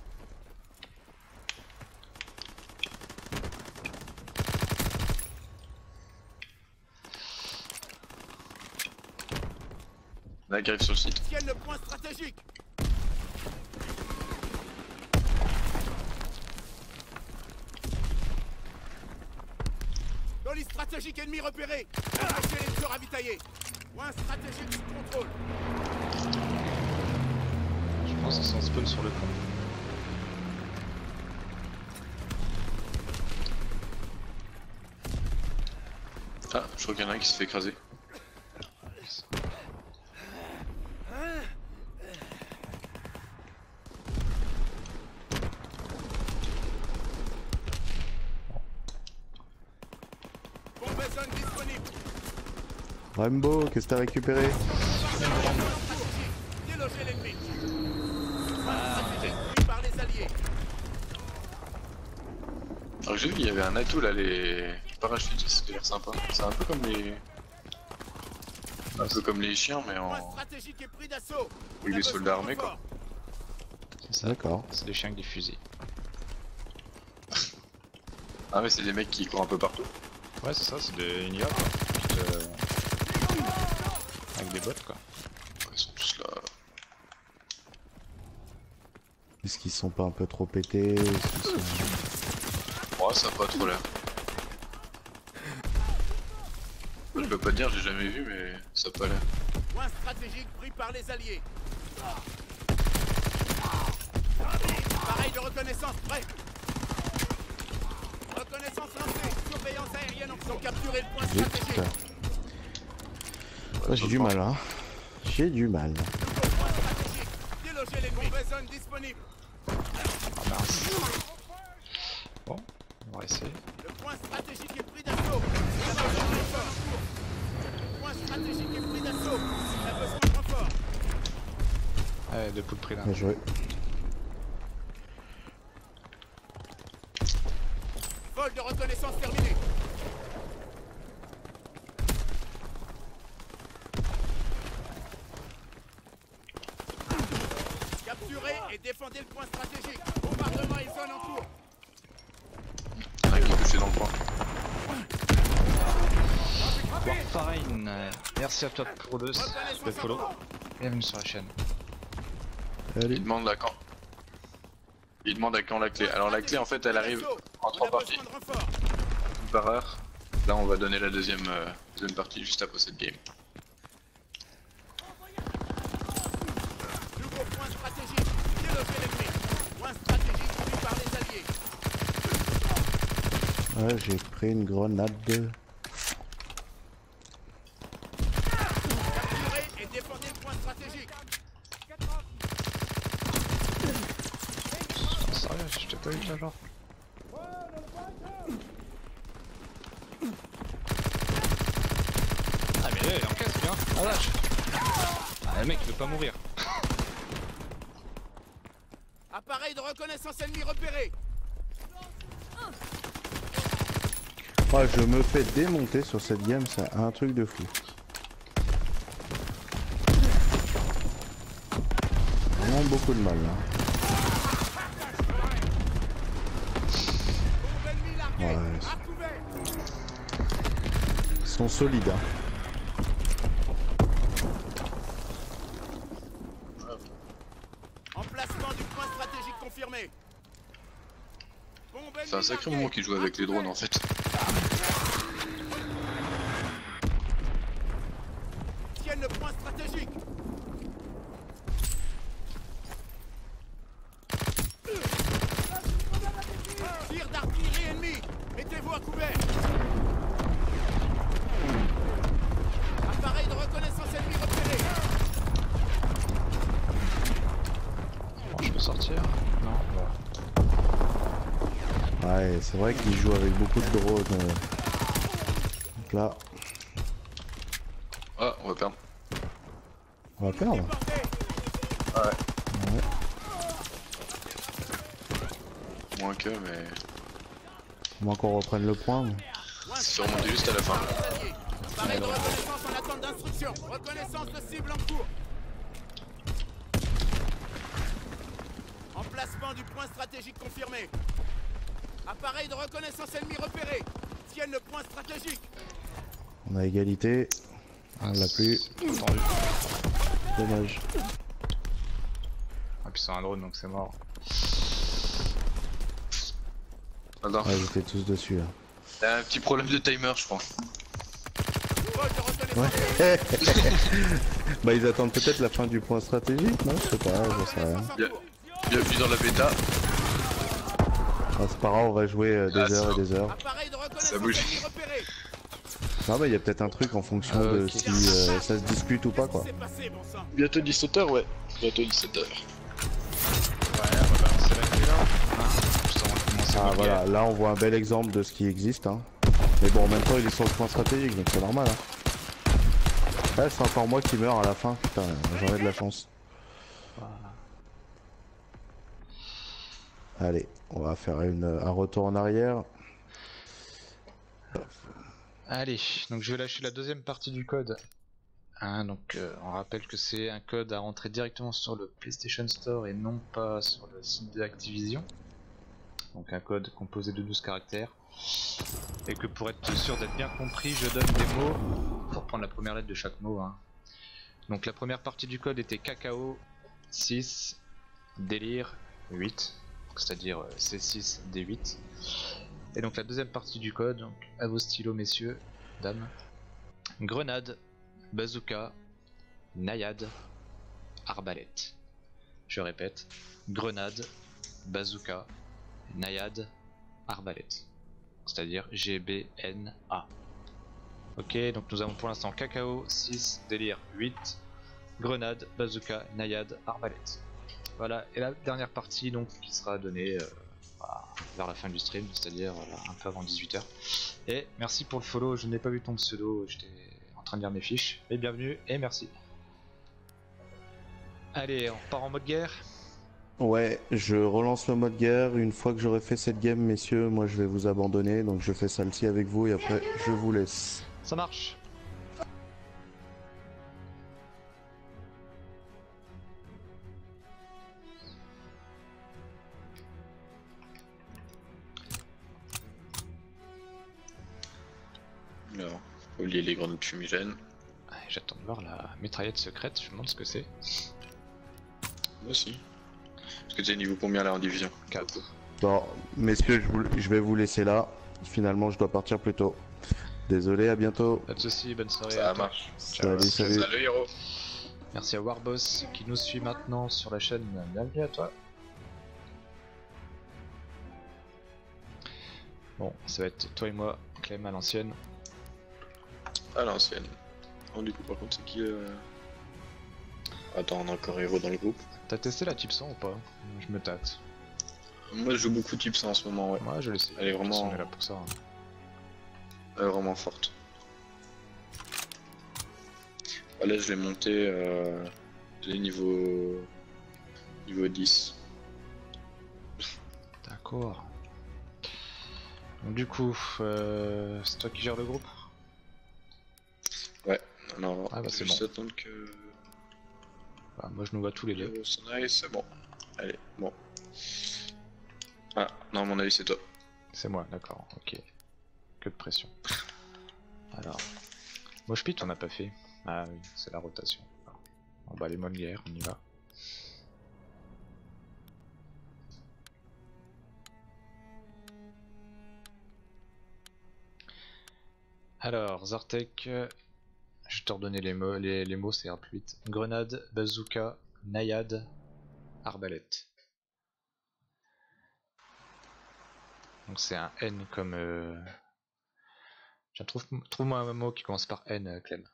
Là, qui arrive sur le site. Tiennent le point stratégique. Colis stratégique ennemi repéré. Empêchez-les de se ravitailler. Point stratégique sous contrôle. Je pense qu'ils sont spawn sur le pont. Ah, je crois qu'il y en a un qui se fait écraser. Bombe zone disponible. Rambo, qu'est-ce que t'as récupéré? Délogez l'ennemi. Stratégique pris par les alliés. Alors j'ai vu qu'il y avait un atout là, les parachutistes, ça a l'air sympa. C'est un peu comme les... Un peu comme les chiens mais Point en... stratégique est pris d'assaut. avec des soldats armés quoi. C'est ça. D'accord. C'est des chiens avec des fusils. Ah mais c'est des mecs qui courent un peu partout. Ouais, c'est ça, c'est des N I A quoi. Petite, euh, avec des bots quoi. Ils sont tous là. Est-ce qu'ils sont pas un peu trop pétés? Est-ce qu'ils sont... Ouais, ça a pas trop l'air. Je peux pas te dire, j'ai jamais vu mais ça a pas l'air. Point stratégique pris par les alliés. Pareil de reconnaissance prêt. Reconnaissance lancée. Surveillance aérienne en cours. Capturer le point Zut. stratégique. Ouais, j'ai du mal, hein. J'ai du mal. Nouveau point stratégique. Délogez l'ennemi. Bombe zone disponible. Ah mince. Bon, on va essayer. Le point stratégique est pris d'assaut. Il a besoin de renfort en cours. Le point stratégique est pris d'assaut. Il a besoin de renfort. Ouais, deux poules pris là. Bien joué. Vol de reconnaissance terminé. Capturez et défendez le point stratégique. Bombardement et zone en cours. Il y en a un qui est touché dans le coin. Warfarine, euh, merci à toi pour le, le follow. Bienvenue sur la chaîne. Allez. Il demande la quand. Il demande à quand la clé. Alors la clé en fait elle arrive en trois parties. On a besoin de renfort. Une par heure. Là on va donner la deuxième, euh, deuxième partie juste après cette game. Nouveau point stratégique. Délogez l'ennemi. Point stratégique pris par les alliés. Ouais, j'ai pris une grenade. Capturez et défendez le point stratégique. Sérieux, je t'ai pas eu là genre. Ah mais là il encaisse bien. Ah vache. Ah le mec il veut pas mourir. Appareil de reconnaissance ennemi repéré. Ouais, je me fais démonter sur cette game, c'est un truc de fou. Vraiment beaucoup de mal là. Bombe ennemie larguée. Ouais. À couvert. Ils sont solides, hein. Emplacement du point stratégique confirmé. Bombe C'est un ennemie sacré larguée. moment qu'il joue avec les drones en fait. Tiennent le point stratégique. Ouais, c'est vrai qu'il joue avec beaucoup de drones. euh. Donc là, Ah, on va perdre. on va perdre. Ouais. Ouais. Moins que, mais. Au moins qu'on reprenne le point. mais- C'est remonté juste à la fin. Appareil de reconnaissance en attente d'instruction. Reconnaissance de cible en cours. Emplacement du point stratégique confirmé. Appareil de reconnaissance ennemi repéré. Tiennent le point stratégique. On a égalité. On l'a plus. C'est tendu. Dommage. Ah, puis c'est un drone donc c'est mort. Attends, Ouais, ils étaient tous dessus là. t'as un petit problème de timer, je crois. Vol de reconnaissance. Ouais. Bah ils attendent peut-être la fin du point stratégique, non? Je sais pas, j'en sais rien. En Bien. cours. Bienvenue dans la bêta. Ah, c'est pas grave, on va jouer euh, des Ah, heures et ça. des heures. Appareil de Ça reconnaissance bouge. ennemi repéré. Non bah il y a peut-être un truc en fonction Ah, de ok. si euh, ça se discute ou pas quoi. Qu'est-ce qui s'est passé, bon sang? Bientôt dix-sept heures, ouais. Bientôt dix-sept heures. Ouais, on va balancer la clé là. Hein, juste avant de commencer Ah le voilà, game. là on voit un bel exemple de ce qui existe hein. Mais bon en même temps il est sur le point stratégique donc c'est normal hein. Ouais c'est encore moi qui meurs à la fin, putain j'en ai de la chance. Voilà. Allez, on va faire une, un retour en arrière. Allez, donc je vais lâcher la deuxième partie du code. Hein, donc euh, on rappelle que c'est un code à rentrer directement sur le PlayStation Store et non pas sur le site de Activision. Donc un code composé de douze caractères. Et que pour être sûr d'être bien compris, je donne des mots pour prendre la première lettre de chaque mot. Hein. Donc la première partie du code était cacao six, délire huit, c'est-à-dire euh, C six D huit. Et donc la deuxième partie du code, donc à vos stylos messieurs, dames. Grenade, bazooka, naïade, arbalète. Je répète, grenade, bazooka, naïade, arbalète. C'est-à-dire G B N A. Ok, donc nous avons pour l'instant cacao six, délire huit, grenade, bazooka, naïade, arbalète. Voilà, et la dernière partie donc qui sera donnée euh, bah, vers la fin du stream, c'est-à-dire euh, un peu avant dix-huit heures. Et merci pour le follow, je n'ai pas vu ton pseudo, j'étais en train de lire mes fiches. Et bienvenue et merci. Allez, on repart en mode guerre. Ouais, je relance le mode guerre. Une fois que j'aurai fait cette game, messieurs, moi je vais vous abandonner. Donc je fais celle-ci avec vous et après je vous laisse. Ça marche. Alors, faut lier les grenades fumigènes. Ouais, j'attends de voir la mitraillette secrète, je me demande ce que c'est. Moi aussi. Parce que tu es niveau combien là en division? quatre. Bon, messieurs, je, vous- je vais vous laisser là. Finalement, je dois partir plus tôt. Désolé, à bientôt. Pas de soucis, bonne soirée. Ça à toi. marche. Salut, salut. Salut héros. Merci à Warboss qui nous suit maintenant sur la chaîne. Bienvenue à toi. Bon, ça va être toi et moi, Clem à l'ancienne. À l'ancienne. Oh, du coup, par contre, c'est qui euh... Attends, on a encore héros dans le groupe. T'as testé la type cent ou pas? Je me tâte. Moi, je joue beaucoup Tips en ce moment, ouais. Moi, je le sais. Elle est vraiment- On est là pour ça. hein. Elle est vraiment forte. Ah, là, je l'ai monté. Euh... J'ai niveau. Niveau dix. D'accord. Donc, du coup, euh, c'est toi qui gères le groupe? Ouais, alors, Ah bah, je c'est vais juste attendre que. Bah, moi, je nous vois tous les deux. Héros s'en aille, c'est bon. Allez, bon. Ah, non, à mon avis, c'est toi. C'est moi, d'accord, ok. Que de pression. Alors, Mosh Pit, on n'a pas fait. Ah oui, c'est la rotation. Bon bah les modes guerre, on y va. Alors, Zartek, euh, je vais te redonner les mots, les, les mots, c'est R plus vite. Grenade, bazooka, naïade, arbalète. Donc c'est un N comme... Euh... Tiens, trouve, trouve-moi un mot qui commence par N, euh, Clem.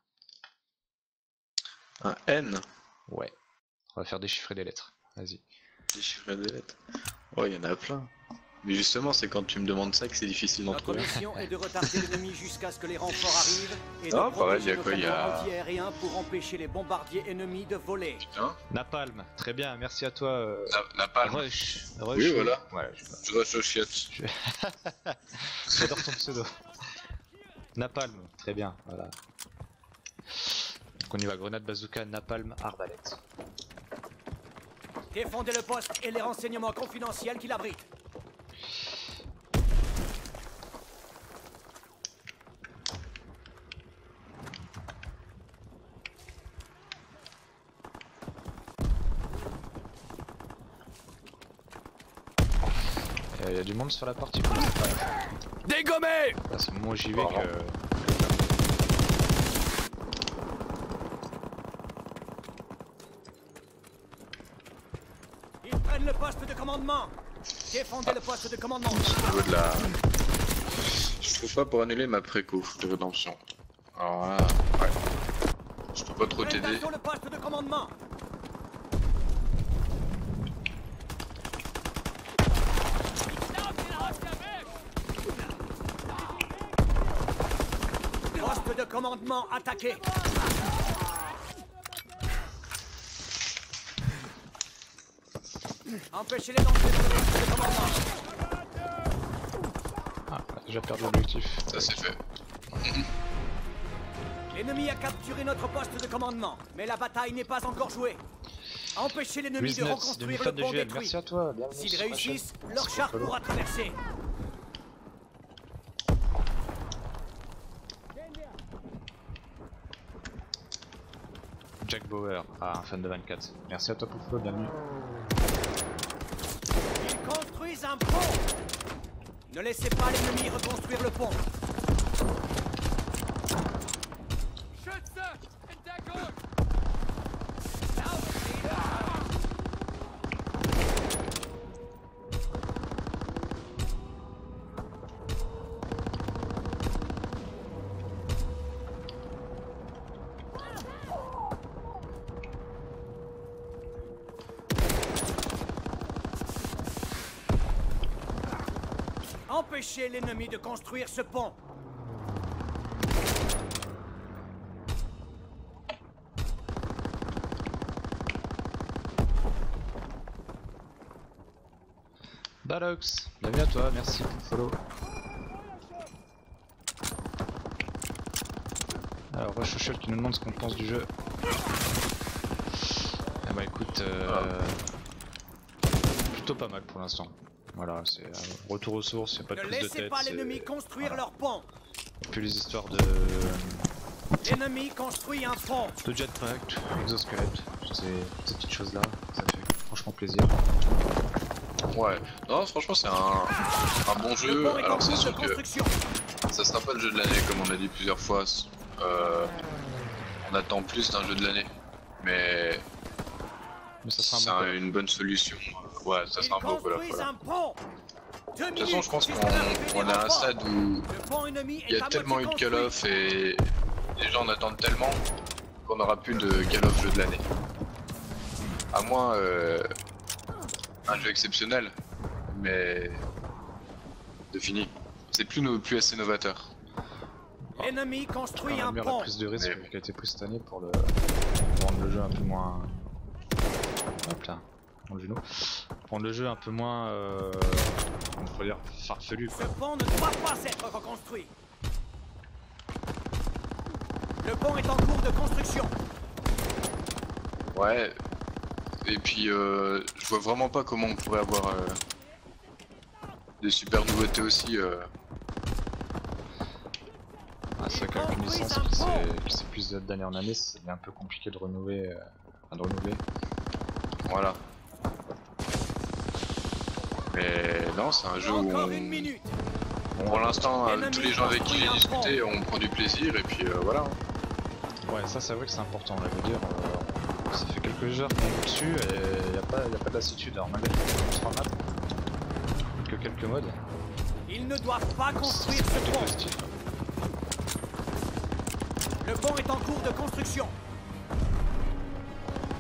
Un N. Ouais. On va faire déchiffrer des lettres. Vas-y. Déchiffrer des lettres. Oh, il y en a plein. Mais justement, c'est quand tu me demandes ça que c'est difficile d'en Notre trouver. mission est de retarder l'ennemi jusqu'à ce que les renforts arrivent et de Ah, pareil, protéger y a nos quoi, y a- camions antiaériens pour empêcher les bombardiers ennemis de voler. Putain, Napalm, très bien, merci à toi. Euh... la, la palme. Rush. Rush. Oui, voilà. Ouais, je sais pas. Je rush aux chiottes. J'adore ton pseudo. Napalm, très bien, voilà. Donc on y va, grenade, bazooka, napalm, arbalète. Défendez le poste et les renseignements confidentiels qu'il abrite. Il y a du monde sur la partie, je sais pas. Dégommé! Là, c'est le moment où j'y vais Oh. que... Ils prennent le poste de commandement. Défendez le poste de commandement. Au niveau de la... Je trouve pas pour annuler ma préco de rédemption. Alors là, ouais. Je peux pas trop Prennent t'aider. d'assaut le poste de commandement. Poste de commandement attaqué. Empêchez-les d'entrer dans le poste de commandement. Ah, on a déjà perdu l'objectif. Ça c'est fait. L'ennemi a capturé notre poste de commandement, mais la bataille n'est pas encore jouée. Empêchez l'ennemi de Business, reconstruire le demi-fan de pont G L, détruit. merci à toi, bienvenue S'ils sur ma chaîne. réussissent, leur Merci char pour le follow. pourra traverser. Jack Bauer, ah, un fan de vingt-quatre. Merci à toi pour le follow, bienvenue. Ils construisent un pont. Ne laissez pas l'ennemi reconstruire le pont. Empêchez l'ennemi de construire ce pont. Balox, bienvenue à toi, merci pour le follow. Alors, Rush Chuchel qui nous demande ce qu'on pense du jeu. Ah bah écoute, euh... plutôt pas mal pour l'instant. Voilà, c'est un retour aux sources, y'a pas de Ne prise de laissez tête. pas l'ennemi c'est- construire voilà. leur pont. Et puis les histoires de, L'ennemi construit un pont. de jetpack, exosquelette, ces, ces petites choses là, ça fait franchement plaisir. Ouais. Non, franchement, c'est un, un bon Le jeu. pont est en Alors, c'est cours de sûr que construction. ça sera pas le jeu de l'année, comme on a dit plusieurs fois. Euh, on attend plus d'un jeu de l'année. Mais Mais ça sera c'est un bon un- une bonne solution. Ouais, ça Ils sera un beau collab. construisent Voilà. un pont. Deux De toute façon, minutes je pense qu'on jusqu'à l'arrivée on des est à un renforts. stade où Le pont ennemi il y est a à tellement eu moitié de Call of et les gens en attendent tellement qu'on n'aura plus de Call of jeu de l'année. À moins euh, un jeu exceptionnel, mais de fini. C'est plus, no- plus assez novateur. L'ennemi Quand construit même un bien la pont. prise de risque Mais- qui a été prise cette année pour, le... pour rendre le jeu un peu moins... Hop là, prends le genou. Rendre le jeu un peu moins... Euh... on pourrait dire farfelu Ce quoi. pont ne doit pas être reconstruit. Le pont est en cours de construction. Ouais. Et puis euh, je vois vraiment pas comment on pourrait avoir euh, des super nouveautés aussi. Euh. Ah, c'est vrai qu'avec une licence qui s'est- qui s'épuise d'année en année, c'est un peu compliqué de renouveler. Euh... enfin, de renouveler. Voilà. Mais non, c'est un jeu où Encore on- une minute. pour l'instant, euh, L'ennemi tous les gens avec qui j'ai construit un discuté, on prend du plaisir et puis euh, voilà. Ouais, ça c'est vrai que c'est important, là, je veux dire. Euh... Ça fait quelques heures qu'on est dessus et il n'y a, pas- y a pas de lassitude. Alors malgré le format, que quelques modes. Ils ne doivent pas C'est construire ce plutôt pont. positif. Le pont est en cours de construction.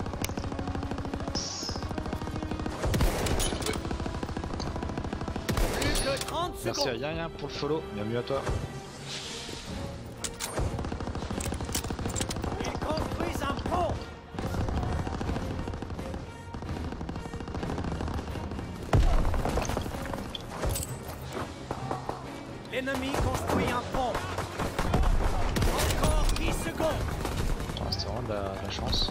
J'ai trouvé. trente Merci secondes. à Yann pour le follow, bienvenue à toi. Ils construisent un pont. L'ennemi construit un pont. Encore dix secondes. Ah, c'était vraiment de la, de la chance.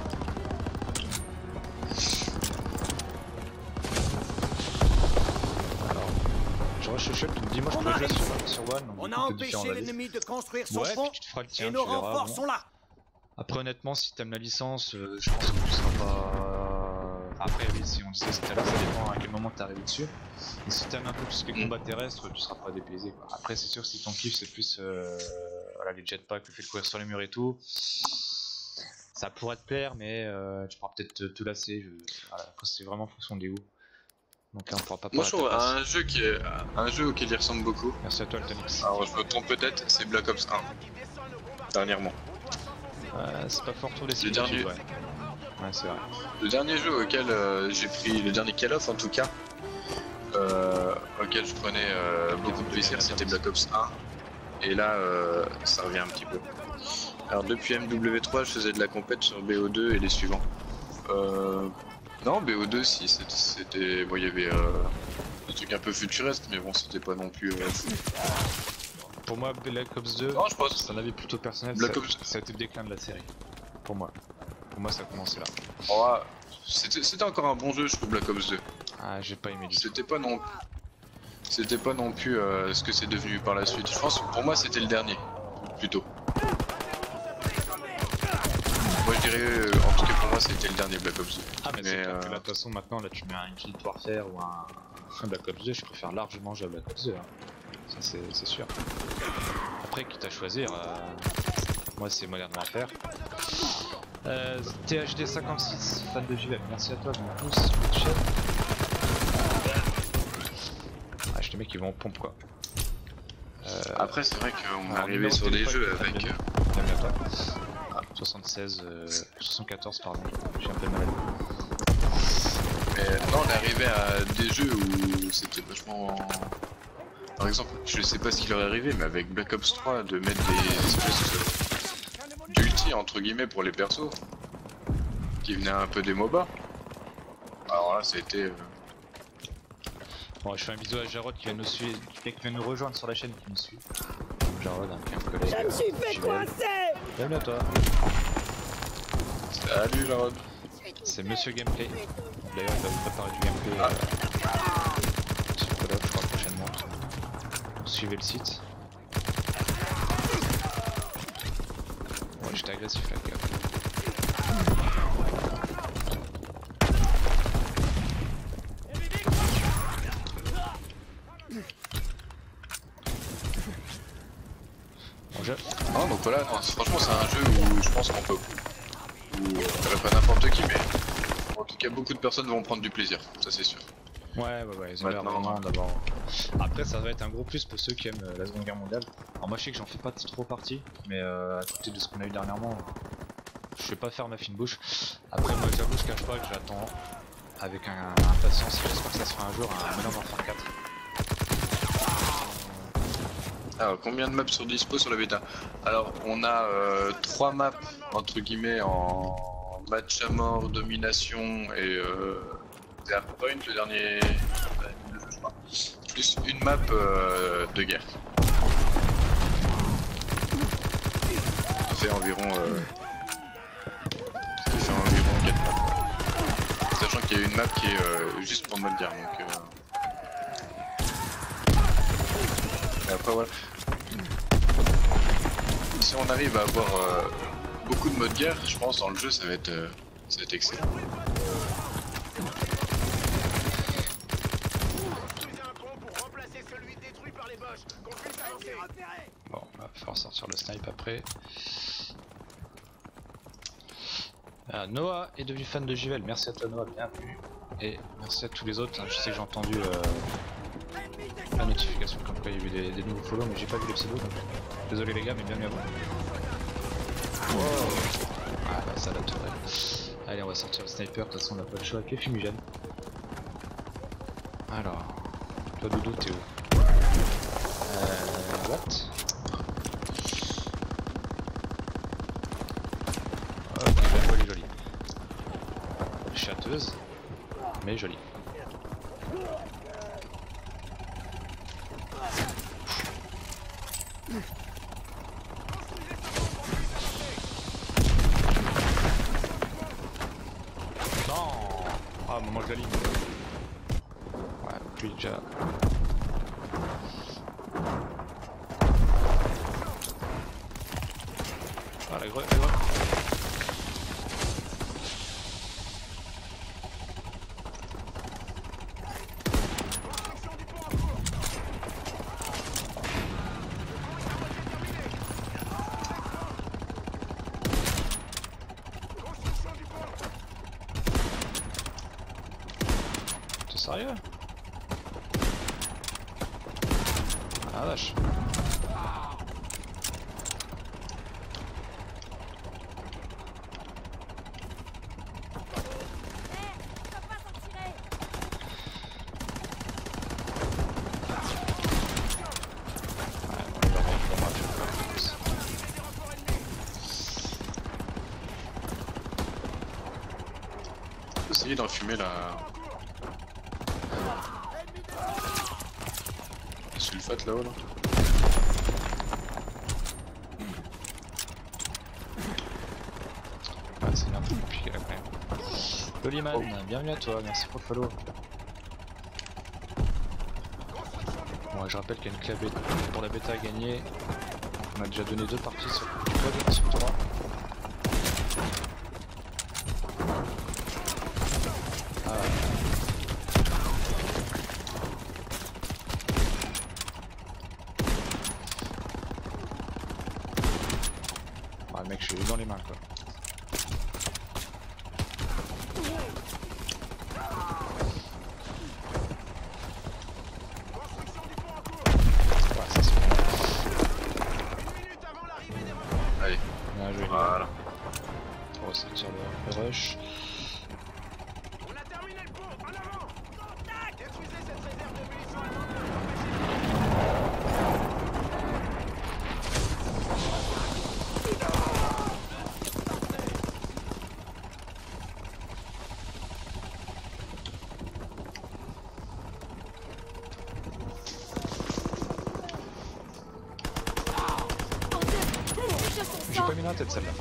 Alors, je rush le shop, tu me dis, moi je On peux jouer arrive. sur, sur One. donc On du a coup, on peut différents empêché avis. l'ennemi de construire son Ouais, pont puis tu te feras le tien, et tu nos verras, renforts bon. sont là. Après honnêtement si t'aimes la licence, euh, je pense que tu seras pas... Enfin, après oui si on disait tout à l'heure ça dépend à quel moment t'es arrivé dessus. Et si t'aimes un peu tout ce qui est combat terrestre, tu seras pas dépaysé quoi. Après c'est sûr que si ton kiff c'est plus euh, voilà, les jetpacks, le fait de courir sur les murs et tout, ça pourrait te plaire mais euh, tu pourras peut-être te, te lasser, je... voilà, après c'est vraiment en fonction des goûts. Donc là on pourra pas Moi parler je à ta trouve place. un jeu, qui est, un jeu auquel il ressemble beaucoup. Merci à toi Altanix. Alors je me trompe peut-être, c'est Black Ops un. Dernièrement. Euh, c'est pas fort pour les Le dernier. ouais. Ouais c'est vrai. Le dernier jeu auquel euh, j'ai pris, le dernier Call of en tout cas, euh, auquel je prenais euh, beaucoup de plaisir, c'était Black Ops un. Et là, euh, ça revient un petit peu. Alors depuis M W trois, je faisais de la compète sur B O deux et les suivants. Euh, non, B O deux, si, c'était... Bon, il y avait euh, des trucs un peu futuristes, mais bon, c'était pas non plus... Euh, fou. Pour moi Black Ops deux, Non, je pense... c'est un avis plutôt personnel, Black ça, Ops... ça a été le déclin de la série. Pour moi. Pour moi ça a commencé là. Oh, c'était encore un bon jeu, je trouve, Black Ops deux. Ah j'ai pas aimé du tout. C'était pas non... C'était pas non plus euh, ce que c'est devenu par la suite. Je pense que pour moi c'était le dernier, plutôt. Moi je dirais, euh, en tout cas pour moi c'était le dernier Black Ops deux. Ah mais, Mais, c'est clair euh, que là de toute façon maintenant là tu mets un Infinite Warfare ou un, un Black Ops deux, je préfère largement jouer à Black Ops deux. Hein. Ça c'est sûr. Après quitte à choisir, euh, moi c'est Modern Warfare. Euh, T H D cinquante-six, fan de J V M, merci à toi, bon tous, le chef. Ah je te mets qui vont en pompe quoi. Euh, Après c'est vrai qu'on est alors, arrivé numéro sur de des téléphone, jeux t'as avec... bien. euh, Bienvenue à toi. Ah, soixante-seize, euh, soixante-quatorze pardon, j'ai un peu de maladie. Mais non, on est arrivé à des jeux où c'était vachement... Par exemple, je sais pas ce qui leur est arrivé, mais avec Black Ops trois, de mettre des espèces d'ulti entre guillemets pour les persos, qui venaient un peu des MOBA. Alors là, ça a été... euh, Bon, je fais un bisou à Jarod qui vient nous suivre, qui vient nous rejoindre sur la chaîne qui nous suit. Jarod, un bien collègue. Je me suis fait J V M. coincer. Bienvenue à toi. Salut Jarod. C'est Monsieur Gameplay. D'ailleurs, il va vous préparer du gameplay Ah. euh, sur Call of, je crois, prochainement. Donc, suivez le site. Ouais, j'étais agressif là, gars. Bon jeu. Non, donc voilà, non, franchement c'est un jeu où je pense qu'on peut... Où, euh, pas n'importe qui, mais en tout cas beaucoup de personnes vont prendre du plaisir, ça c'est sûr. Ouais, ouais, ouais, ils ont l'air Maintenant, vraiment d'avoir. Après, ça va être un gros plus pour ceux qui aiment euh, la Seconde Guerre mondiale. Alors, moi, je sais que j'en fais pas trop partie, mais euh, à côté de ce qu'on a eu dernièrement, je vais pas faire ma fine bouche. Après, moi, j'avoue, je cache pas que j'attends avec un, impatience. J'espère que ça se fera un jour un Modern Warfare quatre. Alors combien de maps sur dispo sur la bêta? Alors on a euh, trois maps entre guillemets en match à mort, domination et euh, Point, le dernier le jeu, je crois. Plus une map euh, de guerre. Ça fait environ euh, ça fait environ quatre maps. Sachant qu'il y a une map qui est euh, juste pour le mode guerre donc euh... Et après voilà. Si on arrive à avoir euh, beaucoup de modes guerre, je pense dans le jeu ça va être, euh, ça va être excellent. Bon, va falloir sortir le snipe après. Ah, Noah est devenu fan de J V L, merci à toi Noah, bienvenue. Et merci à tous les autres, hein. Je sais que j'ai entendu euh, la notification comme quoi il y a eu des, des nouveaux follow, mais j'ai pas vu les pseudos donc désolé les gars, mais bienvenue à vous. Wow. Ah bah ça la tourelle. Allez, on va sortir le sniper, de toute façon on n'a pas le choix avec les fumigènes. Alors, Toi Doudou, t'es où? Euh... What? Ok, la voile est jolie. Châteuse, mais jolie. Non. Ah, mais moi je la ligne. Ouais, puis déjà. Ah, la grotte, la grotte. T'es sérieux? Ah vache. Essayer d'en fumer la sulfate là-haut là. Ouais, c'est un peu compliqué là quand même. Loliman, oh. Bienvenue à toi, merci pour le follow. Bon, je rappelle qu'il y a une clé pour la bêta à gagner. On a déjà donné deux parties sur deux sur trois. Ah ouais. Ah mec, je suis dans les mains quoi. Ouais, ça c'est bon. Allez. Bien joué. Voilà. On va sortir le, le rush. On a terminé le pont, en avant! Contact! Détruisez cette réserve de munitions allemandes pour empêcher. J'ai pas mis dans la tête celle-là.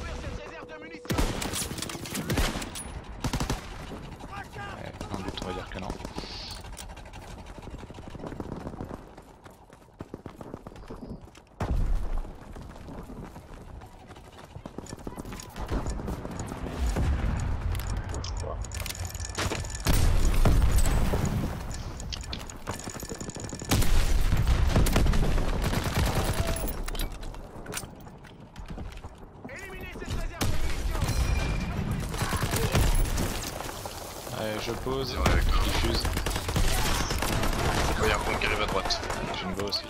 Ouais, un but, on va dire que non. Allez, je pose, Ouais, avec toi. je diffuse. Il y a un pont qui arrive à droite. Je me vois aussi.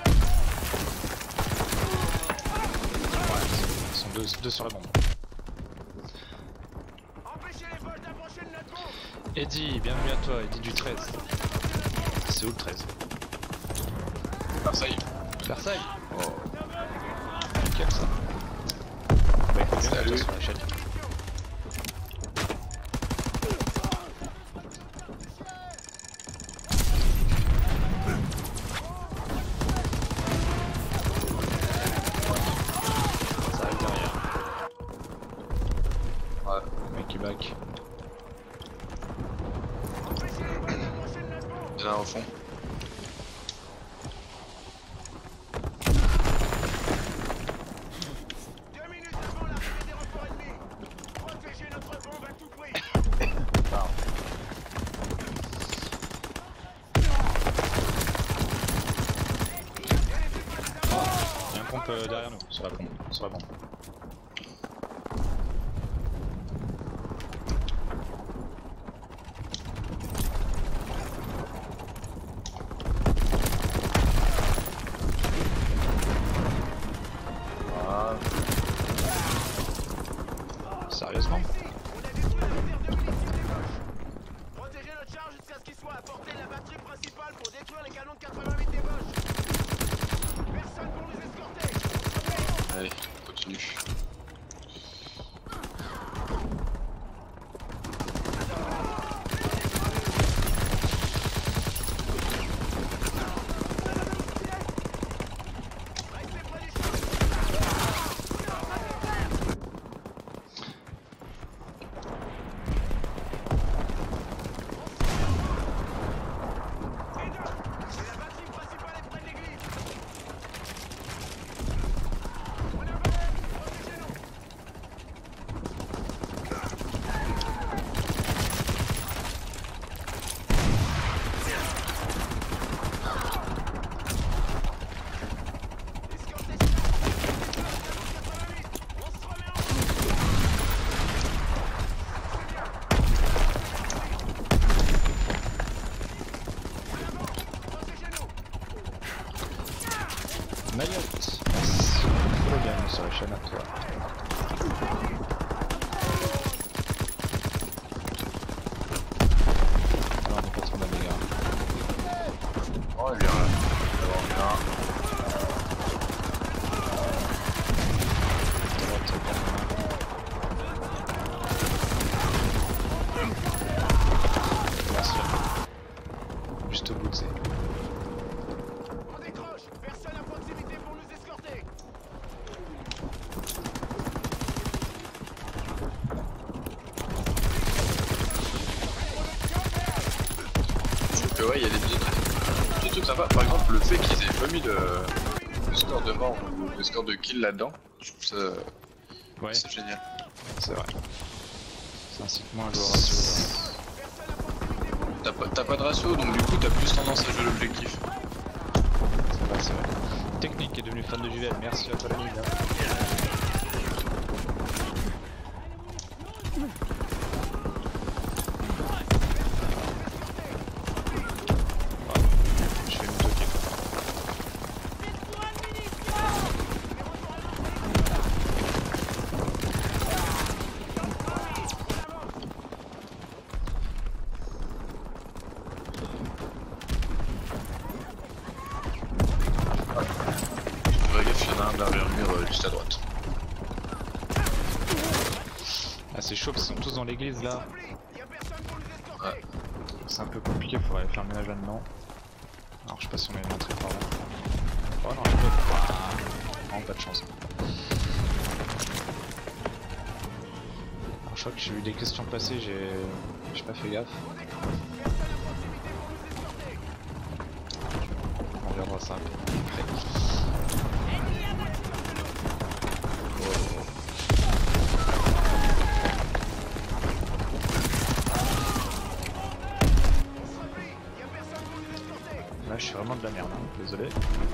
Ouais, ils sont deux, deux sur la bombe. Empêchez les vols d'approcher de notre pont! Eddie, bienvenue à toi, Eddie du treize. C'est où le treize? Versailles. Versailles. Oh. Nickel ça. Bah écoute, bien Salut. sur la chaîne. Ça arrive derrière. Ouais. Le mec qui back. Il y en a un au fond. Deux minutes avant l'arrivée des renforts ennemis! Protégez notre bombe à tout prix! Il y a un pompe euh, derrière nous, sur la pompe, sur la bombe. Ah. Sérieusement? On a détruit la réserve de munitions des gauches! Protégez notre charge jusqu'à ce qu'il soit à portée de la batterie principale pour détruire les canons de quatre-vingts. Mayotte, merci. Trop bien sur la chaîne à toi. Ah, on est pas trop mal les gars. Oh, il vient là. Alors, bien. Juste au bout de c'est. On décroche. Personne à proximité pour nous escorter. Je trouve que ouais, il y a des petits petits trucs sympas. Par exemple, le fait qu'ils aient pas mis de, de score de mort ou de score de kill là-dedans, je trouve ça Ouais, c'est génial. c'est vrai. Ça incite moins à jouer au ratio. T'as pas, t'as pas de ratio, donc du coup t'as plus tendance à jouer l'objectif. C'est vrai, c'est vrai. Technique est devenu fan de Juvel, merci à toi la nuit là. Je vais me toquer. Fais gaffe, il y en a un derrière le mur euh, juste à droite. Ah c'est chaud parce qu'ils sont tous dans l'église là. Y a personne pour nous escorter. Ouais. C'est un peu compliqué, faudrait faire le ménage là-dedans. Alors je sais pas si on est montré par là. Oh non, je peux pas. Vraiment pas de chance. Alors je crois que j'ai eu des questions passées, j'ai j'ai pas fait gaffe. On regardera ça un peu après. Là je suis vraiment de la merde, hein. Désolé.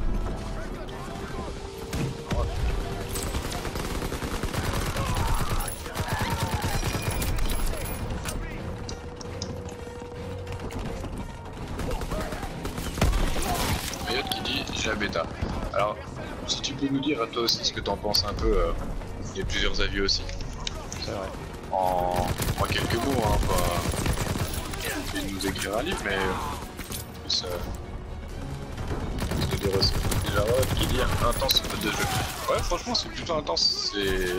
Mayotte qui dit j'ai la bêta. Alors, si tu peux nous dire à toi aussi ce que t'en penses un peu, euh, il y a plusieurs avis aussi. C'est vrai. En, en quelques mots, hein, pas. Il nous écrire un livre, mais. euh, plus, euh, plus de dire aussi. Déjà, ouais, qui dit intense mode de jeu. Ouais, franchement, c'est plutôt intense. C'est.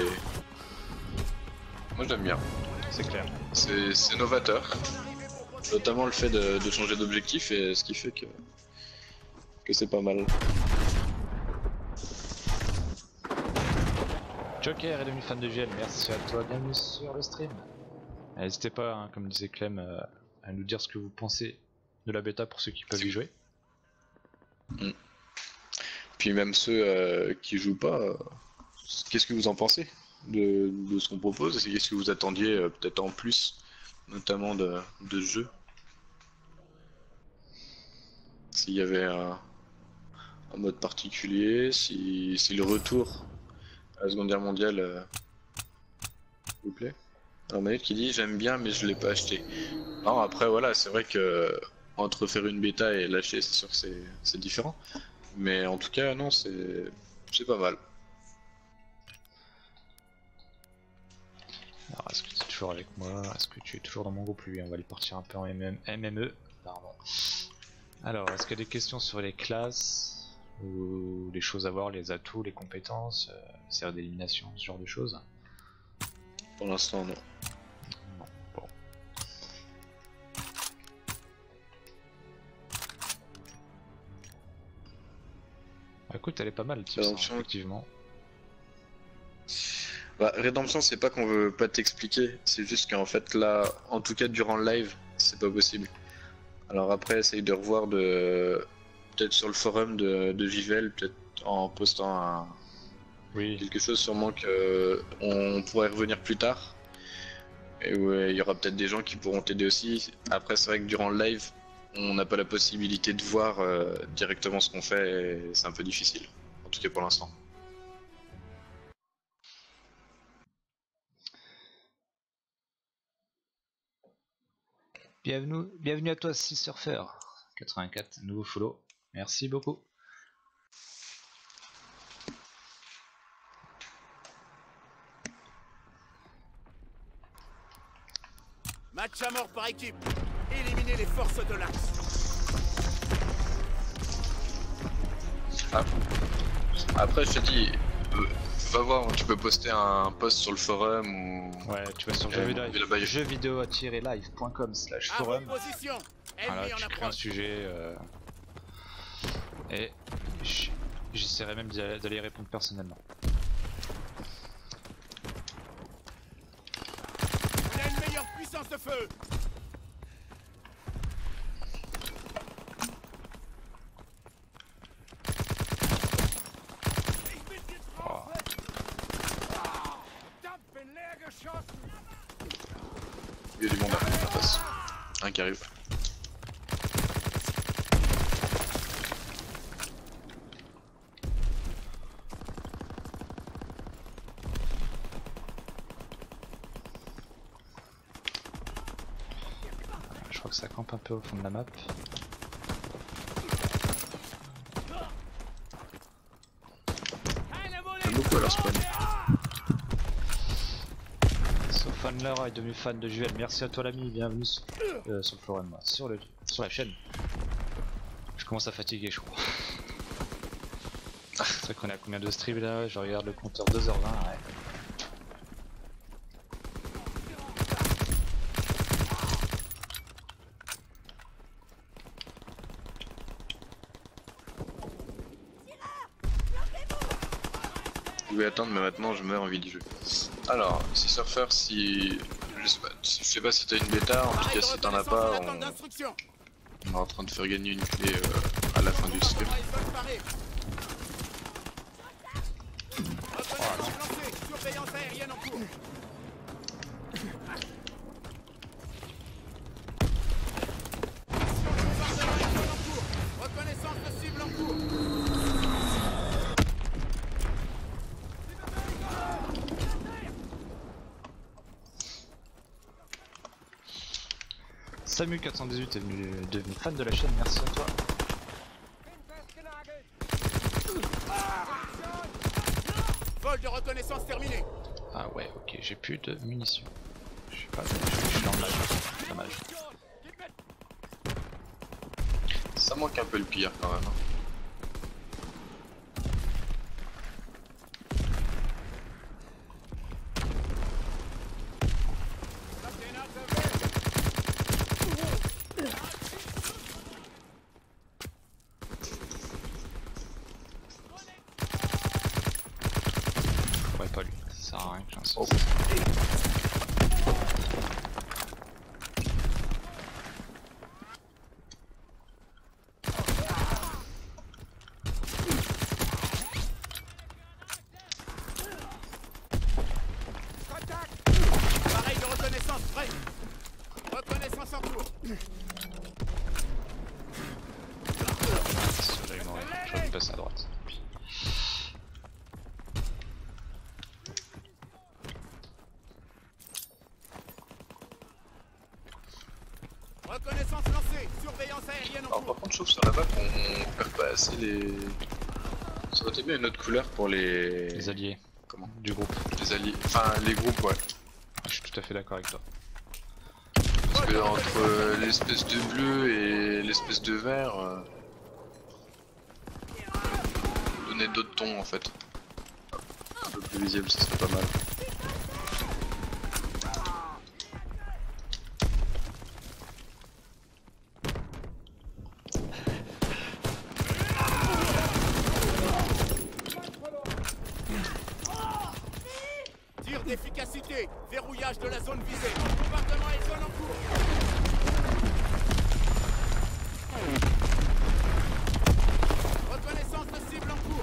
Moi, j'aime bien. C'est clair. C'est c'est novateur. Notamment le fait de, de changer d'objectif, et ce qui fait que. que c'est pas mal. Joker est devenu fan de G L, merci à toi, bienvenue sur le stream. N'hésitez pas, hein, comme disait Clem, euh, à nous dire ce que vous pensez de la bêta pour ceux qui peuvent y jouer. Mm. Puis même ceux euh, qui jouent pas, euh, qu'est-ce que vous en pensez de, de ce qu'on propose? Et qu'est-ce que vous attendiez euh, peut-être en plus, notamment de, de ce jeu? S'il y avait un, un mode particulier, si, si le retour à la Seconde Guerre mondiale euh, vous plaît? Alors Manette qui dit j'aime bien mais je l'ai pas acheté. Non, après voilà, c'est vrai que entre faire une bêta et l'acheter, c'est sûr que c'est c'est différent. Mais en tout cas, non, c'est c'est pas mal. Alors, est-ce que tu es toujours avec moi? Est-ce que tu es toujours dans mon groupe? Lui, on va aller partir un peu en M M E. Pardon. Alors, est-ce qu'il y a des questions sur les classes ou les choses à voir, les atouts, les compétences, euh, série d'élimination, ce genre de choses? Pour l'instant, non. Non, bon. Bah, écoute, elle est pas mal, type, ça, Rédemption. effectivement. Bah, Rédemption, c'est pas qu'on veut pas t'expliquer, c'est juste qu'en fait là, en tout cas durant le live, c'est pas possible. Alors après, essaye de revoir de peut-être sur le forum de, de Vivel, peut-être en postant un... Oui. quelque chose sûrement que on pourrait revenir plus tard. Et ouais, il y aura peut-être des gens qui pourront t'aider aussi. Après, c'est vrai que durant le live, on n'a pas la possibilité de voir euh, directement ce qu'on fait et c'est un peu difficile. En tout cas pour l'instant. Bienvenue, bienvenue à toi, Six Surfer quatre-vingt-quatre, nouveau follow. Merci beaucoup. Match à mort par équipe. Éliminez les forces de l'Axe. Ah. Après, je te dis, euh, va voir, tu peux poster un post sur le forum ou. Ouais, tu vas sur Euh, là-bas, il y a- jeux vidéo tiret live point com slash À forum. votre position. Voilà, Ennemi en tu crées un approche. sujet euh, et j- j'essaierai même d'y aller- d'aller y répondre personnellement. On a une meilleure puissance de feu. Oh. Il y a du monde à la face. Un qui arrive. Je crois que ça campe un peu au fond de la map. J'aime beaucoup à leur spawn. Sofanler est devenu fan de Juel. Merci à toi l'ami, bienvenue sur, euh, sur le forum, sur, le, sur la chaîne. Je commence à fatiguer je crois. C'est vrai qu'on est à combien de streams là? Je regarde le compteur deux heures vingt. Ouais. Je vais attendre, mais maintenant je meurs envie de jeu. Alors, si Surfer, si. Je sais pas, je sais pas si t'as une bêta, en tout Appareil cas de si t'en as reconnaissance pas, en attente on, d'instruction. on est en train de faire gagner une clé euh, à la fin du stream. Appareil sol paré. Reconnaissance lancée. Surveillance aérienne en cours. Mission de bombardement aérien en cours. Reconnaissance de cible en cours. Samu quatre cent dix-huit est venu, devenu fan de la chaîne, merci à toi. Vol de reconnaissance terminé. Ah ouais, ok, j'ai plus de munitions. Je sais pas, je suis dans le match, dommage. Ça manque un peu le pire quand même. hein. Ouais, pas lui, ça sert à rien que j'en Oh. Appareil de reconnaissance prêt. Reconnaissance en cours. J'allais mourir, j'aurais dû passer à droite. Reconnaissance lancée. Surveillance aérienne en Alors cours. par contre je trouve sur la map on perd pas assez les... Ça aurait été bien une autre couleur pour les... Les alliés Comment du groupe. Les alliés... Enfin les groupes ouais. Je suis tout à fait d'accord avec toi. Parce que entre euh, l'espèce de bleu et l'espèce de vert... Euh... Donner d'autres tons en fait. Un peu plus visible, ça serait pas mal. Tir d'efficacité. Verrouillage de la zone visée. Bombardement et zone en cours. Reconnaissance de cible en cours.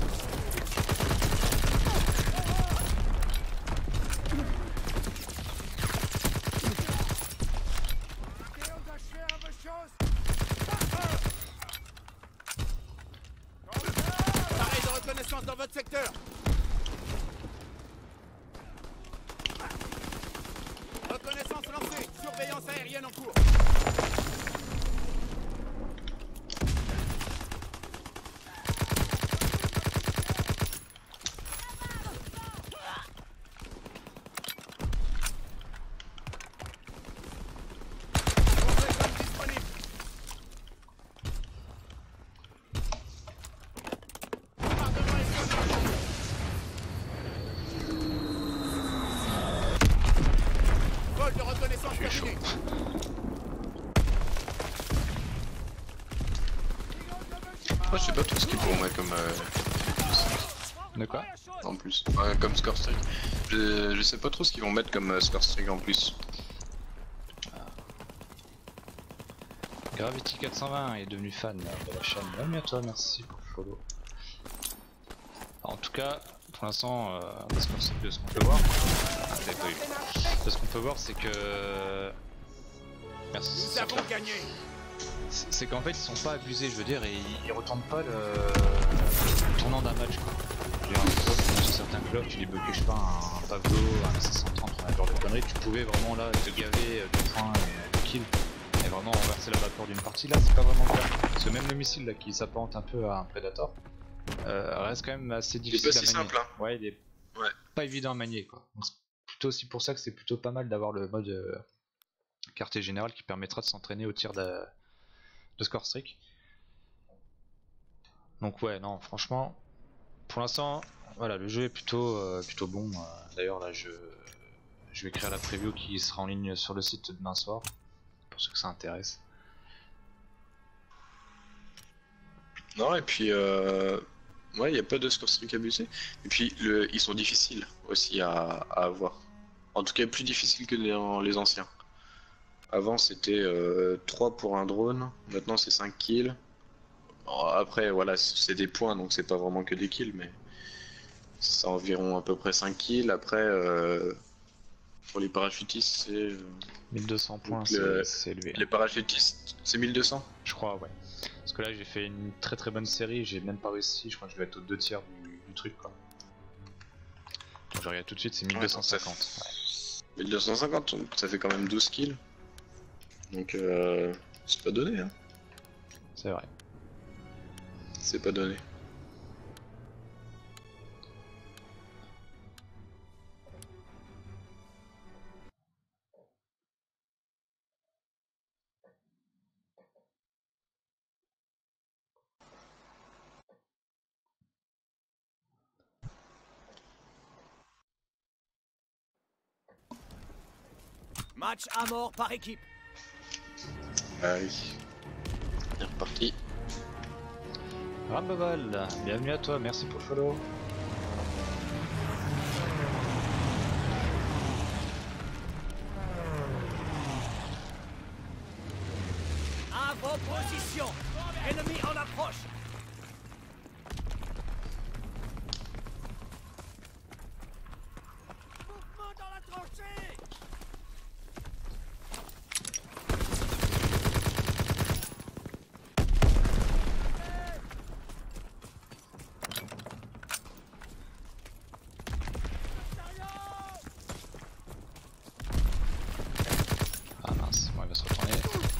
Appareil de reconnaissance dans votre secteur. Reconnaissance lancée. Surveillance aérienne en cours. chaud. Moi je sais pas trop ce qu'ils pourront mettre comme... Euh... De quoi? En plus, ouais, comme score streak. Je, je sais pas trop ce qu'ils vont mettre comme euh, score streak en plus. Gravity quatre cent vingt est devenu fan de la chaîne. Bienvenue à toi, merci pour le follow. Alors, en tout cas, pour l'instant, euh, de ce qu'on peut voir, ah, je l'ai pas eu. De ce qu'on peut voir, c'est que merci. Nous avons gagné. C'est qu'en fait, ils sont pas abusés, je veux dire, et ils, ils retournent pas le, le tournant d'un match, quoi. Je veux dire, un club, sur certains clubs, tu débloquais, je sais pas, un Pablo, un S cent trente, un genre de conneries, tu pouvais vraiment là te gaver de points et de kills. Et vraiment renverser la vapeur d'une partie. Là c'est pas vraiment le cas, parce que même le missile là qui s'apparente un peu à un Predator euh, reste quand même assez difficile à manier. Il est pas si simple, hein. Ouais, il est ouais. pas évident à manier quoi. Donc c'est plutôt aussi pour ça que c'est plutôt pas mal d'avoir le mode euh, quartier général qui permettra de s'entraîner au tir de, de score streak. Donc ouais non franchement pour l'instant voilà le jeu est plutôt euh, plutôt bon. Euh, D'ailleurs là je je vais créer la preview qui sera en ligne sur le site demain soir. Pour ceux que ça intéresse. Non et puis euh... ouais il n'y a pas de score streak abusé. Et puis le... ils sont difficiles aussi à... à avoir. En tout cas plus difficiles que dans les anciens. Avant c'était euh, trois pour un drone, maintenant c'est cinq kills. Bon, après voilà c'est des points donc c'est pas vraiment que des kills mais c'est environ à peu près cinq kills. Après euh... pour les parachutistes c'est... mille deux cents points, le... c'est élevé. Les parachutistes c'est mille deux cents? Je crois ouais. Parce que là j'ai fait une très très bonne série, j'ai même pas réussi, je crois que je vais être aux deux tiers du, du truc quoi. Donc je regarde tout de suite c'est mille deux cent cinquante. Ouais, ouais. mille deux cent cinquante donc ça fait quand même douze kills. Donc euh... c'est pas donné hein. C'est vrai. C'est pas donné. Match à mort par équipe. Allez, c'est reparti. Ramboval, bienvenue à toi, merci pour le follow. À vos positions. Ennemi en approche. Mouvement dans la tranchée. Ah mince, bon il va se retourner.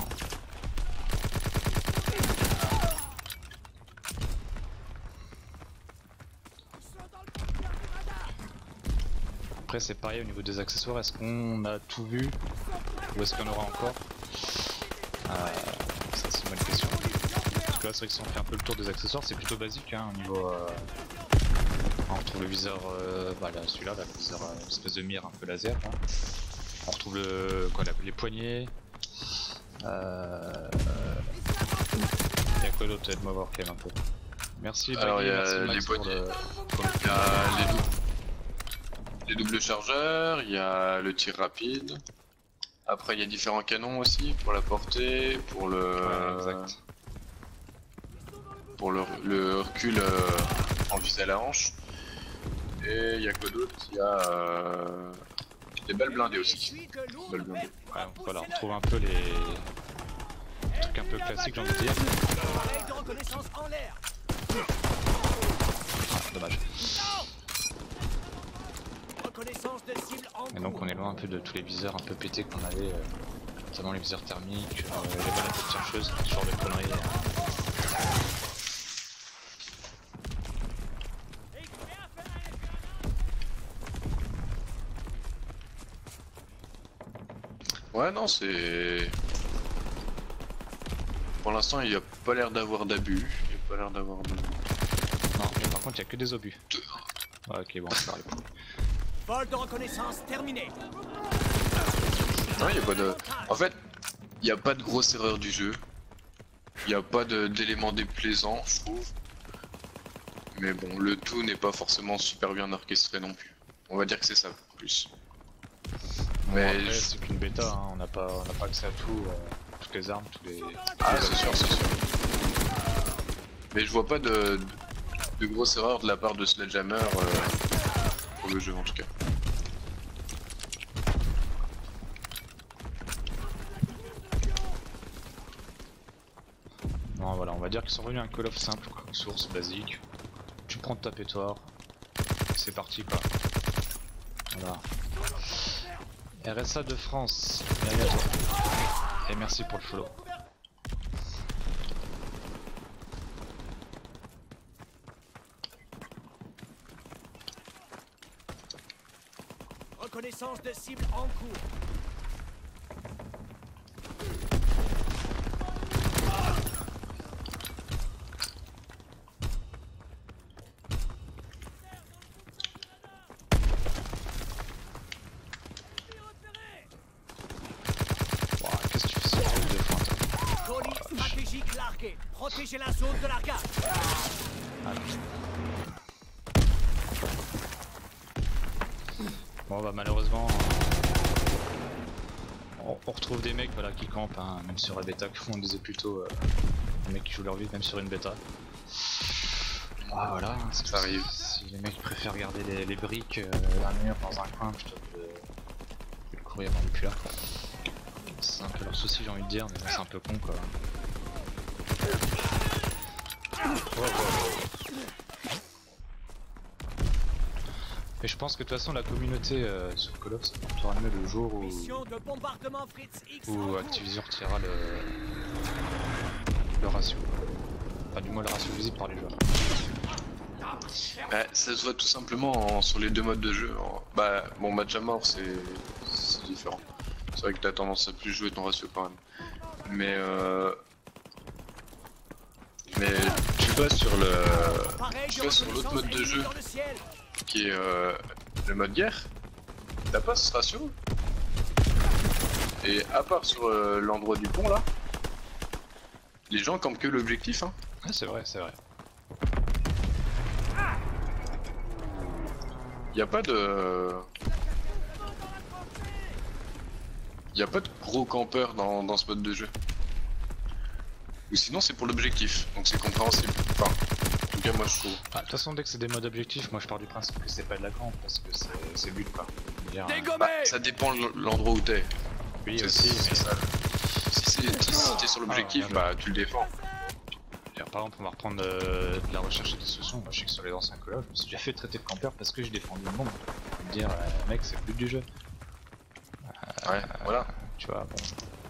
Après c'est pareil au niveau des accessoires, est-ce qu'on a tout vu ou est-ce qu'il y en aura encore? euh, Ça c'est une bonne question. Parce que là c'est vrai que si on fait un peu le tour des accessoires c'est plutôt basique hein, au niveau... Euh... On retrouve le viseur, euh... bah là celui-là, là, le viseur, euh, une espèce de mire un peu laser là. On retrouve le... quoi, la... les poignées. Euh... Il y a quoi d'autre? Aide-moi voir quand même un peu. Merci Alors Baggy, il y a merci les Max pour poignées, le... il y a les, dou... les doubles chargeurs, il y a le tir rapide. Après il y a différents canons aussi pour la portée, pour le... Ouais, exact. Pour le, le recul euh, en visée à la hanche. Et il y a quoi d'autre? Il y a euh, des balles blindées aussi. Balles blindées. Ouais, donc voilà, on retrouve un peu les trucs un peu classiques, j'ai envie de dire. Appareil de reconnaissance en l'air. Ah, dommage. Reconnaissance de cible en Et donc on est loin un peu de tous les viseurs un peu pétés qu'on avait, euh, notamment les viseurs thermiques, euh, les balles à tête chercheuse, ce genre de conneries. Euh. Ouais non c'est... Pour l'instant il n'y a pas l'air d'avoir d'abus. Il n'y a pas l'air d'avoir de... Non mais par contre il n'y a que des obus. Ouais, ok bon c'est pareil. vol de reconnaissance terminé. Non, y a pas de... En fait, il n'y a pas de grosse erreur du jeu. Il n'y a pas d'éléments déplaisants, je trouve. Mais bon, le tout n'est pas forcément super bien orchestré non plus. On va dire que c'est ça, plus. Bon, Mais après, je- c'est qu'une bêta, hein. on n'a pas, on n'a pas accès à tout, euh, toutes les armes, tous les... Ah, c'est sûr, c'est sûr. Mais je vois pas de, de grosses erreurs de la part de Sledgehammer euh, pour le jeu en tout cas. Non, voilà, on va dire qu'ils sont revenus à un Call of simple, quoi. Source basique. Tu prends ta pétoire, c'est parti quoi. Voilà. R S A de France, bienvenue à toi. Et merci pour le follow. Reconnaissance de cible en cours. Wow, qu'est-ce que tu fais sur le deux points, toi? Colis stratégique largué. Protégez la zone de largage. Ah, non. Bon bah malheureusement on, on retrouve des mecs voilà, qui campent hein, même sur la bêta, comme on disait plus tôt, euh, les mecs qui jouent leur vie même sur une bêta. Ah voilà, ça Ça arrive. Si les mecs préfèrent garder les, les briques, euh, la mur dans un coin plutôt que de, que de courir dans le plat. C'est un peu leur souci j'ai envie de dire, mais bon, c'est un peu con quoi. Ouais, ouais, ouais. Et je pense que de toute façon la communauté euh, sur Call of ça portera mieux le jour où, Mission de bombardement Fritz X en où cours. Activision retirera le, le ratio. Enfin du moins le ratio visible par les joueurs. Bah, ça se voit tout simplement en- sur les deux modes de jeu. En- Bah, bon, match à mort c'est c'est différent. C'est vrai que t'as tendance à plus jouer ton ratio quand même. Mais euh... Mais tu vas sur le... Pareil Tu de vas sur l'autre mode de reconnaissance jeu ennemie dans le ciel. qui est euh, le mode guerre. T'as pas ce ratio. Et à part sur euh, l'endroit du pont là, les gens campent que l'objectif hein. Ah c'est vrai, c'est vrai. Y a pas de... Y a pas de gros campeurs dans, dans ce mode de jeu. Ou sinon c'est pour l'objectif, donc c'est compréhensible. Enfin, en tout cas moi je trouve. Ah, de toute façon dès que c'est des modes objectifs, moi je pars du principe que c'est pas de la camp parce que c'est- c'est but quoi. Je veux dire, euh, Bah, ça dépend de l'endroit où t'es. oui C'est aussi, c'est mais ça. Si c'est- si t'es sur l'objectif, Ah, bah tu le défends. je veux dire, par exemple on va reprendre euh, de la recherche et des solutions. Moi je sais que sur les anciens Call of, je me suis déjà fait traiter de campeur parce que j'ai défendu le monde. Je veux dire, euh, mec c'est le but du jeu. Ouais, voilà. Tu vois, bon.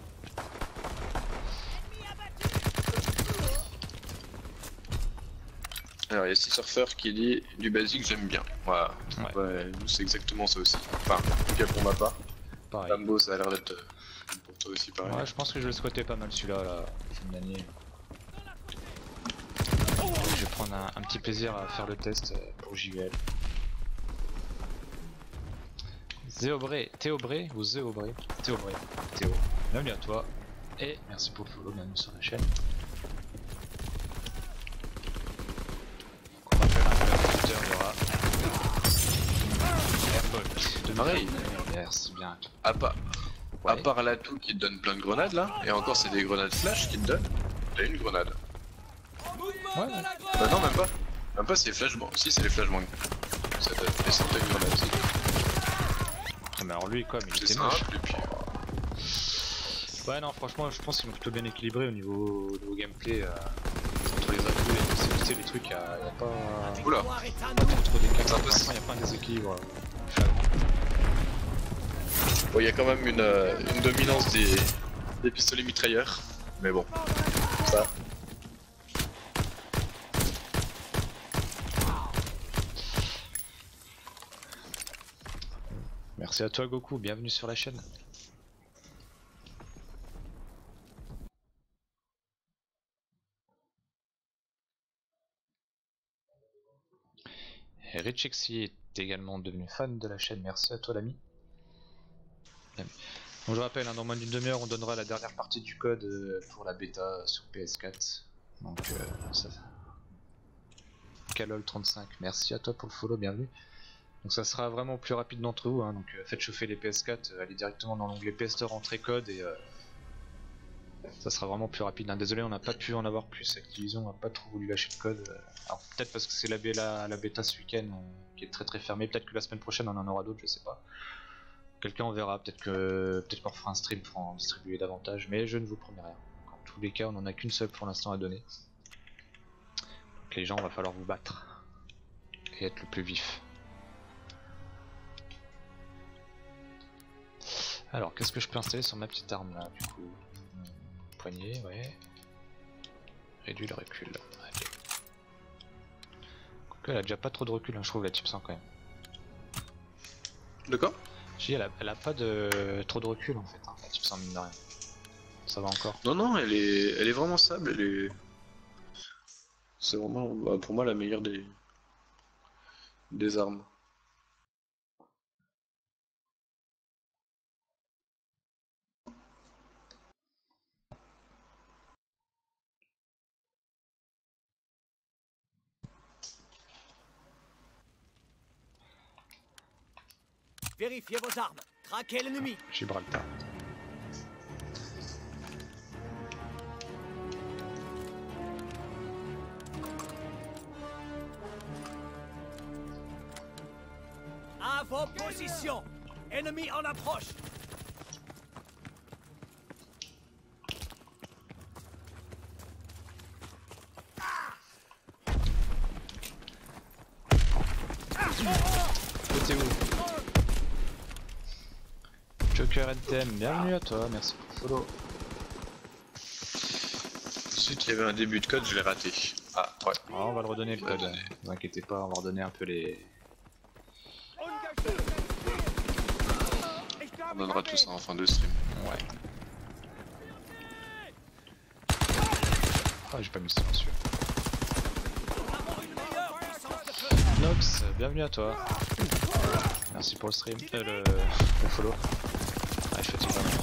Alors il y a Six Surfer qui dit du basique j'aime bien. Voilà. Ouais. Ouais, nous c'est exactement ça aussi. Enfin, en tout cas pour ma part. Pareil. Lambo ça a l'air d'être euh, pour toi aussi pareil. Ouais, je pense que je vais le squatter pas mal celui-là, là, fin d'année. Je vais prendre un, un petit plaisir à faire le test euh, pour J V L. Zéobré, Théobré ou Zéobré Théobré, Théo. Bienvenue à toi. Et merci pour le follow, bienvenue sur la chaîne. Donc, on rappelle un peu la Twitter, il y aura Airbolt de Pareil. Merci bien. À part, à Ouais. part l'atout qui te donne plein de grenades là, et encore c'est des grenades flash qui te donnent, t'as une grenade. Ouais, Bah non même pas. Même pas c'est les flashbangs. Si c'est les flashbangs. Ça donne des centaines de grenades aussi. Ah, mais alors lui comme il C'est était moche. simple et puis... Ouais non franchement je pense qu'ils ont plutôt bien équilibré au niveau, au niveau gameplay euh, entre les atouts et les possibilités, les trucs, il y a, y a pas, Oula. Victoire est à pas nous. trop trop d'écart, C'est pour un peu- l'instant il n'y a pas un déséquilibre euh, flagrant. Bon il y a quand même une, euh, une dominance des, des pistolets mitrailleurs. Mais bon. Ça. Merci à toi Goku, bienvenue sur la chaîne. Et Richexy est également devenu fan de la chaîne, merci à toi l'ami. Donc je rappelle, hein, dans moins d'une demi-heure on donnera la dernière partie du code euh, pour la bêta sur P S quatre. Donc euh, ça... Calol trente-cinq, merci à toi pour le follow, bienvenue. Donc ça sera vraiment plus rapide d'entre vous, hein, donc euh, faites chauffer les P S quatre, euh, allez directement dans l'onglet P S Store, entrée code et euh, ça sera vraiment plus rapide. Hein. Désolé, on n'a pas pu en avoir plus, Activision n'a pas trop voulu lâcher le code. Euh, alors peut-être parce que c'est la, la, la bêta ce week-end euh, qui est très très fermée, peut-être que la semaine prochaine on en aura d'autres, je sais pas. Quelqu'un en verra, peut-être que peut-être qu'on fera un stream pour en distribuer davantage, mais je ne vous promets rien. En tous les cas, on en a qu'une seule pour l'instant à donner. Donc les gens, va falloir vous battre et être le plus vif. Alors, qu'est-ce que je peux installer sur ma petite arme là, du coup? Poignée, ouais. Réduit le recul. Allez. Quoique, elle a déjà pas trop de recul, hein, je trouve, la Type cent quand même. D'accord. Je dis, elle a, elle a pas de trop de recul en fait, hein, la Type cent, mine de rien. Ça va encore. Non, non, elle est, elle est vraiment stable. Elle est. C'est vraiment, bah, pour moi, la meilleure des, des armes. Vérifiez vos armes. Traquez l'ennemi. Gibraltar. À vos positions. Ennemi en approche. Côté où? Joker N T M, bienvenue à toi, merci pour le follow. Ensuite, il y avait un début de code, je l'ai raté. Ah, ouais. Alors, on va le redonner le code, ne vous inquiétez pas, on va redonner un peu les... On donnera tout ça en fin de stream. Ouais. Ah, j'ai pas mis silencieux. Nox, bienvenue à toi. Merci pour le stream, euh, le, le follow. Ah, je fatigue vraiment.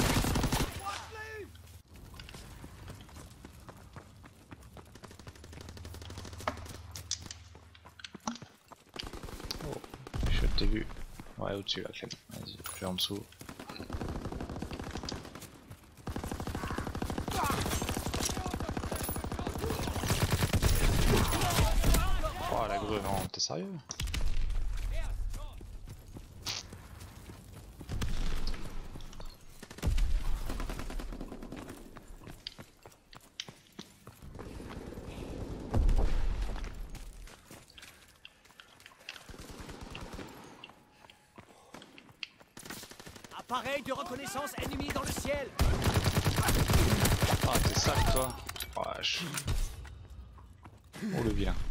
Oh, je t'ai vu. Ouais, au-dessus là, Clem. Vas-y, je vais en dessous. Oh la grue, non, t'es sérieux? Appareil de reconnaissance ennemi dans le ciel. Ah, t'es sale toi. Oh, je... oh le vilain.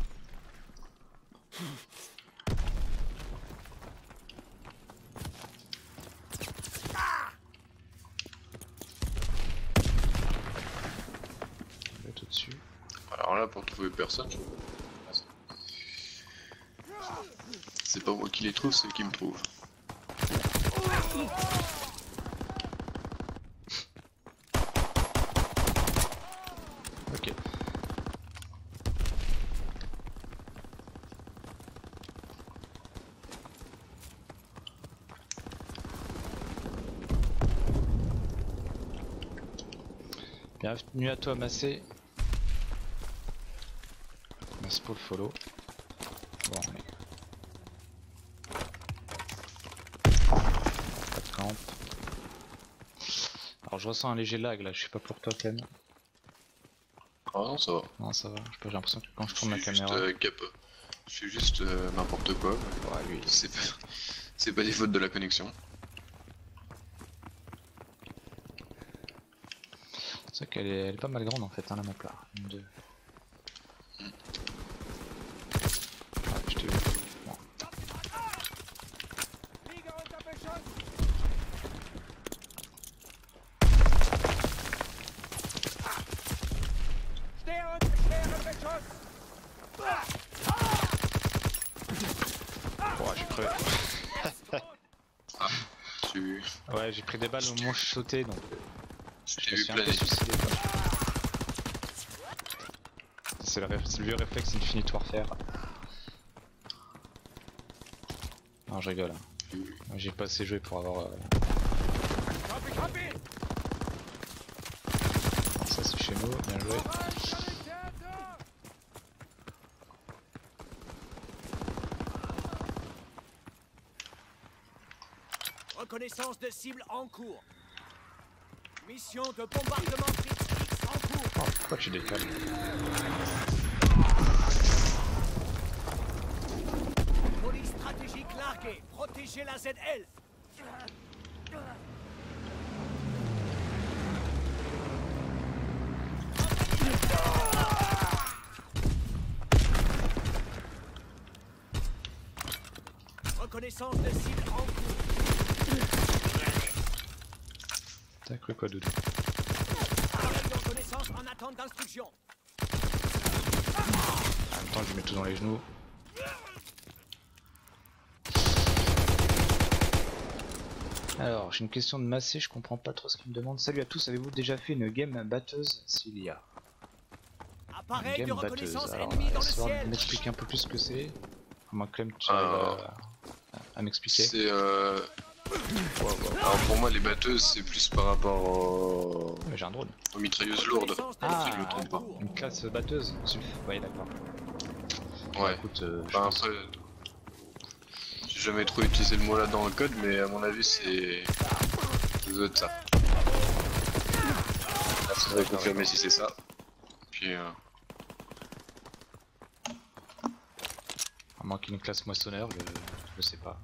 On va tout dessus. Alors là, pour trouver personne, je... c'est pas moi qui les trouve, c'est eux qui me trouvent. Ok. Bienvenue à toi Massé. Merci pour le follow. Bon, mais... pas de camp. Alors je ressens un léger lag là, je suis pas pour toi Ken. Ah non, ça va. Non ça va, je sais pas, j'ai l'impression que quand je tourne Je ma suis juste caméra... euh, cap. Je suis juste euh, n'importe quoi. mais Ouais, lui, C'est pas... c'est pas des fautes de la connexion. c'est vrai qu'elle est... elle est pas mal grande en fait, hein, la map là. Une, deux. Ah, je t'ai vu. Bon. Oh, j'ai crevé. Tu... Ouais, j'ai pris des balles au moment où je sautais donc. Je Je t'ai me vu suis un peu planer. suicidé quoi. C'est le, réf- c'est le vieux réflexe Infinite Warfare. Non, je rigole. Hein. Moi, j'ai pas assez joué pour avoir. Euh... Copy, copy. Ça, c'est chez nous, bien joué. Reconnaissance de cible en cours. Mission de bombardement Fritz X en cours. Oh, pourquoi tu décales? Police stratégique larguée. Protégez la Z L. Reconnaissance de cible en cours. T'as cru quoi, Doudou? Appareil de reconnaissance en attente d'instruction. En même temps, je lui mets tout dans les genoux. Alors, j'ai une question de Massé, je comprends pas trop ce qu'il me demande. Salut à tous, avez-vous déjà fait une game batteuse? S'il y a. Une Appareil de game batteuse. reconnaissance Alors, ennemi dans le histoire de ciel. m'expliquer un peu plus ce que c'est. Moi, Clem, tu Alors, arrives à, à m'expliquer. C'est euh... Alors pour moi les batteuses c'est plus par rapport au... Mais j'ai un drone. aux mitrailleuses lourdes. Reconnaissance de Ah, si je me trompe pas. une classe batteuse. Ouais, d'accord. Ouais. Écoute, euh, je Enfin, pense- après, j'ai jamais trop utilisé le mot là dans le code, mais à mon avis c'est... Ça doit être ça. Là faudrait confirmer si c'est ça. Puis euh... à moins qu'une classe moissonneur, je, je sais pas.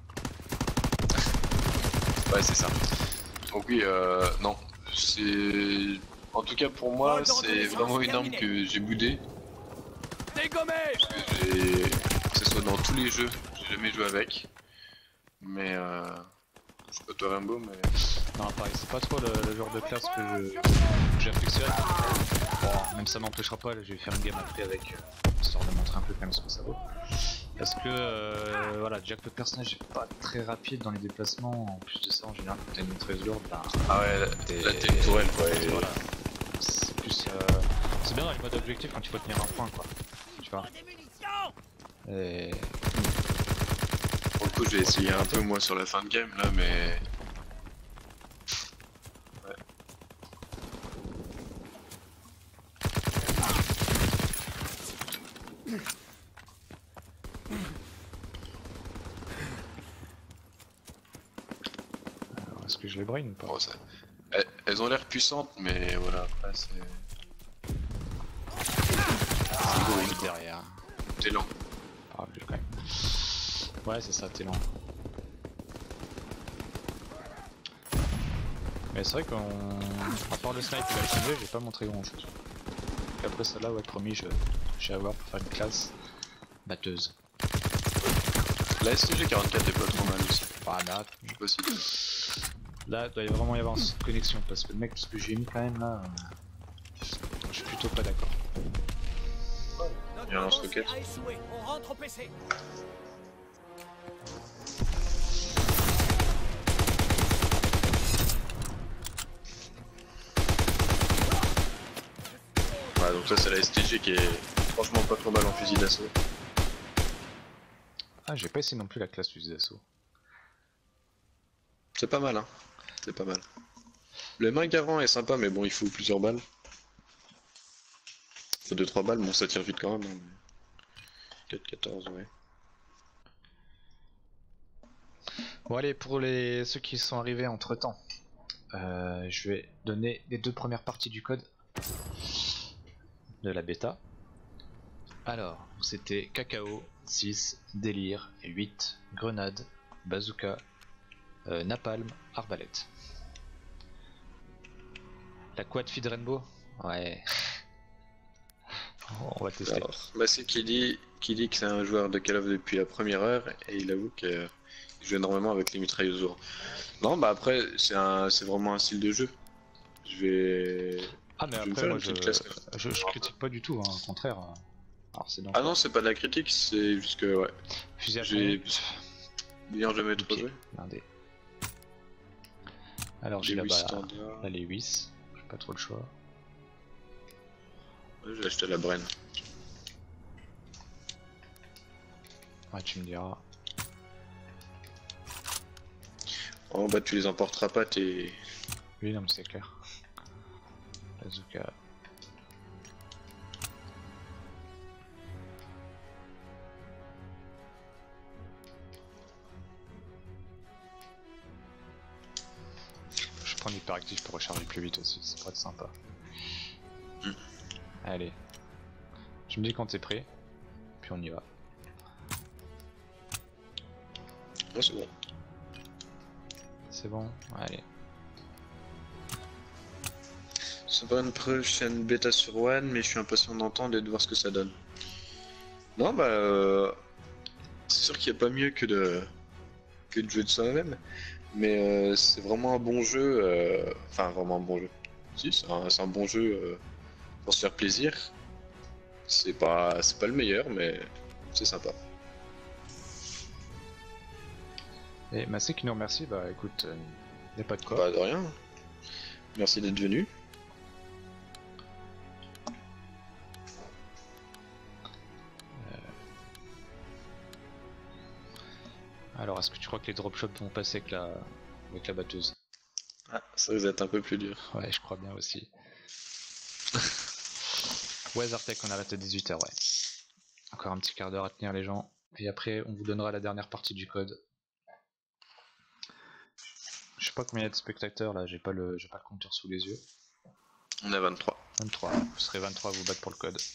ouais c'est ça. Donc oui, euh... non. C'est... En tout cas pour moi c'est vraiment une arme que j'ai boudée. Dégommé. Que j'ai... que ce soit dans tous les jeux, j'ai jamais joué avec. Mais euh... je sais pas toi Rainbow mais... Non, pareil, c'est pas trop le, le genre de classe que je- que j'affectionne. Bon, même ça m'empêchera pas, là, je vais faire une game après avec, euh, histoire de montrer un peu quand même ce que ça vaut. Parce que, euh, voilà, déjà que le personnage est pas très rapide dans les déplacements, en plus de ça, en général, quand t'as une mitrailleuse lourde, bah, Ah ouais, là t'es- là, t'es une tourelle quoi. et- voilà. C'est plus, euh, c'est bien dans les modes objectifs quand il faut tenir un point, quoi. Tu vois. Des munitions. Et... Pour le coup, j'ai essayé un peu moi sur la fin de game là, mais. Ouais. Alors, est-ce que je les brain ou pas? Bon, ça... elles, elles ont l'air puissantes, mais voilà, après c'est. C'est bourrine, quoi. Derrière. T'es lent. Ah, je- quand même. Ouais, c'est ça, t'es lent. Mais c'est vrai qu'on. À part le snipe et la chimie, j'ai pas montré grand chose. Et après celle-là, ouais, promis, je je vais avoir pour faire une classe batteuse. La S T G quarante-quatre est pas trop mal aussi. Ah, là, Je sais pas si. là, il doit y vraiment y avoir une connexion parce que le mec, ce que j'ai mis quand même là, euh, je suis plutôt pas d'accord. Notre Il y a un avancée lance-roquette. a échoué. On rentre au P C. Ouais, donc ça c'est la S T G qui est franchement pas trop mal en fusil d'assaut. Ah, j'ai pas essayé non plus la classe fusil d'assaut. C'est pas mal, hein. C'est pas mal. Le main garant est sympa, mais bon, il faut plusieurs balles. Il faut deux trois balles, bon, ça tire vite quand même. Hein, mais... quatre quatorze, ouais. Bon allez, pour les ceux qui sont arrivés entre temps, euh, je vais donner les deux premières parties du code de la bêta. Alors, c'était Cacao, six, Délire, huit, Grenade, Bazooka, euh, Napalm, Arbalète. La quad feed Rainbow? Ouais. On va tester. Alors, bah c'est qui dit, qui dit que c'est un joueur de Call of depuis la première heure, et il avoue qu'il joue énormément avec les mitrailleuses lourdes. Non, bah après, c'est un, c'est vraiment un style de jeu. Je vais... Ah mais je vais me après faire moi une je, petite classe. je, je critique pas du tout, hein, au contraire. Alors c'est donc Ah non, c'est pas de la critique, c'est juste que, ouais, fusil à j'ai pompe. bien jamais trop Ok. joué. Blindé. Alors j'ai Les là-bas huit standards. là, les huit, j'ai pas trop le choix. Ouais, j'ai acheté la Bren. Ouais, tu me diras. Oh bah tu les emporteras pas tes... Oui, non mais c'est clair. Bazooka. Je prends l'hyperactif pour recharger plus vite aussi, ça pourrait être sympa. Mm. Allez. Tu me dis quand t'es prêt, puis on y va. Ouais, c'est bon. C'est bon? Allez. Ça va une prochaine bêta sur One, mais je suis impatient d'entendre et de voir ce que ça donne. Non bah... Euh... C'est sûr qu'il n'y a pas mieux que de... que de jouer de soi-même. Mais euh, c'est vraiment un bon jeu, euh... enfin vraiment un bon jeu. Si, c'est un, c'est un bon jeu euh, pour se faire plaisir. C'est pas, c'est pas le meilleur, mais c'est sympa. Et Massé qui nous remercie, bah écoute, euh, y a pas de quoi. Pas de rien. Merci d'être venu. Alors est-ce que tu crois que les dropshops vont passer avec la, avec la batteuse? Ah, ça va être un peu plus dur. Ouais, je crois bien aussi. Ouais, Zartek, on arrête à dix-huit heures, ouais. Encore un petit quart d'heure à tenir les gens. Et après, on vous donnera la dernière partie du code. Je sais pas combien il y a de spectateurs là, j'ai pas le j'ai pas le compteur sous les yeux. On a vingt-trois. vingt-trois, vous serez vingt-trois à vous battre pour le code.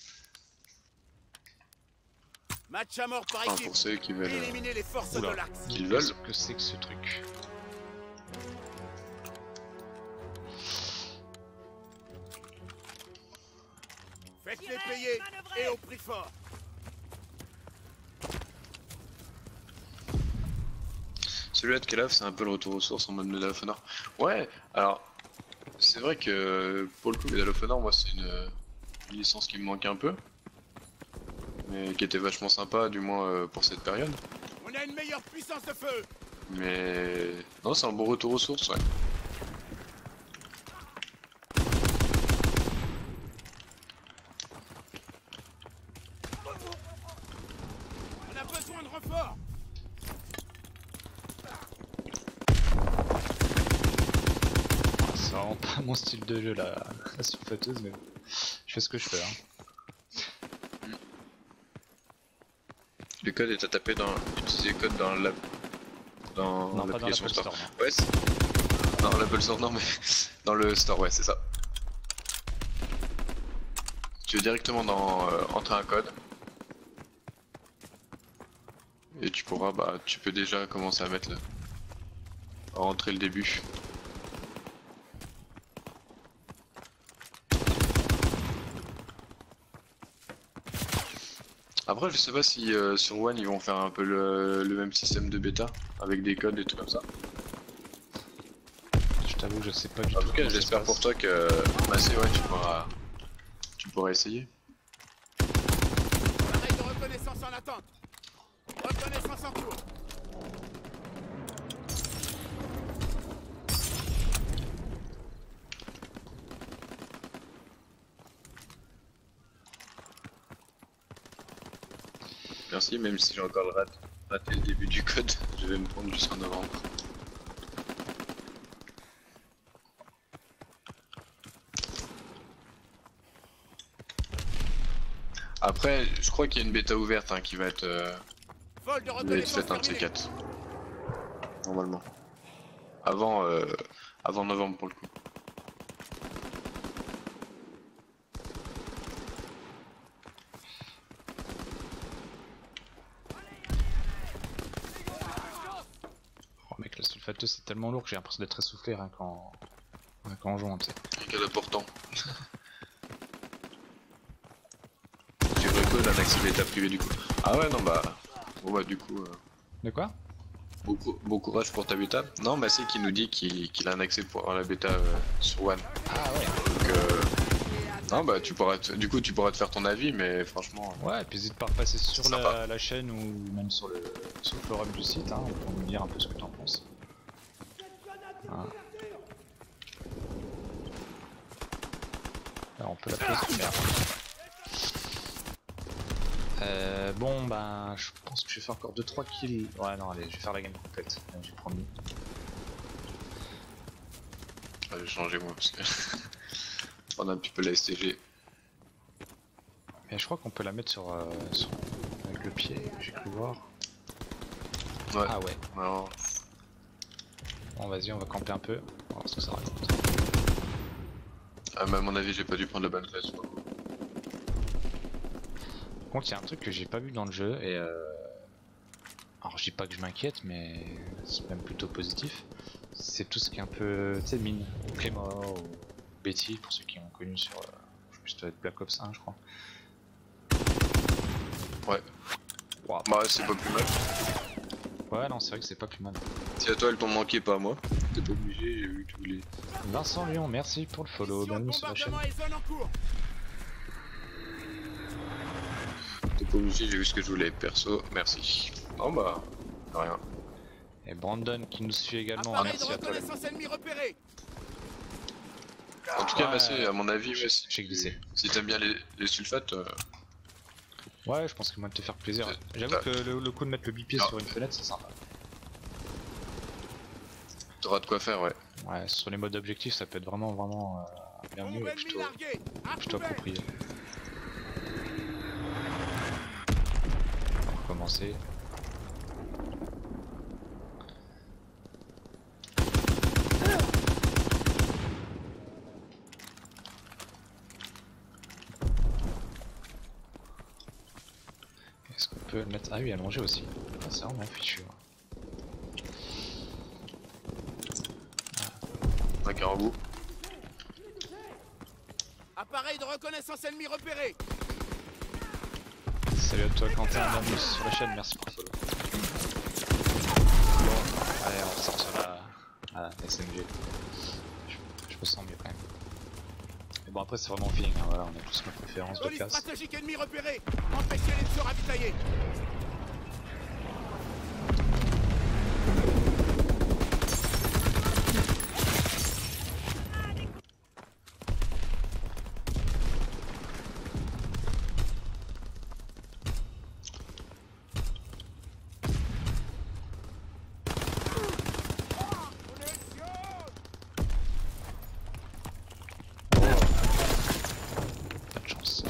Match à mort par Enfin, équipe. pour ceux qui veulent... euh, Éliminez les forces Oula. de l'Axe. Qu'ils veulent. Qu'est-ce que c'est que ce truc? Faites-les payer et au prix fort. Celui-là de Calaf, c'est un peu le retour aux sources en mode Medal of Honor. Ouais, alors, c'est vrai que pour le coup, Medal of Honor, moi, c'est une, une licence qui me manque un peu. Mais qui était vachement sympa, du moins euh, pour cette période. On a une meilleure puissance de feu. Mais non, c'est un bon retour aux sources, ouais. On a besoin de renfort. C'est vraiment pas mon style de jeu la, la sulfateuse, mais bon, je fais ce que je peux. Hein. Le code est à taper dans... Utiliser le code dans la... Dans Non, pas dans l'application l'Apple Store. Store, non. Ouais, c'est... Non, l'Apple Store, non, mais... dans le Store, ouais, c'est ça. Tu veux directement dans... Euh, entrer un code. Et tu pourras, bah, tu peux déjà commencer à mettre le... à rentrer le début. Après, je sais pas si euh, sur One ils vont faire un peu le, le même système de bêta avec des codes et tout comme ça. Je t'avoue que je sais pas du En tout. tout cas, comment ça se j'espère passe. pour toi que Massé, ouais, tu pourras, tu pourras essayer. Pareil de reconnaissance en attente. Reconnaissance en cours. Merci, même si j'ai encore le rat- raté le début du code, je vais me prendre jusqu'en novembre. Après, je crois qu'il y a une bêta ouverte hein, qui va être, euh, Vol de qui va être reconnaissance faite un de ces terminé. quatre. Normalement. Avant, euh, avant novembre pour le coup. Oh mec, la sulfateuse c'est tellement lourd que j'ai l'impression d'être essoufflé rien qu'en rien qu'en jouant, tu sais. Quel important. Tu reconnais un accès bêta privé du coup. Ah ouais, non bah. Bon bah du coup. Euh... De quoi? Bon, cou- bon courage pour ta bêta. Non, bah c'est qui nous dit qu'il qu'il a un accès pour la bêta euh, sur One. Ah ouais. Donc, euh... non, bah tu pourras, te- du coup, tu pourras te faire ton avis, mais franchement. euh, Ouais, et puis n'hésite pas à repasser sur C'est la, sympa. la chaîne ou même sur le, sur le forum du site hein, pour nous dire un peu ce que t'en penses. Hein. Alors on peut la poser. Merde. Euh, bon ben je pense que je vais faire encore deux trois kills. Ouais non allez je vais faire la game complète, j'ai promis. Je vais changer moi parce que prendre un petit peu la S T G. Mais je crois qu'on peut la mettre sur, euh, sur... avec le pied, j'ai cru voir. Ouais. Ah ouais. Alors... Bon vas-y on va camper un peu, on va voir ce que ça raconte. Ah mais à mon avis j'ai pas dû prendre la bonne classe. Par contre il y a un truc que j'ai pas vu dans le jeu et euh... alors je dis pas que je m'inquiète mais c'est même plutôt positif. C'est tout ce qui est un peu, tu sais, mine, Claymore ou Betty pour ceux qui ont connu sur, euh, je sais plus, ça doit être Black Ops un je crois. Ouais. Wow. Bah c'est pas plus mal. Ouais non c'est vrai que c'est pas plus mal. Si à toi elles t'ont manqué pas à moi. T'es pas obligé, j'ai vu que tu voulais. Vincent Lyon, merci pour le follow, Mission de bienvenue sur la chaîne. bombardement et zone en cours. T'es pas obligé, j'ai vu ce que je voulais. Perso, merci. Non bah, rien. Et Brandon qui nous suit également, Appareil de merci à toi. reconnaissance ennemi repéré. En tout cas, Ouais, bah, c'est à mon avis, ouais, si, j'ai glissé. si t'aimes bien les, les sulfates, euh, Ouais, je pense que moi de te faire plaisir. C'est- J'avoue t'as- que le, le coup de mettre le bipied Non. sur une fenêtre, c'est sympa. t'auras de quoi faire, ouais. Ouais, sur les modes objectifs, ça peut être vraiment, vraiment euh, bienvenu Bombe et ennemi plutôt, larguée. À plutôt couvert. approprié. On va recommencer. Est-ce qu'on peut le mettre... Ah oui, allongé aussi. Ah, c'est vraiment fichu. hein. Un caribou. Appareil de reconnaissance ennemi repéré. Salut à toi Quentin, bienvenue sur la chaîne, merci pour le follow. Bon, allez on ressort sur la, la S M G. Je, je me sens mieux quand même. Mais bon après c'est vraiment feeling, hein, voilà, on a tous nos préférences de Police classe. stratégique ennemi repéré. Empêchez-les de se ravitailler. Pas de chance.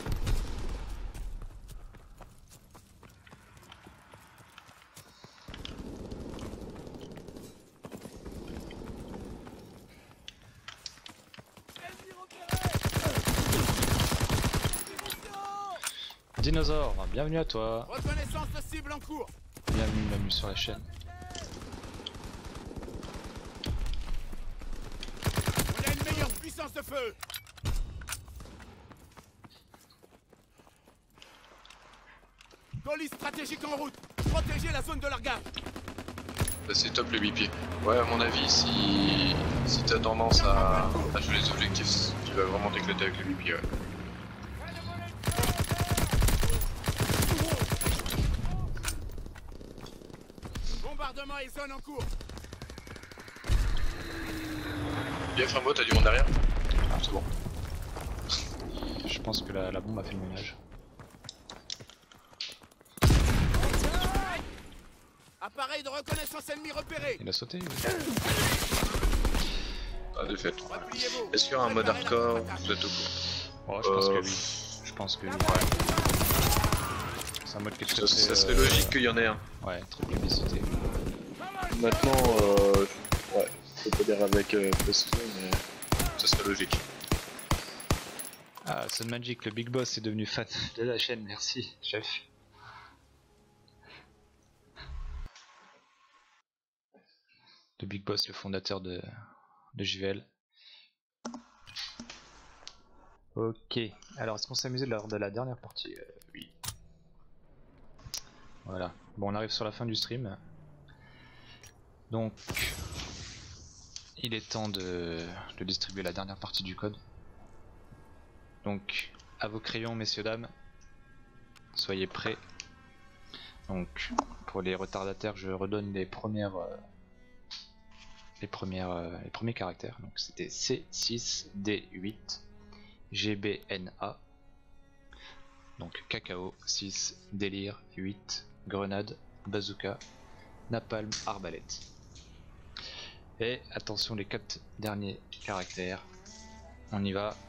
Dinosaure, bienvenue à toi. Reconnaissance de cible en cours. Bienvenue, bienvenue sur la chaîne. On a une meilleure puissance de feu. Police stratégique en route. Protégez la zone de largage. Bah, c'est top le bipied. Ouais, à mon avis, si, si t'as tendance à... à jouer les objectifs, tu vas vraiment t'éclater avec le bipied, ouais. Bombardement et zone en cours. Bien, Frambo, t'as du monde derrière? Ah, c'est bon. Je pense que la, la bombe a fait le ménage. Appareil de reconnaissance ennemi repéré. Il a sauté oui. Ah, défaite. Repliez-vous. Est-ce qu'il y aura un mode Préparez la hardcore? contre-attaque. Vous êtes au courant? Ouais, je pense Euh, que oui. Je pense que oui. C'est un mode qui est très Ça, très... ça serait euh, logique qu'il y en ait un. Ouais, très publicité. Maintenant, euh, ouais, je peux pas dire avec euh, précision, mais ça serait logique. Ah, Sun Magic, le Big Boss est devenu fan de la chaîne, merci, chef. Le Big Boss, le fondateur de, de J V L. Ok, alors est-ce qu'on s'est amusé lors de la dernière partie? euh, Oui. Voilà, bon on arrive sur la fin du stream. Donc, il est temps de, de distribuer la dernière partie du code. Donc, à vos crayons, messieurs, dames, soyez prêts. Donc, pour les retardataires, je redonne les premières, euh, les premières, euh, les premiers caractères. Donc, c'était C six D huit G B N A. Donc cacao six, délire huit, grenade, bazooka, napalm, arbalète. Et attention les quatre derniers caractères. On y va.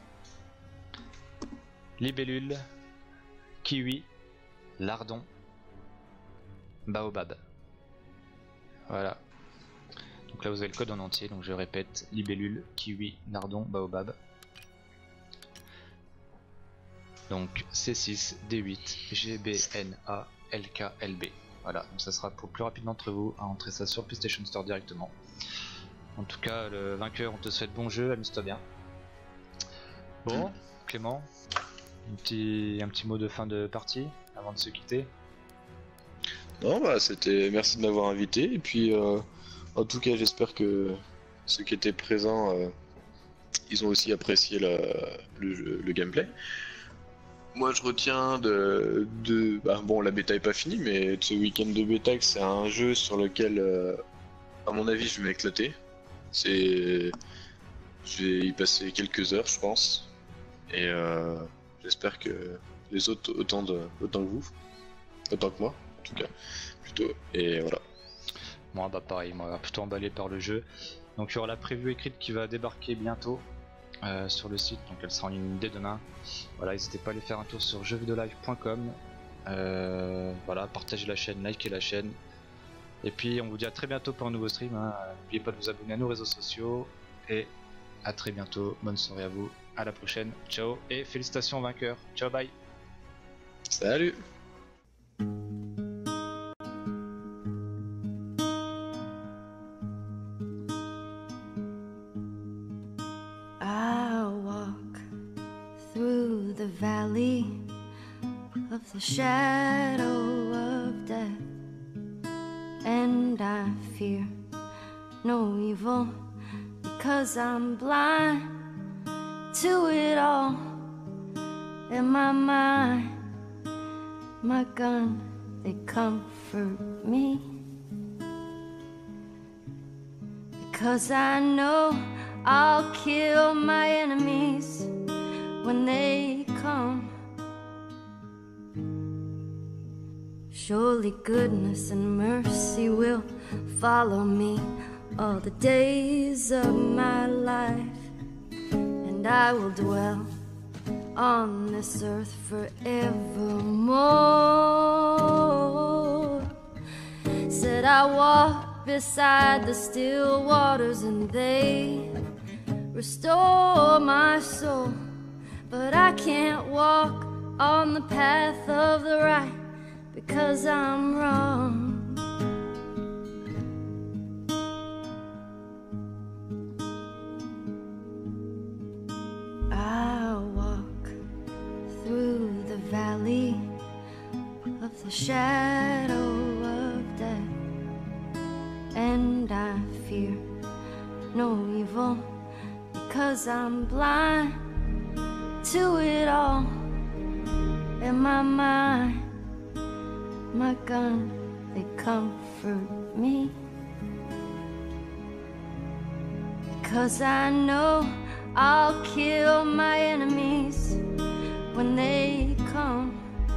Libellule, kiwi, lardon, baobab. Voilà. Donc là vous avez le code en entier, donc je répète, libellule, kiwi, lardon, baobab. Donc C six, D huit, G B N A, L K, L B. Voilà, donc ça sera pour le plus rapide d'entre vous à entrer ça sur PlayStation Store directement. En tout cas, le vainqueur, on te souhaite bon jeu, amuse-toi bien. Bon, Clément, un petit, un petit mot de fin de partie avant de se quitter. Non, bah c'était. Merci de m'avoir invité. Et puis, euh, en tout cas, j'espère que ceux qui étaient présents, euh, ils ont aussi apprécié la, le, le gameplay. Moi, je retiens de, de bah, bon, la bêta est pas finie, mais de ce week-end de bêta, que c'est un jeu sur lequel, euh, à mon avis, je vais m'éclater. C'est, je vais y passer quelques heures, je pense, et euh, j'espère que les autres autant de, autant que vous, autant que moi, en tout cas, plutôt. Et voilà. Moi, bah pareil, moi, plutôt emballé par le jeu. Donc il y aura la preview écrite qui va débarquer bientôt. Euh, sur le site, donc elle sera en ligne dès demain. Voilà, n'hésitez pas à aller faire un tour sur jeux vidéo live point com. Euh, voilà, partagez la chaîne, likez la chaîne. Et puis on vous dit à très bientôt pour un nouveau stream. Hein. N'oubliez pas de vous abonner à nos réseaux sociaux. Et à très bientôt. Bonne soirée à vous. À la prochaine. Ciao et félicitations aux vainqueurs. Ciao, bye. Salut. The shadow of death, and I fear no evil because I'm blind to it all. In my mind, my gun, they comfort me because I know I'll kill my enemies when they come. Surely goodness and mercy will follow me all the days of my life, and I will dwell on this earth forevermore. Said I walk beside the still waters and they restore my soul, but I can't walk on the path of the right because I'm wrong. I walk through the valley of the shadow of death, and I fear no evil because I'm blind to it all. In my mind, my gun, they comfort me because I know I'll kill my enemies when they come.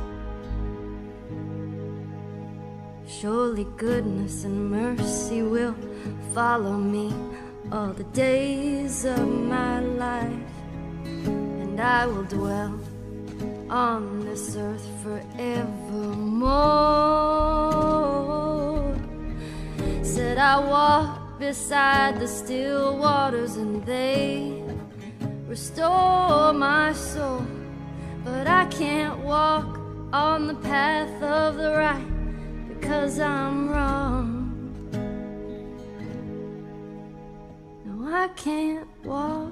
Surely goodness and mercy will follow me all the days of my life, and I will dwell on this earth forevermore. Said I walk beside the still waters and they restore my soul, but I can't walk on the path of the right because I'm wrong. No, I can't walk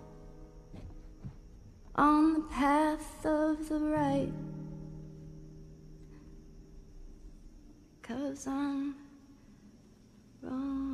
on the path of the right, 'cause I'm wrong.